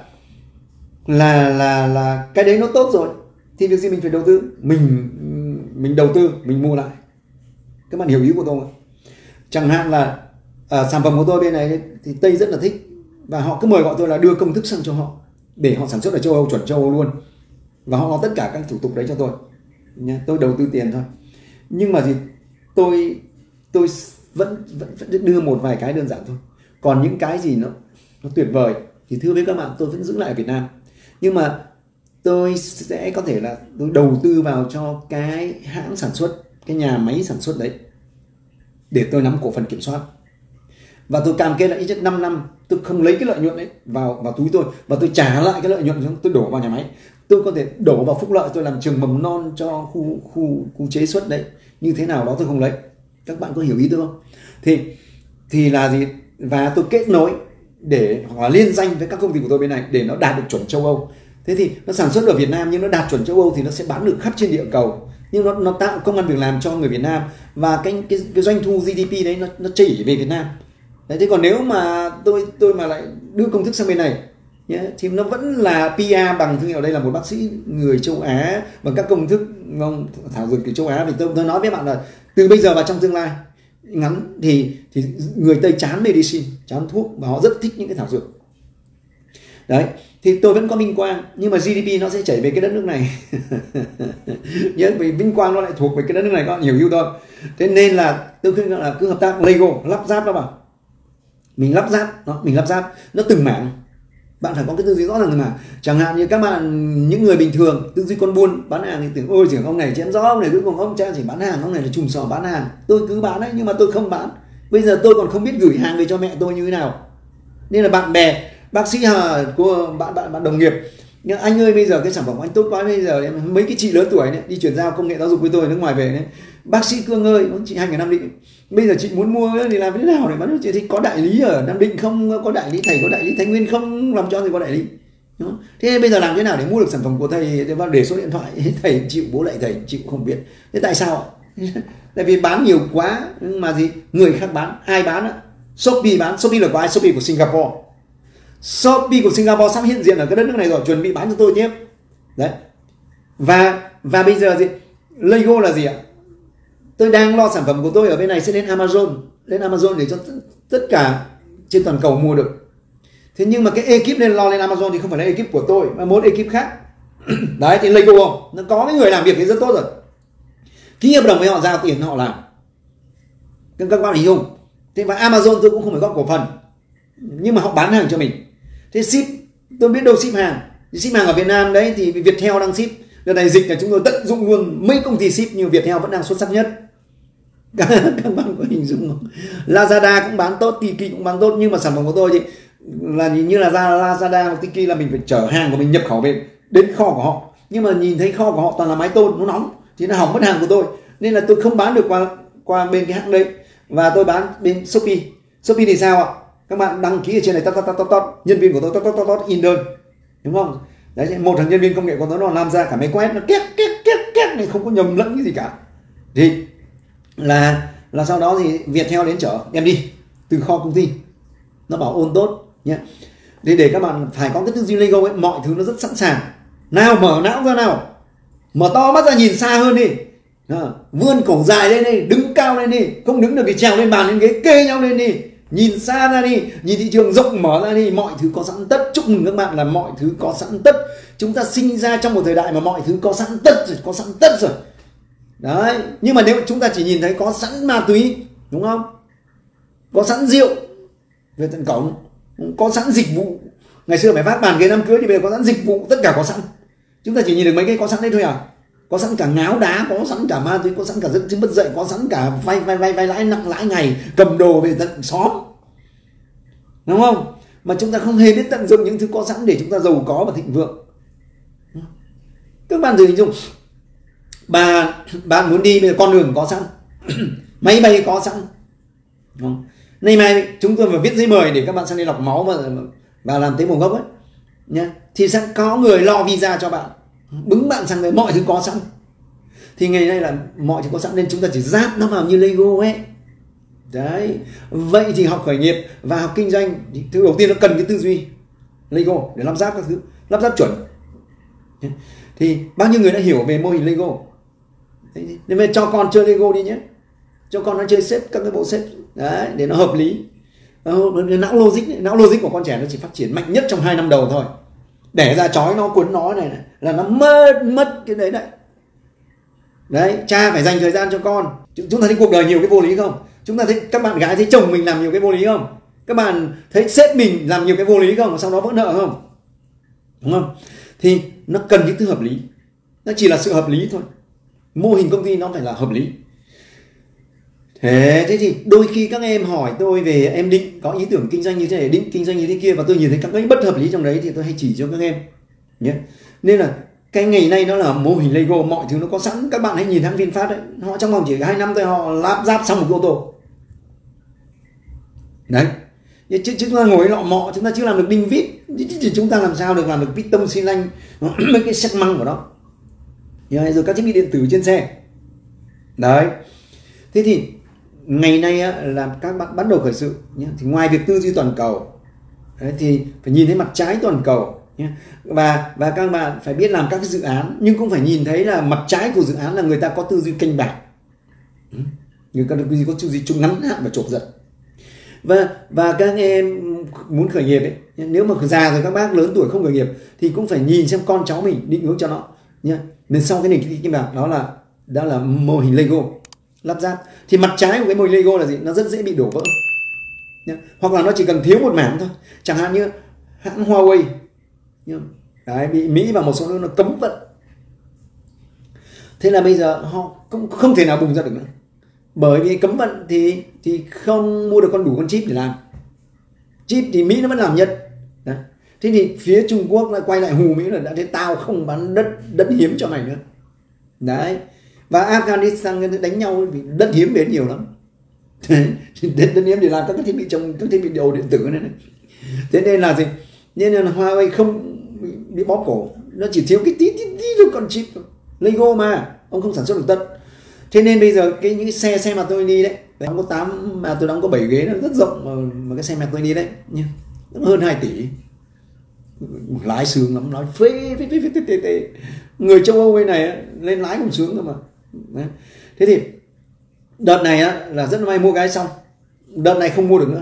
cái đấy nó tốt rồi, thì việc gì mình phải đầu tư, mình đầu tư, mình mua lại. Các bạn hiểu ý của tôi không? Chẳng hạn là sản phẩm của tôi bên này thì Tây rất là thích, và họ cứ mời gọi tôi là đưa công thức sang cho họ để họ sản xuất ở châu Âu, chuẩn châu Âu luôn, và họ lo tất cả các thủ tục đấy cho tôi nha. Tôi đầu tư tiền thôi, nhưng mà thì tôi vẫn đưa một vài cái đơn giản thôi. Còn những cái gì nó tuyệt vời thì thưa với các bạn, tôi vẫn giữ lại ở Việt Nam. Nhưng mà tôi sẽ có thể là tôi đầu tư vào cho cái hãng sản xuất, cái nhà máy sản xuất đấy, để tôi nắm cổ phần kiểm soát. Và tôi cam kết là ít nhất 5 năm tôi không lấy cái lợi nhuận đấy vào túi tôi, và tôi trả lại cái lợi nhuận tôi đổ vào nhà máy. Tôi có thể đổ vào phúc lợi, tôi làm trường mầm non cho khu chế xuất đấy, như thế nào đó tôi không lấy. Các bạn có hiểu ý tôi không? Thì là gì? Và tôi kết nối để họ liên danh với các công ty của tôi bên này để nó đạt được chuẩn châu Âu. Thế thì nó sản xuất ở Việt Nam nhưng nó đạt chuẩn châu Âu thì nó sẽ bán được khắp trên địa cầu, nhưng nó tạo công ăn việc làm cho người Việt Nam, và cái doanh thu GDP đấy nó chỉ về Việt Nam. Đấy, thế còn nếu mà tôi mà lại đưa công thức sang bên này nhé, thì nó vẫn là PR bằng thương hiệu đây là một bác sĩ người châu Á bằng các công thức thảo dược từ châu Á. Thì tôi nói với bạn là từ bây giờ và trong tương lai ngắn thì người Tây chán medicine, chán thuốc, và họ rất thích những cái thảo dược đấy. Thì tôi vẫn có vinh quang, nhưng mà GDP nó sẽ chảy về cái đất nước này. Nhớ, vì vinh quang nó lại thuộc về cái đất nước này, các bạn hiểu yêu tôi. Thế nên là tôi khuyên là cứ hợp tác Lego, lắp ráp nó vào. Mình lắp ráp nó từng mảng. Bạn phải có cái tư duy rõ ràng mà. Chẳng hạn như các bạn, những người bình thường tư duy con buôn bán hàng thì tưởng ôi chỉ ông này chém gió, ông này cuối cùng ông cha chỉ bán hàng, ông này là chùm sò bán hàng. Tôi cứ bán đấy, nhưng mà tôi không bán. Bây giờ tôi còn không biết gửi hàng về cho mẹ tôi như thế nào. Nên là bạn bè, bác sĩ của bạn đồng nghiệp, nhưng anh ơi bây giờ cái sản phẩm của anh tốt quá, bây giờ mấy cái chị lớn tuổi này đi chuyển giao công nghệ giáo dục với tôi nước ngoài về đấy, bác sĩ Cương ơi, chị Hành ở Nam Định, bây giờ chị muốn mua thì làm thế nào để bán? Chị thì có đại lý ở Nam Định không? Có đại lý thầy, có đại lý Thái Nguyên không? Làm cho thì có đại lý. Đúng. Thế bây giờ làm thế nào để mua được sản phẩm của thầy? Để số điện thoại, thầy chịu, bố lại thầy chịu không biết. Thế tại sao? Tại vì bán nhiều quá, mà gì người khác bán, ai bán? Shopee bán. Shopee là của ai? Shopee của Singapore. Shopee của Singapore sắp hiện diện ở cái đất nước này rồi, chuẩn bị bán cho tôi tiếp. Đấy. Và bây giờ gì? Lego là gì ạ? Tôi đang lo sản phẩm của tôi ở bên này sẽ lên Amazon để cho tất cả trên toàn cầu mua được. Thế nhưng mà cái ekip lo lên Amazon thì không phải là ekip của tôi, mà một ekip khác. Đấy thì Lego không, nó có cái người làm việc thì rất tốt rồi, ký hợp đồng với họ, giao tiền họ làm, các bạn hình dung. Thế và Amazon tôi cũng không phải góp cổ phần, nhưng mà họ bán hàng cho mình. Thế ship, tôi biết đâu ship hàng, ship hàng ở Việt Nam đấy thì Viettel đang ship. Đợt này dịch là chúng tôi tận dụng luôn mấy công ty ship, nhưng Viettel vẫn đang xuất sắc nhất. Các bạn có hình dung không? Lazada cũng bán tốt, Tiki cũng bán tốt, nhưng mà sản phẩm của tôi thì là như là Lazada hoặc Tiki là mình phải chở hàng của mình nhập khẩu về đến kho của họ, nhưng mà nhìn thấy kho của họ toàn là mái tôn, nó nóng thì nó hỏng mất hàng của tôi, nên là tôi không bán được qua bên cái hãng đấy, và tôi bán bên Shopee. Shopee thì sao ạ? Các bạn đăng ký ở trên này, nhân viên của tôi in đơn, đúng không? Đấy, một thằng nhân viên công nghệ của tôi nó làm ra cả máy quét, nó két này, không có nhầm lẫn cái gì cả. Thì là sau đó thì Viettel đến chở đem đi từ kho công ty, nó bảo ôn tốt nhé. Để các bạn phải có cái tư duy Lego ấy, mọi thứ nó rất sẵn sàng. Nào mở não ra, nào mở to mắt ra, nhìn xa hơn đi, vươn cổ dài lên đi, đứng cao lên đi, không đứng được thì trèo lên bàn lên ghế kê nhau lên đi, nhìn xa ra đi, nhìn thị trường rộng mở ra đi, mọi thứ có sẵn tất. Chúc mừng các bạn là mọi thứ có sẵn tất. Chúng ta sinh ra trong một thời đại mà mọi thứ có sẵn tất rồi, có sẵn tất rồi. Đấy, nhưng mà nếu chúng ta chỉ nhìn thấy có sẵn ma túy, đúng không? Có sẵn rượu về tận cổng, có sẵn dịch vụ. Ngày xưa phải vác bàn ghế đám cưới thì bây giờ có sẵn dịch vụ, tất cả có sẵn. Chúng ta chỉ nhìn được mấy cái có sẵn đấy thôi à? Có sẵn cả ngáo đá, có sẵn cả ma túy, có sẵn cả dẫn chứng bất dậy, có sẵn cả vay lãi nặng lãi ngày, cầm đồ về tận xóm, đúng không? Mà chúng ta không hề biết tận dụng những thứ có sẵn để chúng ta giàu có và thịnh vượng. Các bạn thử hình dung, bạn muốn đi bây giờ con đường có sẵn, máy bay có sẵn, nay mai chúng tôi phải viết giấy mời để các bạn sang đây lọc máu và làm tế bào gốc ấy nhé, thì sẽ có người lo visa cho bạn, bứng bạn sang đây, mọi thứ có sẵn. Thì ngày nay là mọi thứ có sẵn nên chúng ta chỉ ráp nó vào như Lego ấy. Đấy, vậy thì học khởi nghiệp và học kinh doanh, thứ đầu tiên nó cần cái tư duy Lego để lắp ráp các thứ, lắp ráp chuẩn. Thì bao nhiêu người đã hiểu về mô hình Lego? Nên mà cho con chơi Lego đi nhé, cho con nó chơi xếp các cái bộ xếp đấy để nó hợp lý. Não logic của con trẻ nó chỉ phát triển mạnh nhất trong 2 năm đầu thôi. Để ra chói nó, cuốn nó này là nó mất cái đấy. Đấy, cha phải dành thời gian cho con. Chúng ta thấy cuộc đời nhiều cái vô lý không? Chúng ta thấy các bạn gái thấy chồng mình làm nhiều cái vô lý không? Các bạn thấy sếp mình làm nhiều cái vô lý không? Sau đó vỡ nợ không? Đúng không? Thì nó cần những thứ hợp lý. Nó chỉ là sự hợp lý thôi. Mô hình công ty nó phải là hợp lý. Thế thì đôi khi các em hỏi tôi về em định có ý tưởng kinh doanh như thế này, định kinh doanh như thế kia, và tôi nhìn thấy các cái bất hợp lý trong đấy thì tôi hay chỉ cho các em nhé. Nên là cái ngày nay nó là mô hình Lego, mọi thứ nó có sẵn. Các bạn hãy nhìn hãng VinFast đấy, họ trong vòng chỉ 2 năm thôi họ lắp ráp xong một cái ô tô đấy. Chứ chúng ta ngồi lọ mọ, chúng ta chưa làm được đinh vít, chứ chúng ta làm sao được làm được piston xi lanh mấy cái xăng măng của nó, rồi các thiết bị điện tử trên xe đấy. Thế thì ngày nay á, là các bạn bắt đầu khởi sự nhé. Thì ngoài việc tư duy toàn cầu đấy, thì phải nhìn thấy mặt trái toàn cầu nhé. Và các bạn phải biết làm các cái dự án, nhưng cũng phải nhìn thấy là mặt trái của dự án là người ta có tư duy canh bạc, người ta có tư duy chung ngắn hạn và chộp giật. Và các em muốn khởi nghiệp ấy, nếu mà già rồi các bác lớn tuổi không khởi nghiệp thì cũng phải nhìn xem con cháu mình định hướng cho nó nhé. Nên sau cái nền kinh tế canh bạc đó là mô hình Lego lắp ráp. Thì mặt trái của cái mô hình Lego là gì? Nó rất dễ bị đổ vỡ nhé. Hoặc là nó chỉ cần thiếu một mảng thôi, chẳng hạn như hãng Huawei đấy, bị Mỹ và một số nước nó cấm vận, thế là bây giờ họ cũng không thể nào bùng ra được nữa, bởi vì cấm vận thì không mua được đủ con chip để làm. Chip thì Mỹ nó vẫn làm nhất đấy. Thế thì phía Trung Quốc lại quay lại hù Mỹ là đã thấy tao không bán đất hiếm cho mày nữa đấy. Và Afghanistan đánh nhau vì đất hiếm đến nhiều lắm đất hiếm để làm các thiết bị trong các thiết bị đồ điện tử này. Thế nên là gì? Nên là Huawei không bị bóp cổ, nó chỉ thiếu cái tí thôi con chip. Lego mà ông không sản xuất được tất. Thế nên bây giờ những cái xe mà tôi đi đấy, đóng có 8 mà tôi đóng có 7 ghế, nó rất rộng, mà cái xe mà tôi đi đấy nha, hơn 2 tỷ, lái sướng lắm, nói phê. Người châu Âu bên này lên lái cũng sướng thôi mà. Đấy. Thế thì đợt này á, là rất may mua cái xong, đợt này không mua được nữa.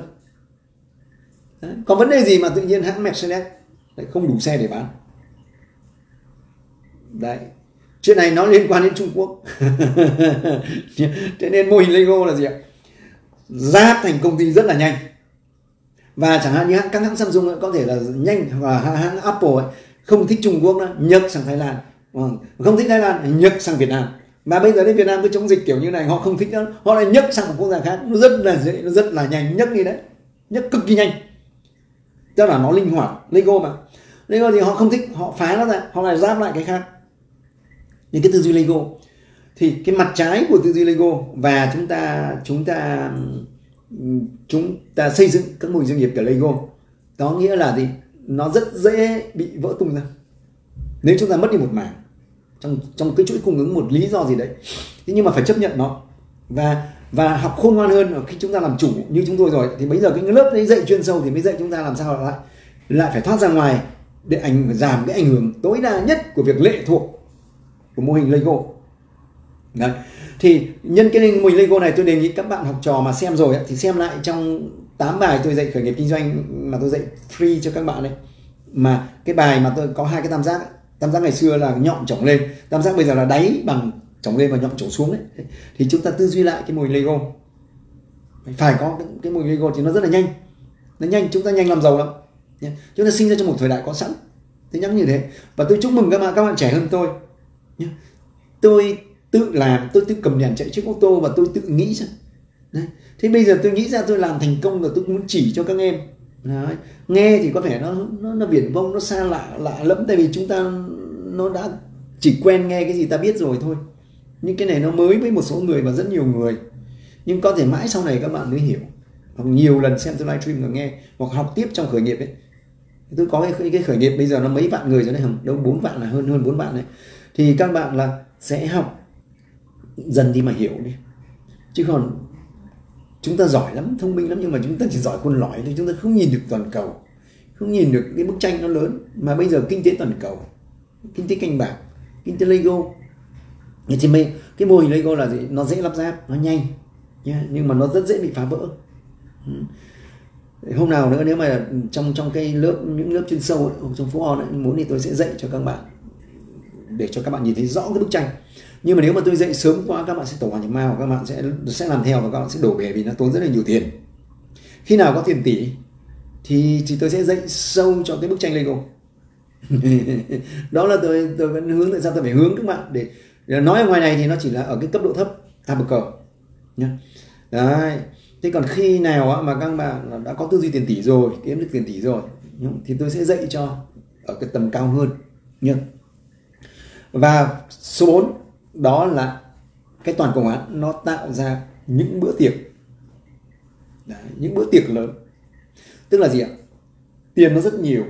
Đấy. Còn vấn đề gì mà tự nhiên hãng Mercedes lại không đủ xe để bán? Đấy, chuyện này nó liên quan đến Trung Quốc. Thế nên mô hình Lego là gì ạ? Ra thành công ty rất là nhanh. Và chẳng hạn như các hãng Samsung ấy, có thể là nhanh, hoặc là hãng Apple ấy, không thích Trung Quốc nữa, nhấc sang Thái Lan, không thích Thái Lan nhấc sang Việt Nam. Mà bây giờ đến Việt Nam cứ chống dịch kiểu như này, họ không thích nữa, họ lại nhấc sang một quốc gia khác. Nó rất là dễ, nó rất là nhanh, nhấc đi đấy, nhấc cực kỳ nhanh. Tức là nó linh hoạt. Lego mà, Lego thì họ không thích, họ phá nó ra, họ lại ráp lại cái khác. Những cái tư duy Lego thì cái mặt trái của tư duy Lego, và chúng ta xây dựng các mô hình doanh nghiệp kiểu Lego, đó nghĩa là gì? Nó rất dễ bị vỡ tung ra nếu chúng ta mất đi một mảng trong cái chuỗi cung ứng, một lý do gì đấy. Thế nhưng mà phải chấp nhận nó và học khôn ngoan hơn khi chúng ta làm chủ như chúng tôi rồi, thì bây giờ cái lớp đấy dạy chuyên sâu thì mới dạy chúng ta làm sao lại phải thoát ra ngoài để giảm cái ảnh hưởng tối đa nhất của việc lệ thuộc của mô hình Lego. Đấy. Thì nhân cái mô hình Lego này, tôi đề nghị các bạn học trò mà xem rồi thì xem lại trong 8 bài tôi dạy khởi nghiệp kinh doanh mà tôi dạy free cho các bạn đấy. Mà cái bài mà tôi có 2 cái tam giác ấy. Tam giác ngày xưa là nhọn chổng lên, tam giác bây giờ là đáy bằng chổng lên và nhọn chổng xuống đấy. Thì chúng ta tư duy lại cái mô hình Lego. Phải có cái mô hình Lego thì nó rất là nhanh. Nó nhanh, chúng ta nhanh làm giàu lắm. Chúng ta sinh ra trong một thời đại có sẵn. Tôi nhắc như thế. Và tôi chúc mừng các bạn trẻ hơn tôi. Tôi tự làm, tôi tự cầm đèn chạy chiếc ô tô và tôi tự nghĩ ra. Đấy. Thế bây giờ tôi nghĩ ra tôi làm thành công rồi, tôi muốn chỉ cho các em. Đấy. Nghe thì có vẻ nó viển vông, nó xa lạ lẫm, tại vì chúng ta nó đã chỉ quen nghe cái gì ta biết rồi thôi. Nhưng cái này nó mới với một số người và rất nhiều người. Nhưng có thể mãi sau này các bạn mới hiểu, hoặc nhiều lần xem tôi livestream rồi nghe, hoặc học tiếp trong khởi nghiệp ấy. Tôi có cái khởi nghiệp bây giờ nó mấy vạn người rồi đấy, đâu 4 vạn là hơn 4 vạn đấy. Thì các bạn là sẽ học dần đi mà hiểu đi. Chứ còn chúng ta giỏi lắm, thông minh lắm, nhưng mà chúng ta chỉ giỏi con lõi thôi, chúng ta không nhìn được toàn cầu, không nhìn được cái bức tranh nó lớn. Mà bây giờ kinh tế toàn cầu, kinh tế canh bạc, kinh tế Lego, thì cái mô hình Lego là gì? Nó dễ lắp ráp, nó nhanh, nhưng mà nó rất dễ bị phá vỡ. Hôm nào nữa nếu mà trong cái những lớp chuyên sâu ấy, trong phố on muốn thì tôi sẽ dạy cho các bạn để cho các bạn nhìn thấy rõ cái bức tranh. Nhưng mà nếu mà tôi dạy sớm quá các bạn sẽ tổ hòa nhập ma, hoặc các bạn sẽ làm theo và các bạn sẽ đổ bể vì nó tốn rất là nhiều tiền. Khi nào có tiền tỷ thì tôi sẽ dạy sâu cho cái bức tranh Lego. Đó là tôi vẫn hướng, tại sao tôi phải hướng các bạn để nói ở ngoài này thì nó chỉ là ở cái cấp độ thấp, bậc cờ nhá. Đấy. Thế còn khi nào mà các bạn đã có tư duy tiền tỷ rồi, kiếm được tiền tỷ rồi, thì tôi sẽ dạy cho ở cái tầm cao hơn nhá. Và số 4 đó là cái toàn cầu hóa, nó tạo ra những bữa tiệc. Đấy, những bữa tiệc lớn. Tức là gì ạ? Tiền nó rất nhiều.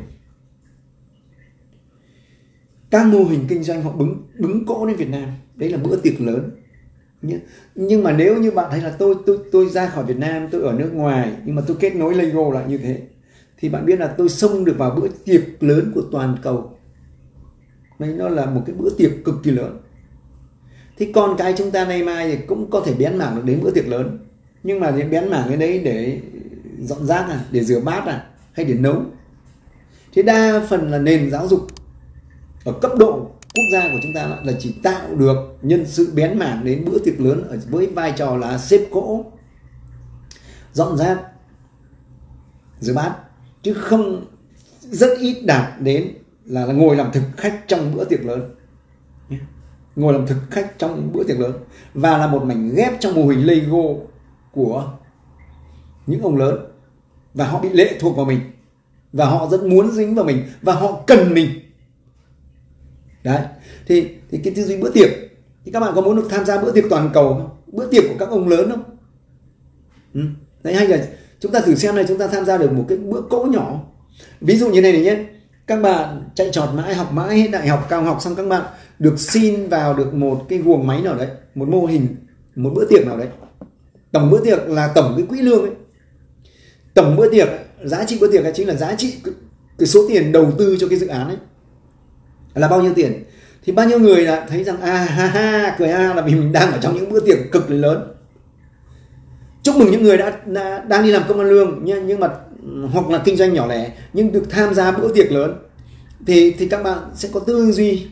Các mô hình kinh doanh họ bứng cỗ đến Việt Nam, đấy là bữa tiệc lớn. Nhưng mà nếu như bạn thấy là tôi ra khỏi Việt Nam, tôi ở nước ngoài, nhưng mà tôi kết nối Lego lại như thế, thì bạn biết là tôi xông được vào bữa tiệc lớn của toàn cầu. Đấy, nó là một cái bữa tiệc cực kỳ lớn. Thì con cái chúng ta nay mai thì cũng có thể bén mảng được đến bữa tiệc lớn, nhưng mà thì bén mảng cái đấy để dọn rác để rửa bát hay để nấu. Thế đa phần là nền giáo dục ở cấp độ quốc gia của chúng ta là chỉ tạo được nhân sự bén mảng đến bữa tiệc lớn với vai trò là xếp cỗ, dọn rác, rửa bát, chứ không, rất ít đạt đến là ngồi làm thực khách trong bữa tiệc lớn. Ngồi làm thực khách trong bữa tiệc lớn và là một mảnh ghép trong mô hình Lego của những ông lớn, và họ bị lệ thuộc vào mình, và họ rất muốn dính vào mình, và họ cần mình. Đấy, thì cái tư duy bữa tiệc, thì các bạn có muốn được tham gia bữa tiệc toàn cầu không? Bữa tiệc của các ông lớn không? Đấy, hay là chúng ta thử xem này, chúng ta tham gia được một cái bữa cỗ nhỏ. Ví dụ như này nhé, các bạn chạy trọt mãi, học mãi hết đại học, cao học, xong các bạn được xin vào được một cái guồng máy nào đấy, một mô hình, một bữa tiệc nào đấy. Tổng bữa tiệc là tổng cái quỹ lương ấy. Tổng bữa tiệc, giá trị bữa tiệc chính là giá trị cái số tiền đầu tư cho cái dự án ấy là bao nhiêu tiền. Thì bao nhiêu người là thấy rằng cười là vì mình đang ở trong những bữa tiệc cực lớn. Chúc mừng những người đang đi làm công ăn lương nhưng mà hoặc là kinh doanh nhỏ lẻ nhưng được tham gia bữa tiệc lớn, thì các bạn sẽ có tư duy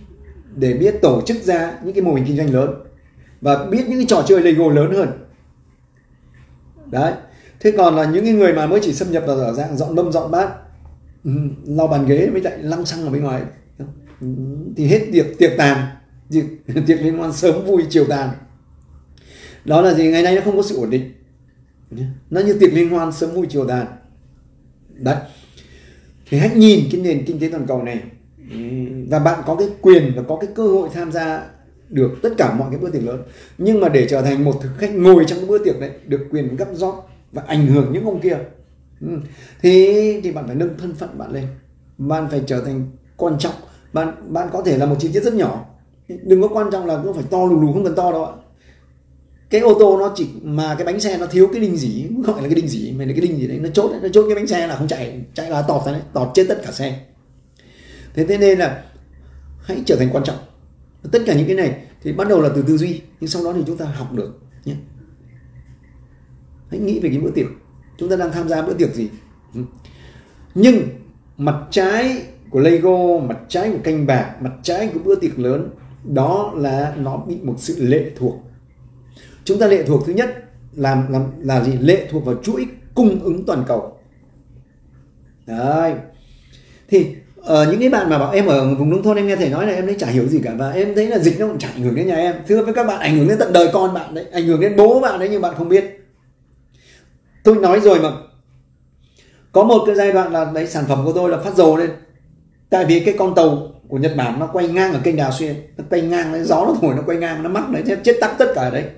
để biết tổ chức ra những cái mô hình kinh doanh lớn và biết những cái trò chơi Lego lớn hơn. Đấy. Thế còn là những cái người mà mới chỉ xâm nhập vào ở dạng dọn mâm dọn bát, lau bàn ghế mới lại lăng xăng ở bên ngoài, thì hết tiệc tàn, tiệc liên hoan sớm vui chiều tàn. Đó là gì? Ngày nay nó không có sự ổn định, nó như tiệc liên hoan sớm vui chiều tàn. Đấy. Thì hãy nhìn cái nền kinh tế toàn cầu này, và bạn có cái quyền và có cái cơ hội tham gia được tất cả mọi cái bữa tiệc lớn. Nhưng mà để trở thành một thực khách ngồi trong cái bữa tiệc đấy, được quyền gắp rót và ảnh hưởng những ông kia, thì bạn phải nâng thân phận bạn lên. Bạn phải trở thành quan trọng. Bạn có thể là một chi tiết rất nhỏ, đừng có quan trọng là nó phải to lù lù, không cần to đâu ạ. Cái ô tô nó chỉ mà cái bánh xe nó thiếu cái đinh gì, không phải là cái đinh gì mà là cái đinh gì đấy, nó chốt cái bánh xe là không chạy là tọt ra đấy, tọt chết tất cả xe. Thế nên là hãy trở thành quan trọng. Tất cả những cái này thì bắt đầu là từ tư duy, nhưng sau đó thì chúng ta học được nhé. Hãy nghĩ về cái bữa tiệc, chúng ta đang tham gia bữa tiệc gì. Nhưng mặt trái của Lego, mặt trái của canh bạc, mặt trái của bữa tiệc lớn, đó là nó bị một sự lệ thuộc. Chúng ta lệ thuộc, thứ nhất là gì? Lệ thuộc vào chuỗi cung ứng toàn cầu. Đấy. Thì những cái bạn mà bảo em ở vùng nông thôn, em nghe thầy nói là em thấy chả hiểu gì cả, và em thấy là dịch nó cũng chả ảnh hưởng đến nhà em. Thưa với các bạn, ảnh hưởng đến tận đời con bạn đấy, ảnh hưởng đến bố bạn đấy, nhưng bạn không biết. Tôi nói rồi mà, có một cái giai đoạn là đấy, sản phẩm của tôi là phát dầu lên, tại vì cái con tàu của Nhật Bản nó quay ngang ở kênh Đào Xuyên, nó quay ngang đấy, gió nó thổi nó quay ngang, nó mắc đấy, chết tắt tất cả đấy.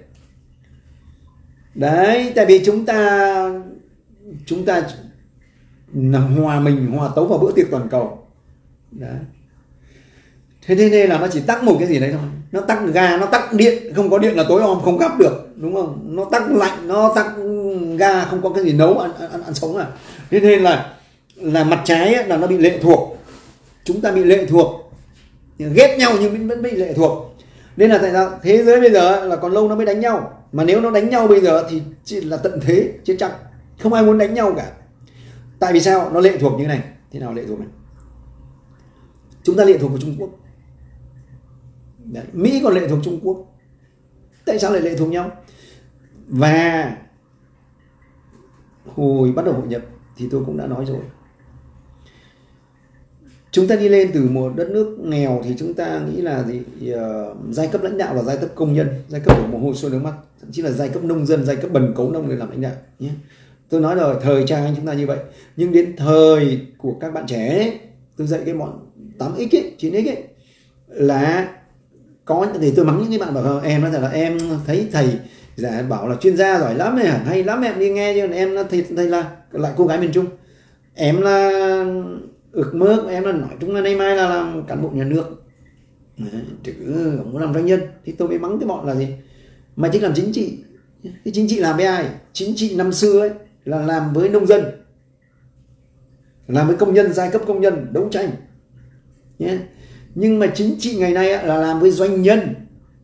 Đấy, tại vì chúng ta hòa tấu vào bữa tiệc toàn cầu. Đấy. Thế nên là nó chỉ tắc một cái gì đấy thôi, nó tắc ga, nó tắc điện, không có điện là tối om không gắp được, đúng không? Nó tắc lạnh, nó tắc ga, không có cái gì nấu ăn sống à. Thế nên là mặt trái ấy, là nó bị lệ thuộc, chúng ta bị lệ thuộc, ghét nhau nhưng vẫn bị lệ thuộc. Nên là tại sao thế giới bây giờ là còn lâu nó mới đánh nhau, mà nếu nó đánh nhau bây giờ thì chỉ là tận thế chiến tranh, không ai muốn đánh nhau cả. Tại vì sao? Nó lệ thuộc như này. Thế nào lệ thuộc này? Chúng ta lệ thuộc vào Trung Quốc. Đấy, Mỹ còn lệ thuộc Trung Quốc. Tại sao lại lệ thuộc nhau? Và hồi bắt đầu hội nhập thì tôi cũng đã nói rồi, chúng ta đi lên từ một đất nước nghèo thì chúng ta nghĩ là gì? Giai cấp lãnh đạo là giai cấp công nhân, giai cấp đổ mồ hôi sôi nước mắt, thậm chí là giai cấp nông dân, giai cấp bần cấu nông để làm lãnh đạo nhé. Tôi nói rồi, thời cha anh chúng ta như vậy. Nhưng đến thời của các bạn trẻ ấy, tôi dạy cái bọn 8x ấy, 9x ấy, là có thì tôi mắng những cái bạn bảo em nói là em thấy thầy giả bảo là chuyên gia giỏi lắm này, hay lắm, em đi nghe, chứ em là thầy là lại cô gái miền Trung, em là ước mơ, em là nói chung là nay mai là làm cán bộ nhà nước, chứ không muốn làm doanh nhân. Thì tôi mới mắng cái bọn là gì? Mày thích làm chính trị. Cái chính trị làm với ai? Chính trị năm xưa ấy là làm với nông dân, làm với công nhân, giai cấp công nhân đấu tranh nhé. Nhưng mà chính trị ngày nay là làm với doanh nhân.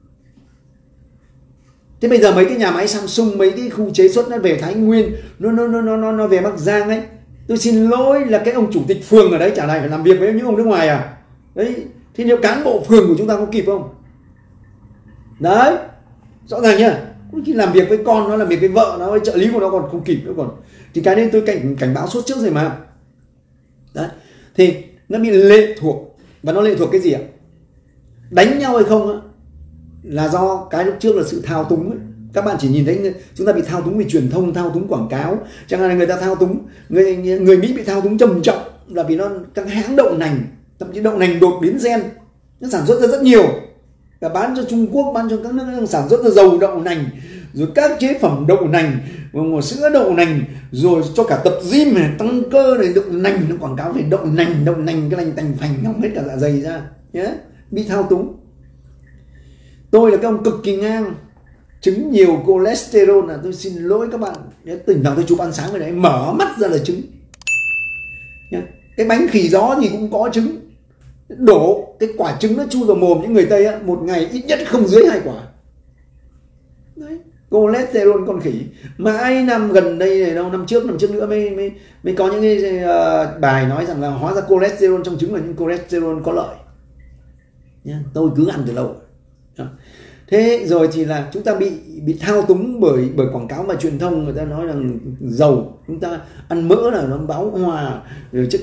Thế bây giờ mấy cái nhà máy Samsung, mấy cái khu chế xuất nó về Thái Nguyên, nó về Bắc Giang ấy, tôi xin lỗi là cái ông chủ tịch phường ở đấy chả này phải làm việc với những ông nước ngoài à? Đấy, thì liệu cán bộ phường của chúng ta có kịp không? Đấy, rõ ràng nhá. Khi làm việc với con nó, làm việc với vợ nó, với trợ lý của nó còn không kịp nữa còn. Thì cái nên tôi cảnh báo suốt trước rồi mà. Đấy, thì nó bị lệ thuộc. Và nó lệ thuộc cái gì ạ? Đánh nhau hay không á, là do cái lúc trước là sự thao túng ấy. Các bạn chỉ nhìn thấy chúng ta bị thao túng vì truyền thông, thao túng quảng cáo. Chẳng hạn là người ta thao túng, người Mỹ bị thao túng trầm trọng là vì nó các hãng đậu nành, thậm chí đậu nành đột biến gen, nó sản xuất ra rất nhiều, và bán cho Trung Quốc, bán cho các nước sản xuất ra dầu đậu nành, rồi các chế phẩm đậu nành, sữa đậu nành, rồi cho cả tập gym này, tăng cơ này, đậu nành, nó quảng cáo về đậu nành cái lành tành phành hỏng hết cả dạ dày ra nhé. Bị thao túng. Tôi là cái ông cực kỳ ngang, trứng nhiều cholesterol, là tôi xin lỗi các bạn, tỉnh nào tôi chụp ăn sáng rồi đấy, mở mắt ra là trứng nhé. Cái bánh khỉ gió gì cũng có trứng, đổ cái quả trứng nó chui vào mồm những người Tây á, một ngày ít nhất không dưới 2 quả. Đấy, cholesterol con khỉ. Mà ai năm gần đây này đâu, năm trước nữa mới có những cái bài nói rằng là hóa ra cholesterol trong trứng là những cholesterol có lợi. nhá. Tôi cứ ăn từ lâu. Thế rồi thì là chúng ta bị thao túng bởi quảng cáo và truyền thông. Người ta nói rằng dầu, chúng ta ăn mỡ là nó bão hòa, rồi chất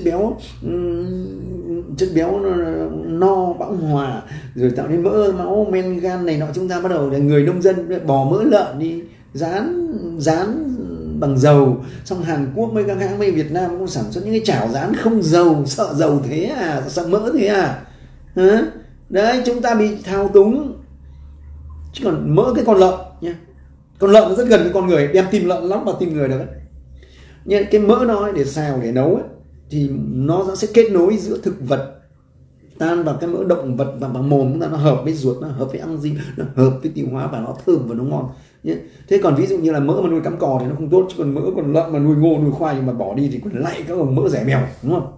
béo no bão hòa, rồi tạo nên mỡ máu men gan này nọ. Chúng ta bắt đầu là người nông dân bỏ mỡ lợn đi rán bằng dầu. Xong Hàn Quốc mấy các hãng, mấy Việt Nam cũng sản xuất những cái chảo rán không dầu. Sợ dầu thế à, sợ mỡ thế à? Đấy, chúng ta bị thao túng. Chứ còn mỡ cái con lợn nhé, con lợn nó rất gần với con người, đem tim lợn lóc vào tim người được ấy. Nhưng cái mỡ nó ấy, để xào để nấu ấy, thì nó sẽ kết nối giữa thực vật tan vào cái mỡ động vật và bằng mồm chúng ta, nó hợp với ruột, nó hợp với ăn gì, nó hợp với tiêu hóa và nó thơm và nó ngon nhé. Thế còn ví dụ như là mỡ mà nuôi cắm cò thì nó không tốt, chứ còn mỡ còn lợn mà nuôi ngô nuôi khoai mà bỏ đi thì còn lại các mỡ rẻ mèo, đúng không?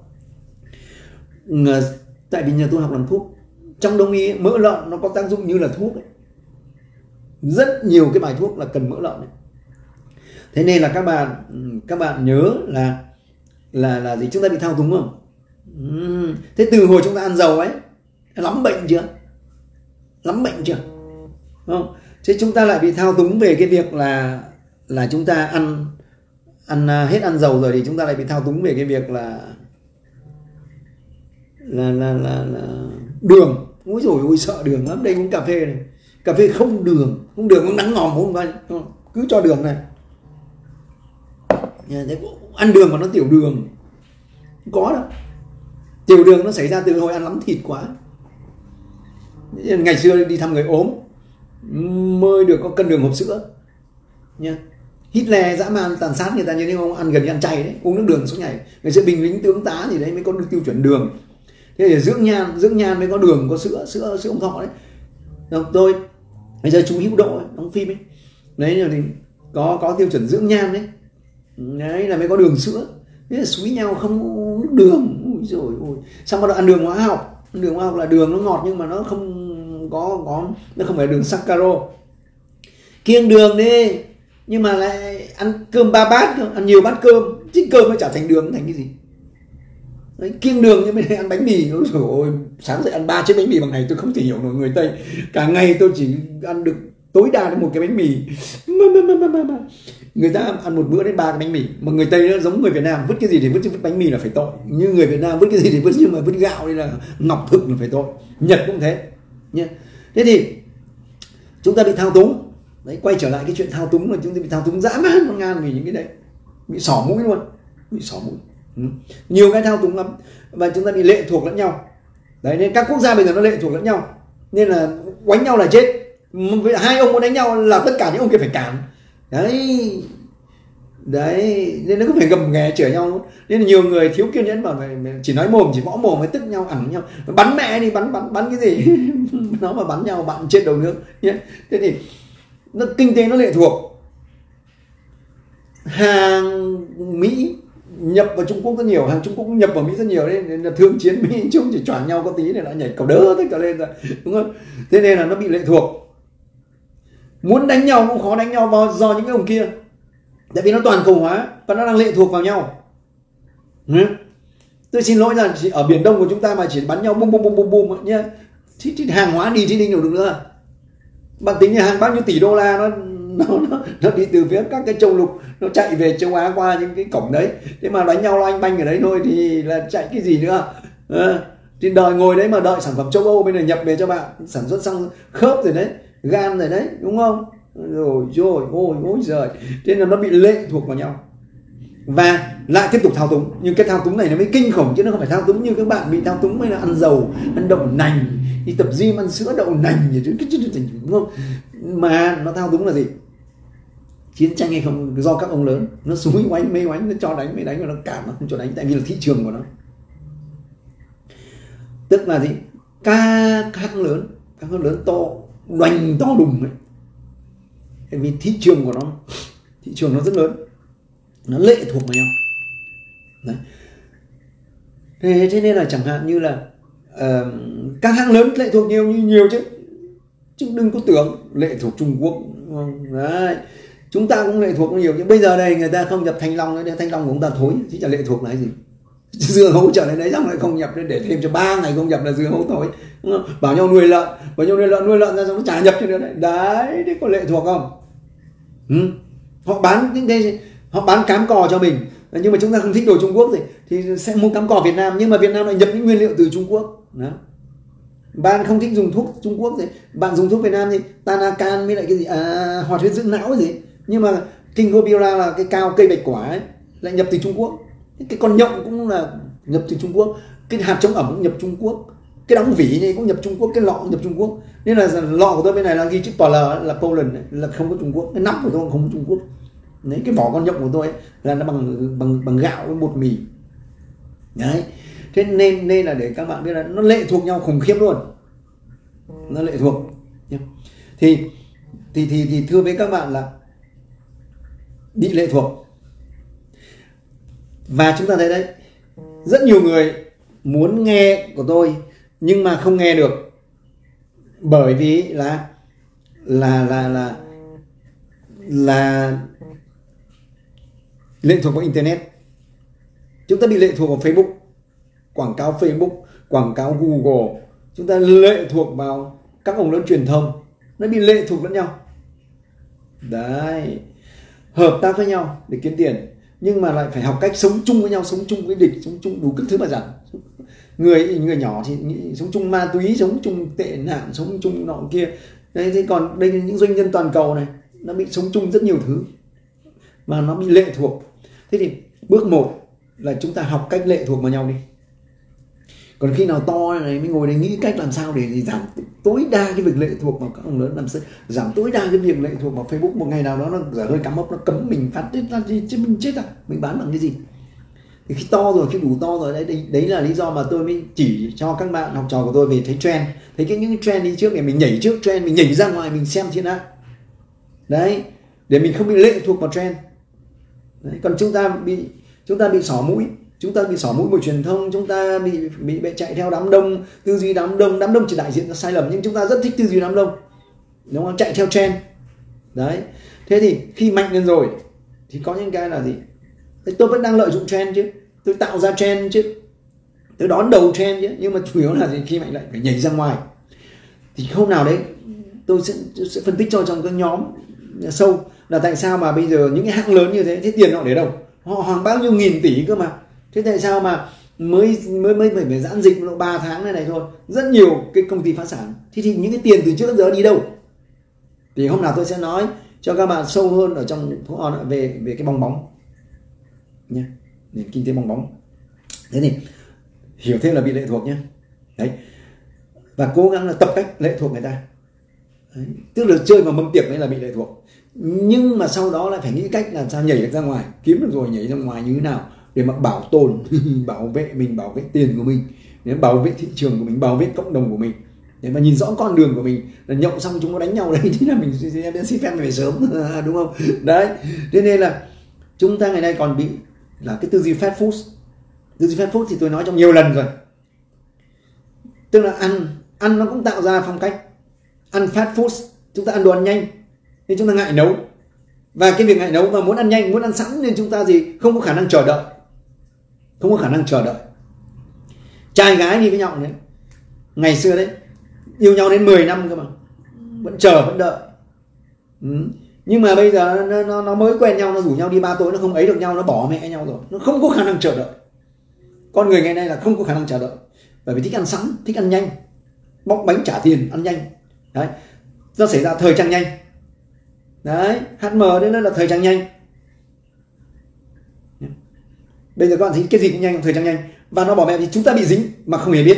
Tại vì nhà tôi học làm thuốc, trong đông y mỡ lợn nó có tác dụng như là thuốc ấy. Rất nhiều cái bài thuốc là cần mỡ lợn ấy. Thế nên là các bạn nhớ là gì, chúng ta bị thao túng không? Thế từ hồi chúng ta ăn dầu ấy, lắm bệnh chưa? Không? Thế chúng ta lại bị thao túng về cái việc là chúng ta ăn hết ăn dầu rồi thì chúng ta lại bị thao túng về cái việc là đường. Úi dồi ôi, sợ đường lắm. Đây uống cà phê này, cà phê không đường cũng nắng ngòm không phải, cứ cho đường này. Thế ăn đường mà nó tiểu đường, không có đâu. Tiểu đường nó xảy ra từ hồi ăn lắm thịt quá. Ngày xưa đi thăm người ốm mới được có cân đường hộp sữa nha. Hitler dã man tàn sát người ta như thế không, ăn gần như ăn chay đấy, uống nước đường suốt ngày. Ngày xưa binh lính tướng tá gì đấy mới có được tiêu chuẩn đường. Thế thì dưỡng nhan mới có đường, có sữa ông thọ đấy. Rồi tôi bây giờ chú Hữu Độ đóng phim ấy đấy, là thì có tiêu chuẩn dưỡng nhan đấy là mới có đường sữa. Thế là xúi nhau không uống nước đường. Ui rồi ôi. Xong bắt đầu ăn đường hóa học. Đường hóa học là đường nó ngọt nhưng mà nó không nó không phải đường saccharose. Kiêng đường đi, nhưng mà lại ăn cơm 3 bát, ăn nhiều bát cơm, chứ cơm nó chả thành đường, thành cái gì. Đấy, kiêng đường như bên này ăn bánh mì. Ôi trời ơi, sáng dậy ăn 3 chiếc bánh mì bằng ngày, tôi không thể hiểu nổi người Tây. Cả ngày tôi chỉ ăn được tối đa đến một cái bánh mì. Người ta ăn một bữa đến 3 cái bánh mì. Mà người Tây nó giống người Việt Nam, vứt cái gì thì vứt, chứ vứt bánh mì là phải tội. Như người Việt Nam vứt cái gì thì vứt, nhưng mà vứt gạo đây là ngọc thực là phải tội. Nhật cũng thế nhé. Thế thì chúng ta bị thao túng. Đấy, quay trở lại cái chuyện thao túng là chúng ta bị thao túng dã man con ngan vì những cái đấy. Bị xỏ mũi luôn, bị xỏ mũi. Nhiều cái thao túng lắm. Và chúng ta bị lệ thuộc lẫn nhau. Đấy, nên các quốc gia bây giờ nó lệ thuộc lẫn nhau. Nên là quánh nhau là chết. Hai ông muốn đánh nhau là tất cả những ông kia phải cản. Đấy, nên nó cứ phải gầm ghè chửi nhau luôn. Nên là nhiều người thiếu kiên nhẫn, bảo chỉ nói mồm, chỉ võ mồm mới tức nhau, ẵn nhau. Bắn mẹ đi, bắn cái gì? Nó mà bắn nhau bạn chết đầu nước nhé. Thế thì kinh tế nó lệ thuộc. Hàng Mỹ nhập vào Trung Quốc rất nhiều, hàng Trung Quốc nhập vào Mỹ rất nhiều đấy, nên là thương chiến Mỹ Trung chỉ choảng nhau có tí này đã nhảy cầu đỡ tất cả lên rồi, đúng không? Thế nên là nó bị lệ thuộc. Muốn đánh nhau cũng khó đánh nhau do những cái ông kia, tại vì nó toàn cầu hóa và nó đang lệ thuộc vào nhau. Tôi xin lỗi là ở Biển Đông của chúng ta mà chỉ bắn nhau bum bum bum nhé, thì hàng hóa đi thì đi đâu được nữa. Bạn tính là hàng bao nhiêu tỷ đô la nó đi từ phía các cái châu lục, nó chạy về châu Á qua những cái cổng đấy. Thế mà đánh nhau loanh banh ở đấy thôi thì là chạy cái gì nữa. Thì đợi ngồi đấy mà đợi sản phẩm châu Âu bên này nhập về cho bạn, sản xuất xong khớp rồi đấy, gan rồi đấy, đúng không? Rồi ôi giời. Thế nên là nó bị lệ thuộc vào nhau và lại tiếp tục thao túng. Nhưng cái thao túng này nó mới kinh khủng, chứ nó không phải thao túng như các bạn bị thao túng hay là ăn dầu, ăn đậu nành, đi tập gym ăn sữa đậu nành gì đúng không? Mà nó thao túng là gì? Chiến tranh hay không do các ông lớn, nó xúi oánh mê oánh, nó cho đánh mê đánh, và nó cản nó không cho đánh, tại vì là thị trường của nó. Tức là gì? Các hãng lớn to đoành to đùng ấy. Tại vì thị trường của nó, thị trường nó rất lớn, nó lệ thuộc vào nhau. Đấy. Thế nên là chẳng hạn như là các hãng lớn lệ thuộc nhiều chứ đừng có tưởng lệ thuộc Trung Quốc. Đấy. Chúng ta cũng lệ thuộc nhiều, nhưng bây giờ đây người ta không nhập Thanh Long nữa, Thanh Long của chúng ta thối, chứ chả lệ thuộc là cái gì. dưa hấu trở lên đấy xong lại không nhập để thêm cho 3 ngày không nhập là dưa hấu thôi, đúng không? Bảo nhau nuôi lợn ra xong nó chả nhập cho nữa đấy. Đấy, có lệ thuộc không? Họ bán những cái, họ bán cám cò cho mình, nhưng mà chúng ta không thích đồ Trung Quốc thì sẽ mua cám cò Việt Nam, nhưng mà Việt Nam lại nhập những nguyên liệu từ Trung Quốc. Đó. Bạn không thích dùng thuốc Trung Quốc thì bạn dùng thuốc Việt Nam thì Tanacan với lại cái gì hoạt huyết dưỡng não gì, nhưng mà Ginkgo biloba là cái cao cây bạch quả ấy lại nhập từ Trung Quốc. Cái con nhộng cũng là nhập từ Trung Quốc, cái hạt chống ẩm cũng nhập Trung Quốc, cái đóng vỉ này cũng nhập Trung Quốc, cái lọ cũng nhập Trung Quốc. Nên là lọ của tôi bên này là ghi chữ PL là Poland ấy, là không có Trung Quốc, cái nắp của tôi không có Trung Quốc. Đấy, cái vỏ con nhộng của tôi ấy, là nó bằng gạo với bột mì. Đấy, thế nên là để các bạn biết là nó lệ thuộc nhau khủng khiếp luôn, nó lệ thuộc. Thì thưa với các bạn là bị lệ thuộc. Và chúng ta thấy đấy, rất nhiều người muốn nghe của tôi nhưng mà không nghe được, bởi vì là lệ thuộc vào internet. Chúng ta bị lệ thuộc vào Facebook, quảng cáo Facebook, quảng cáo Google. Chúng ta lệ thuộc vào các ông lớn truyền thông, nó bị lệ thuộc lẫn nhau. Đấy, hợp tác với nhau để kiếm tiền, nhưng mà lại phải học cách sống chung với nhau, sống chung với địch, sống chung đủ các thứ mà dặn. Người nhỏ thì sống chung ma túy, sống chung tệ nạn, sống chung nọ kia. Đấy, thế còn đây là những doanh nhân toàn cầu này, nó bị sống chung rất nhiều thứ mà nó bị lệ thuộc. Thế thì bước 1 là chúng ta học cách lệ thuộc vào nhau đi. Còn khi nào to này mới ngồi đây nghĩ cách làm sao để giảm tối đa cái việc lệ thuộc vào các ông lớn, làm sao giảm tối đa cái việc lệ thuộc vào Facebook. Một ngày nào đó nó dở hơi cắm ốc, nó cấm mình phát ra gì chứ mình chết à, mình bán bằng cái gì? Thì khi to rồi, khi đủ to rồi, đấy là lý do mà tôi mới chỉ cho các bạn học trò của tôi về thấy trend, thấy những cái trend đi trước để mình nhảy trước trend, mình nhảy ra ngoài mình xem trên đã. Đấy, để mình không bị lệ thuộc vào trend. Đấy, còn chúng ta bị xỏ mũi, chúng ta bị xỏ mũi bởi truyền thông, chúng ta bị chạy theo đám đông, tư duy đám đông chỉ đại diện cho sai lầm, nhưng chúng ta rất thích tư duy đám đông, đúng không? Chạy theo trend. Đấy, thế thì khi mạnh lên rồi thì có những cái là gì? Tôi vẫn đang lợi dụng trend chứ, tôi tạo ra trend chứ, tôi đón đầu trend chứ, nhưng mà chủ yếu là gì? Khi mạnh lại phải nhảy ra ngoài. Thì hôm nào đấy tôi sẽ phân tích cho trong các nhóm sâu là tại sao mà bây giờ những cái hãng lớn như thế tiền họ để đâu? Họ hàng bao nhiêu nghìn tỷ cơ mà. Thế tại sao mà mới phải giãn dịch 3 tháng này thôi, rất nhiều cái công ty phá sản. Thì những cái tiền từ trước đến giờ đi đâu? Thì hôm nào tôi sẽ nói cho các bạn sâu hơn ở trong về cái bong bóng nhé, nền kinh tế bong bóng. Thế thì hiểu thêm là bị lệ thuộc nhé. Đấy, và cố gắng là tập cách lệ thuộc người ta. Đấy, tức là chơi vào mâm tiệc đấy là bị lệ thuộc, nhưng mà sau đó lại phải nghĩ cách làm sao nhảy được ra ngoài, kiếm được rồi nhảy ra ngoài như thế nào để mà bảo tồn bảo vệ mình, bảo vệ tiền của mình, để bảo vệ thị trường của mình, bảo vệ cộng đồng của mình, để mà nhìn rõ con đường của mình. Là nhậu xong chúng nó đánh nhau đấy thì là mình xin phép về sớm đúng không? Đấy, thế nên là chúng ta ngày nay còn bị là cái tư duy fast food. Tư duy fast food thì tôi nói trong nhiều lần rồi, tức là ăn nó cũng tạo ra phong cách. Ăn fast food, chúng ta ăn đồ ăn nhanh nên chúng ta ngại nấu, và cái việc ngại nấu mà muốn ăn nhanh, muốn ăn sẵn nên chúng ta không có khả năng chờ đợi, không có khả năng chờ đợi. Trai gái đi với nhau đấy, ngày xưa đấy yêu nhau đến 10 năm cơ mà vẫn chờ vẫn đợi. Nhưng mà bây giờ nó mới quen nhau, nó rủ nhau đi 3 tối nó không ấy được nhau, nó bỏ mẹ nhau rồi, nó không có khả năng chờ đợi. Con người ngày nay là không có khả năng chờ đợi, bởi vì thích ăn sẵn, thích ăn nhanh, bóc bánh trả tiền ăn nhanh. Đấy, nó xảy ra thời trang nhanh. Đấy, HM đấy nó là thời trang nhanh. Bây giờ các bạn thấy cái gì cũng nhanh, thời trang nhanh, và nó bỏ mẹ thì chúng ta bị dính mà không hề biết.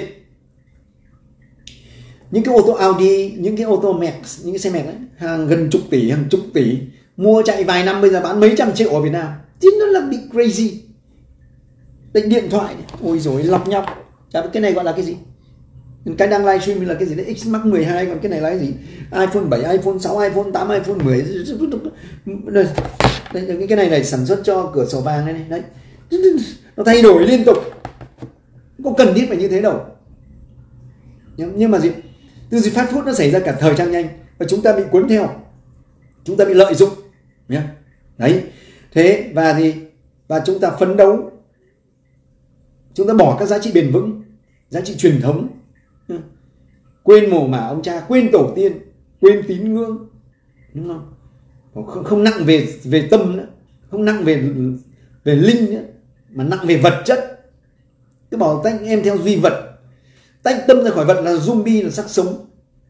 Những cái ô tô Audi, những cái ô tô Max, những cái xe Max ấy, hàng gần hàng chục tỷ, mua chạy vài năm bây giờ bán mấy trăm triệu ở Việt Nam, chứ nó là bị crazy. Đây, điện thoại, ôi dồi lọc nhọc. Cái này gọi là cái gì? Cái đang livestream là cái gì đấy? X Max 12, còn cái này là cái gì? iPhone 7, iPhone 6, iPhone 8, iPhone 10. Đây, cái này sản xuất cho cửa sổ vàng này. Đấy, nó thay đổi liên tục, không có cần thiết phải như thế đâu. Nhưng mà gì? Tư duy fast food nó xảy ra cả thời trang nhanh, và chúng ta bị cuốn theo, chúng ta bị lợi dụng nhé. Đấy, thế và chúng ta phấn đấu Chúng ta bỏ các giá trị bền vững, giá trị truyền thống, quên mồ mả ông cha, quên tổ tiên, quên tín ngưỡng, đúng không? Không nặng về tâm nữa, không nặng về linh nữa, mà nặng về vật chất. Cứ bảo tách em theo duy vật, tách tâm ra khỏi vật là zombie, là xác sống.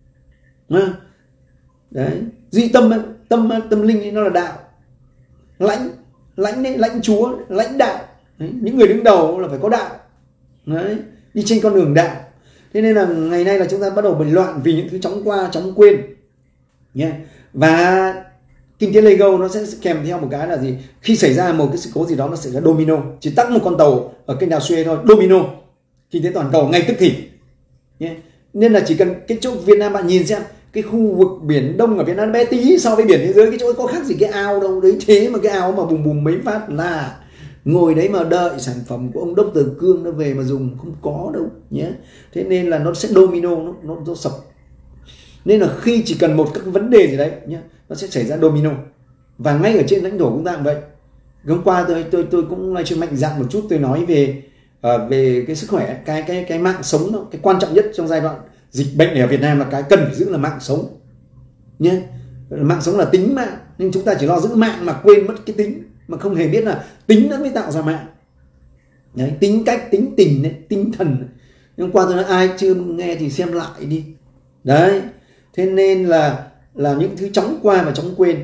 Đấy, duy tâm, tâm linh ấy, nó là đạo. Lãnh đấy, lãnh chúa, lãnh đạo. Đấy, những người đứng đầu là phải có đạo. Đấy, đi trên con đường đạo. Thế nên là ngày nay là chúng ta bắt đầu bình loạn vì những thứ chóng qua chóng quên nhé. Và kinh tế Lego nó sẽ kèm theo một cái là gì? Khi xảy ra một cái sự cố gì đó, nó xảy ra domino. Chỉ tắt một con tàu ở kênh đào Suez thôi, domino, kinh tế toàn cầu ngay tức thì nhé. Nên là chỉ cần cái chỗ Việt Nam, bạn nhìn xem cái khu vực biển Đông ở Việt Nam bé tí so với biển thế giới, cái chỗ ấy có khác gì cái ao đâu. Đấy, thế mà cái ao mà bùng bùng mấy phát là ngồi đấy mà đợi sản phẩm của ông Dr. Cương nó về mà dùng, không có đâu nhé. Thế nên là nó sẽ domino, nó sập. Nên là khi chỉ cần một các vấn đề gì đấy nhé, nó sẽ xảy ra domino. Và ngay ở trên lãnh thổ chúng ta cũng vậy. Hôm qua tôi cũng livestream mạnh dạn một chút, tôi nói về cái sức khỏe, cái mạng sống đó, cái quan trọng nhất trong giai đoạn dịch bệnh này ở Việt Nam là cái cần phải giữ là mạng sống nhé. Mạng sống là tính mạng, nhưng chúng ta chỉ lo giữ mạng mà quên mất cái tính, mà không hề biết là tính nó mới tạo ra mạng. Đấy, tính cách, tính tình đấy, tinh thần. Hôm qua tôi nói ai chưa nghe thì xem lại đi. Đấy, thế nên là những thứ chóng qua và chóng quên.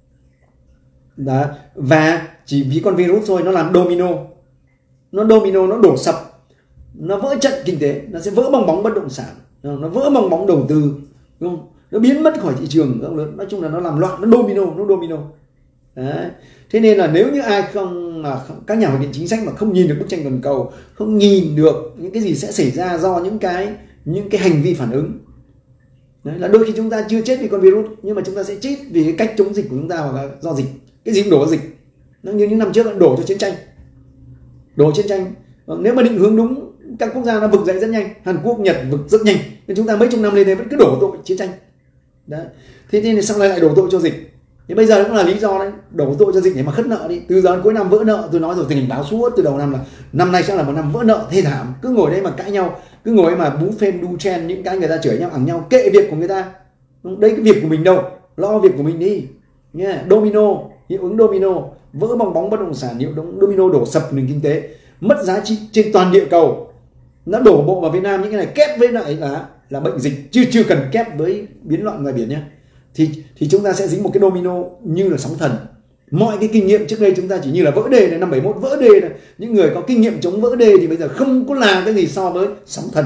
Đó. Và chỉ vì con virus thôi nó làm domino. Nó domino, nó đổ sập, nó vỡ trận kinh tế, nó sẽ vỡ bong bóng bất động sản, nó vỡ bong bóng đầu tư, đúng không? Nó biến mất khỏi thị trường. Nói chung là nó làm loạn, nó domino. Đấy. Thế nên là nếu như ai các nhà hoạch định chính sách mà không nhìn được bức tranh toàn cầu, không nhìn được những cái gì sẽ xảy ra do những cái hành vi phản ứng. Đấy, là đôi khi chúng ta chưa chết vì con virus, nhưng mà chúng ta sẽ chết vì cái cách chống dịch của chúng ta, hoặc là do dịch. Cái gì cũng đổ vào dịch. Nó như những năm trước đổ cho chiến tranh. Nếu mà định hướng đúng, các quốc gia nó vực dậy rất nhanh. Hàn Quốc, Nhật vực rất nhanh. Nhưng chúng ta mấy chục năm lên đây vẫn cứ đổ tội chiến tranh. Đấy. Thế nên sau này lại đổ tội cho dịch. Thì bây giờ cũng là lý do đấy, đổ tội cho dịch để mà khất nợ đi. Từ giờ đến cuối năm vỡ nợ, tôi nói rồi, tình hình báo suốt từ đầu năm là năm nay sẽ là một năm vỡ nợ thê thảm. Cứ ngồi đây mà cãi nhau, cứ ngồi đây mà bú phêm đu chen, những cái người ta chửi nhau ẳng nhau, kệ việc của người ta. Đấy, cái việc của mình đâu, lo việc của mình đi nhé. Domino, hiệu ứng domino, vỡ bong bóng bất động sản, hiệu ứng domino đổ sập nền kinh tế, mất giá trị trên toàn địa cầu. Nó đổ bộ vào Việt Nam những cái này, kép với lại là bệnh dịch, chưa cần kép với biến loạn ngoài biển nhé. Thì chúng ta sẽ dính một cái domino như là sóng thần. Mọi cái kinh nghiệm trước đây chúng ta chỉ như là vỡ đê này, năm 71 vỡ đê này. Những người có kinh nghiệm chống vỡ đê thì bây giờ không có là cái gì so với sóng thần.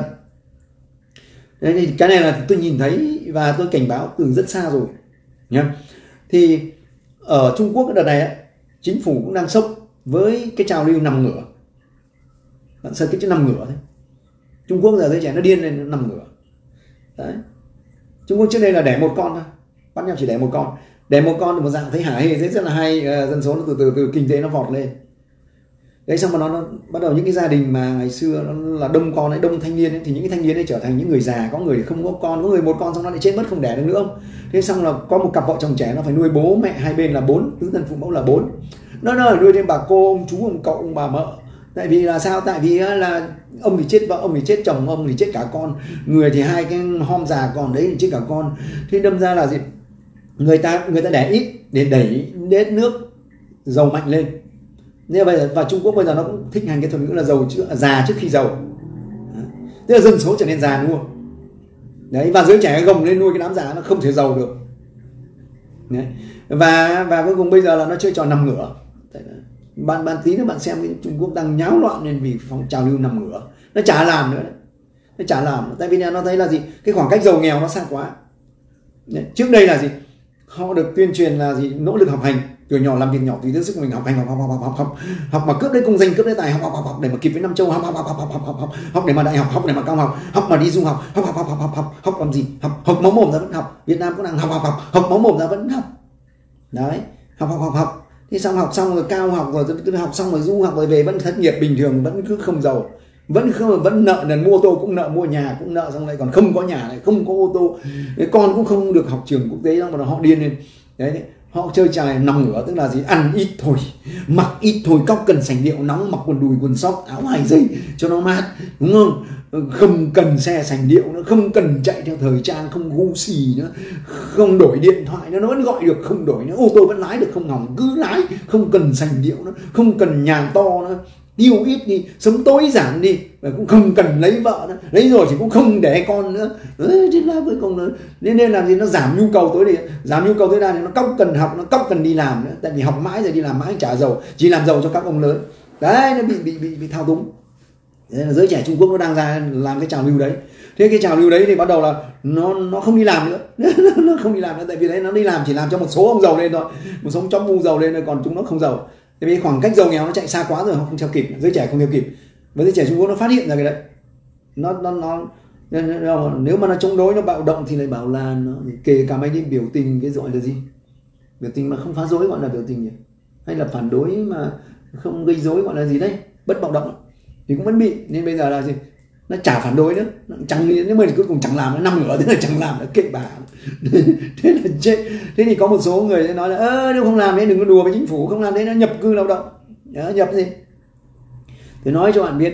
Đấy, thì cái này là tôi nhìn thấy và tôi cảnh báo từ rất xa rồi nhá. Thì ở Trung Quốc đợt này chính phủ cũng đang sốc với cái trào lưu nằm ngửa. Bạn sợ cái chữ nằm ngửa đấy. Trung Quốc giờ giới trẻ nó điên lên, nó nằm ngửa. Đấy. Trung Quốc trước đây là đẻ một con thôi, bắt nhau chỉ đẻ một con thì một dạng thấy hả hê, thấy rất là hay, dân số nó từ kinh tế nó vọt lên. Đấy, xong mà nó bắt đầu những cái gia đình mà ngày xưa nó là đông con ấy, đông thanh niên ấy, thì những cái thanh niên ấy trở thành những người già, có người không có con, có người một con xong nó lại chết mất không đẻ được nữa. Thế xong là có một cặp vợ chồng trẻ nó phải nuôi bố mẹ hai bên là 4, tứ thân phụ mẫu là 4. Nó nuôi thêm bà cô, ông chú, ông cậu, ông bà mợ. Tại vì là sao? Tại vì là ông thì chết vợ, ông thì chết chồng, ông thì chết cả con, người thì hai cái hom già còn đấy thì chết cả con. Thế đâm ra là gì? Người ta đẻ ít để đẩy đất nước giàu mạnh lên. Nên bây giờ và Trung Quốc bây giờ nó cũng thích hành cái thuật ngữ là già trước khi giàu. Tức là dân số trở nên già, đúng không? Đấy, và giới trẻ gồng lên nuôi cái đám già, nó không thể giàu được. Đấy. Và cuối cùng bây giờ là nó chơi trò nằm ngửa. Bạn tí nữa bạn xem cái Trung Quốc đang nháo loạn lên vì phong trào lưu nằm ngửa. Nó chả làm nữa đấy. Nó chả làm. Tại vì nó thấy là gì? Cái khoảng cách giàu nghèo nó xa quá. Đấy. Trước đây là gì? Họ được tuyên truyền là gì? Nỗ lực học hành, từ nhỏ làm việc nhỏ tùy theo sức của mình, học hành, học mà cướp đấy công danh, cướp đấy tài, học để mà kịp với năm châu, học để mà đại học để mà cao học mà đi du học, học làm gì? Học máu mồm ra vẫn học. Việt Nam cũng đang học máu mồm ra vẫn học. Đấy, học. Thế xong học xong rồi cao học rồi, học xong rồi du học rồi về vẫn thất nghiệp bình thường, vẫn cứ không giàu, vẫn nợ nần, mua ô tô cũng nợ, mua nhà cũng nợ, xong lại còn không có nhà này, không có ô tô, con cũng không được học trường quốc tế, xong mà họ điên lên. Đấy, Họ chơi trò nằm ngửa, tức là gì? Ăn ít thôi, mặc ít thôi, cóc cần sành điệu, nóng mặc quần đùi quần sóc áo 2 giây cho nó mát, đúng không? Không cần xe sành điệu nữa, không cần chạy theo thời trang, không gu xì nữa, không đổi điện thoại nữa, nó vẫn gọi được, không đổi nữa, ô tô vẫn lái được không hỏng, cứ lái, không cần sành điệu nữa, không cần nhà to nữa, tiêu ít đi, sống tối giản đi, và cũng không cần lấy vợ nữa, lấy rồi thì cũng không đẻ con nữa. Thế là cuối cùng nữa, nên là gì, nó giảm nhu cầu tối đa, giảm nhu cầu tối đa thì nó cóc cần học, nó cóc cần đi làm nữa, tại vì học mãi rồi đi làm mãi trả giàu, chỉ làm giàu cho các ông lớn. Đấy, nó bị thao túng. Thế là giới trẻ Trung Quốc nó đang ra làm cái trào lưu đấy. Thế cái trào lưu đấy thì bắt đầu là nó không đi làm nữa. Nó không đi làm nữa, tại vì đấy nó đi làm chỉ làm cho một số ông giàu lên thôi, một số chó mu giàu lên thôi, còn chúng nó không giàu. Tại vì khoảng cách giàu nghèo nó chạy xa quá rồi, họ không theo kịp, giới trẻ không theo kịp. Và giới trẻ Trung Quốc nó phát hiện ra cái đấy. Nếu mà nó chống đối, nó bạo động thì lại bảo là nó kể cả mấy đi biểu tình, cái gọi là gì? Biểu tình mà không phá rối gọi là biểu tình nhỉ? Hay là phản đối mà không gây rối gọi là gì đấy? Bất bạo động thì cũng vẫn bị. Nên bây giờ là gì? Nó chả phản đối nữa, nó chẳng, nếu mà cuối cùng chẳng làm, nó nằm ngửa, thế là chẳng làm, nó kệ bà. Thế là chết. Thế thì có một số người nói là nếu không làm thế đừng có đùa với chính phủ, không làm thế nó nhập cư lao động. Đó, nhập gì? Tôi nói cho bạn biết,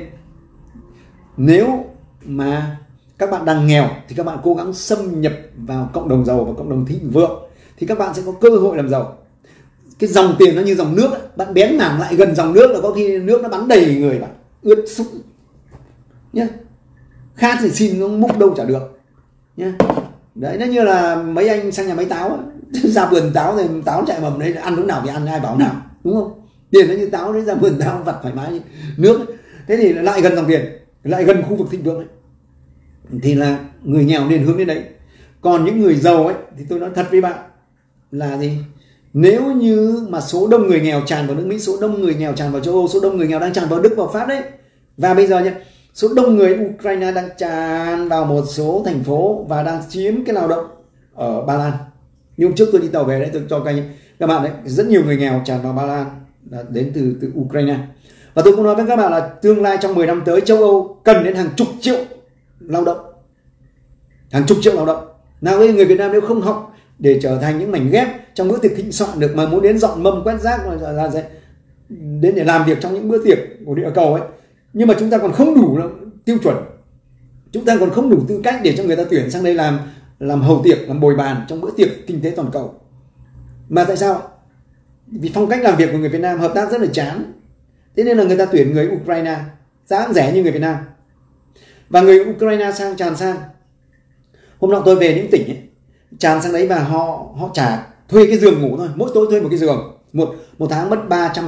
nếu mà các bạn đang nghèo thì các bạn cố gắng xâm nhập vào cộng đồng giàu và cộng đồng thịnh vượng thì các bạn sẽ có cơ hội làm giàu. Cái dòng tiền nó như dòng nước ấy. Bạn bén mảng lại gần dòng nước là có khi nước nó bắn đầy người bạn, ướt sũng nhá. Khát thì xin nó múc đâu chả được nhá. Đấy, nó như là mấy anh sang nhà máy táo ấy. Ra vườn táo rồi táo chạy mầm đấy, ăn lúc nào thì ăn, ai bảo nào, đúng không? Tiền nó như táo đấy, ra vườn táo vặt thoải mái như nước ấy. Thế thì lại gần dòng tiền, lại gần khu vực thịnh vượng ấy, thì là người nghèo nên hướng đến đấy. Còn những người giàu ấy thì tôi nói thật với bạn là gì? Nếu như mà số đông người nghèo tràn vào nước Mỹ, số đông người nghèo tràn vào châu Âu, số đông người nghèo đang tràn vào Đức, vào Pháp đấy, và bây giờ nhé, số đông người Ukraine đang tràn vào một số thành phố và đang chiếm cái lao động ở Ba Lan. Nhưng hôm trước tôi đi tàu về đấy, tôi cho các bạn đấy, rất nhiều người nghèo tràn vào Ba Lan đến từ Ukraine. Và tôi cũng nói với các bạn là tương lai trong 10 năm tới châu Âu cần đến hàng chục triệu lao động. Hàng chục triệu lao động. Nào với người Việt Nam nếu không học để trở thành những mảnh ghép trong bữa tiệc thịnh soạn được, mà muốn đến dọn mâm quét rác là đến để làm việc trong những bữa tiệc của địa cầu ấy, nhưng mà chúng ta còn không đủ tiêu chuẩn, chúng ta còn không đủ tư cách để cho người ta tuyển sang đây làm hầu tiệc, làm bồi bàn trong bữa tiệc kinh tế toàn cầu. Mà tại sao? Vì phong cách làm việc của người Việt Nam hợp tác rất là chán, thế nên là người ta tuyển người Ukraine giá rẻ như người Việt Nam, và người Ukraine tràn sang. Hôm nọ tôi về những tỉnh ấy, tràn sang đấy và họ trả thuê cái giường ngủ thôi, mỗi tối thuê một cái giường, một tháng mất 500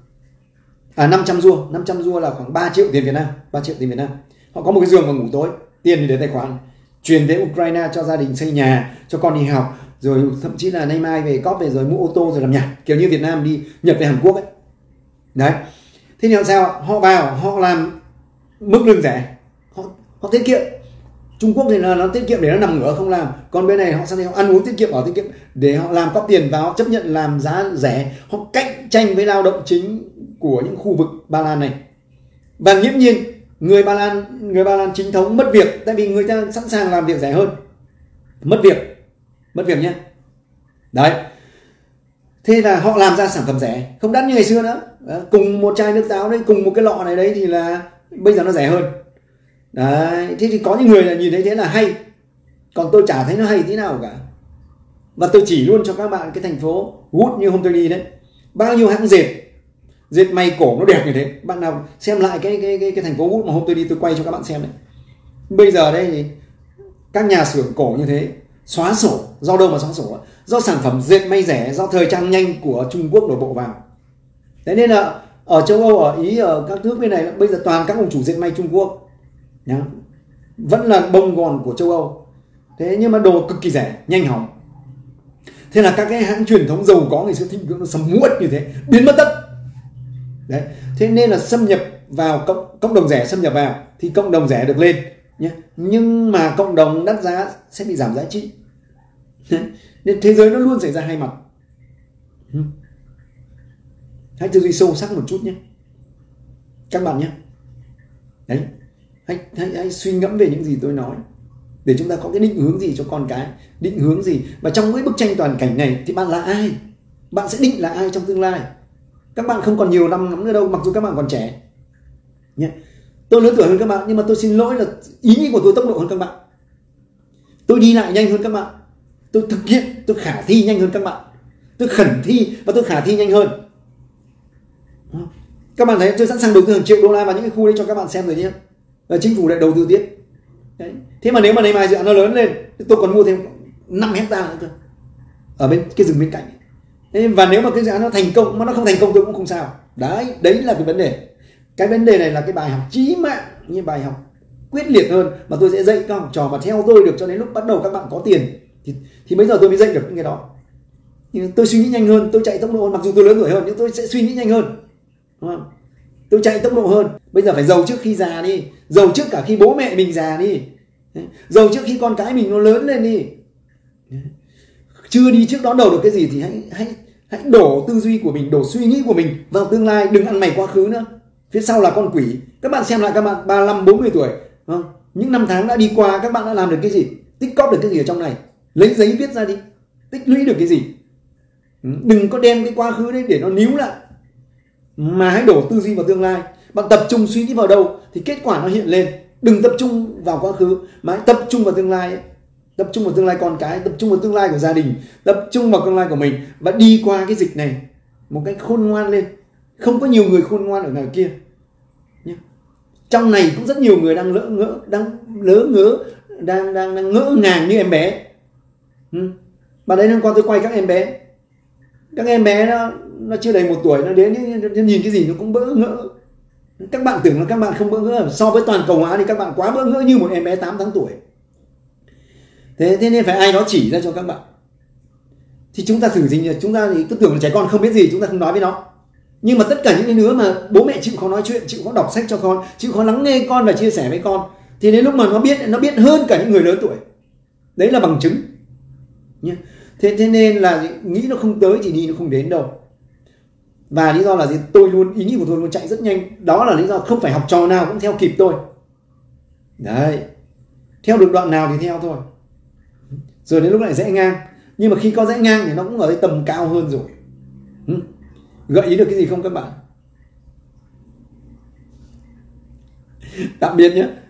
rua là khoảng 3 triệu tiền Việt Nam, 3 triệu tiền Việt Nam. Họ có một cái giường mà ngủ tối, tiền thì để tài khoản, chuyển về Ukraine cho gia đình xây nhà, cho con đi học, rồi thậm chí là nay mai về cóp về rồi mua ô tô rồi làm nhạc, kiểu như Việt Nam đi nhập về Hàn Quốc ấy. Đấy. Thế thì làm sao? Họ vào, họ làm mức lương rẻ, họ tiết kiệm. Trung Quốc thì là nó tiết kiệm để nó nằm ngửa không làm, còn bên này họ sang đây họ ăn uống tiết kiệm, ở tiết kiệm để họ làm cóp tiền vào, chấp nhận làm giá rẻ, họ cạnh tranh với lao động chính của những khu vực Ba Lan này. Và nghiễm nhiên người Ba Lan chính thống mất việc, tại vì người ta sẵn sàng làm việc rẻ hơn, mất việc nhé. Đấy. Thế là họ làm ra sản phẩm rẻ, không đắt như ngày xưa nữa. Cùng một chai nước táo đấy, cùng một cái lọ này đấy thì là bây giờ nó rẻ hơn. Đấy, thế thì có những người là nhìn thấy thế là hay, còn tôi chả thấy nó hay tí nào cả. Và tôi chỉ luôn cho các bạn cái thành phố Wood như hôm tôi đi đấy, bao nhiêu hãng dệt may cổ nó đẹp như thế. Bạn nào xem lại cái thành phố Wood mà hôm tôi đi, tôi quay cho các bạn xem đấy. Bây giờ đây thì các nhà xưởng cổ như thế xóa sổ, do đâu mà xóa sổ? Do sản phẩm dệt may rẻ, do thời trang nhanh của Trung Quốc đổ bộ vào. Thế nên là ở châu Âu, ở Ý, ở các nước bên này bây giờ toàn các ông chủ dệt may Trung Quốc nhá, vẫn là bông gòn của châu Âu. Thế nhưng mà đồ cực kỳ rẻ, nhanh hỏng. Thế là các cái hãng truyền thống giàu có ngày xưa thịnh vượng nó sầm uất như thế, biến mất tất. Đấy, thế nên là xâm nhập vào cộng đồng rẻ, xâm nhập vào thì cộng đồng rẻ được lên nhé, nhưng mà cộng đồng đắt giá sẽ bị giảm giá trị. Nên thế giới nó luôn xảy ra hai mặt. Hãy tư duy sâu sắc một chút nhé các bạn nhé. Đấy, hãy suy ngẫm về những gì tôi nói để chúng ta có cái định hướng gì cho con cái, định hướng gì. Và trong cái bức tranh toàn cảnh này thì bạn là ai? bạn sẽ định là ai trong tương lai. Các bạn không còn nhiều năm lắm nữa đâu, mặc dù các bạn còn trẻ nhé. Tôi lớn tuổi hơn các bạn, nhưng mà tôi xin lỗi là ý nghĩ của tôi tốc độ hơn các bạn. Tôi đi lại nhanh hơn các bạn. Tôi thực hiện, tôi khả thi nhanh hơn các bạn. Tôi khẩn thi và tôi khả thi nhanh hơn. Các bạn thấy tôi sẵn sàng đầu tư hàng triệu đô la vào những cái khu đấy cho các bạn xem rồi nhé. Và chính phủ lại đầu tư tiếp. Đấy. Thế mà nếu mà ngày mai dự án nó lớn lên, tôi còn mua thêm 5 hectare nữa cơ, ở bên cái rừng bên cạnh. Và nếu mà cái dự án nó thành công, mà nó không thành công tôi cũng không sao. Đấy là cái vấn đề. Cái vấn đề này là cái bài học chí mạng, như bài học quyết liệt hơn mà tôi sẽ dạy các học trò mà theo tôi được cho đến lúc bắt đầu các bạn có tiền thì bây giờ tôi mới dạy được những cái đó. Tôi suy nghĩ nhanh hơn, tôi chạy tốc độ hơn, mặc dù tôi lớn tuổi hơn nhưng tôi sẽ suy nghĩ nhanh hơn, đúng không? Tôi chạy tốc độ hơn. Bây giờ phải giàu trước khi già đi, giàu trước cả khi bố mẹ mình già đi, giàu trước khi con cái mình nó lớn lên đi. Chưa đi trước đón đầu được cái gì thì hãy đổ tư duy của mình, đổ suy nghĩ của mình vào tương lai, đừng ăn mày quá khứ nữa. Phía sau là con quỷ. Các bạn xem lại các bạn 35, 40 tuổi, đúng không? Những năm tháng đã đi qua, các bạn đã làm được cái gì? Tích cóp được cái gì ở trong này? Lấy giấy viết ra đi, tích lũy được cái gì? Đừng có đem cái quá khứ đấy để nó níu lại, mà hãy đổ tư duy vào tương lai. Bạn tập trung suy nghĩ vào đâu thì kết quả nó hiện lên. Đừng tập trung vào quá khứ mà hãy tập trung vào tương lai ấy. Tập trung vào tương lai con cái, tập trung vào tương lai của gia đình, tập trung vào tương lai của mình và đi qua cái dịch này một cách khôn ngoan lên. Không có nhiều người khôn ngoan ở ngoài kia nhé. Trong này cũng rất nhiều người đang đang ngỡ ngàng như em bé. Và đấy hôm qua tôi quay các em bé. Các em bé nó chưa đầy 1 tuổi, nó đến nhìn cái gì nó cũng bỡ ngỡ. Các bạn tưởng là các bạn không bỡ ngỡ, so với toàn cầu hóa thì các bạn quá bỡ ngỡ như một em bé 8 tháng tuổi. Thế nên phải ai đó chỉ ra cho các bạn. Thì chúng ta thử gì, chúng ta thì cứ tưởng là trẻ con không biết gì, chúng ta không nói với nó. Nhưng mà tất cả những cái đứa mà bố mẹ chịu khó nói chuyện, chịu khó đọc sách cho con, chịu khó lắng nghe con và chia sẻ với con, thì đến lúc mà nó biết hơn cả những người lớn tuổi. Đấy là bằng chứng nhé. Thế nên là nghĩ nó không tới thì đi nó không đến đâu. Và lý do là gì? Ý nghĩ của tôi luôn chạy rất nhanh. Đó là lý do không phải học trò nào cũng theo kịp tôi. Đấy. Theo được đoạn nào thì theo thôi. Rồi đến lúc lại rẽ ngang. Nhưng mà khi có rẽ ngang thì nó cũng ở cái tầm cao hơn rồi. Gợi ý được cái gì không các bạn? Tạm biệt nhé.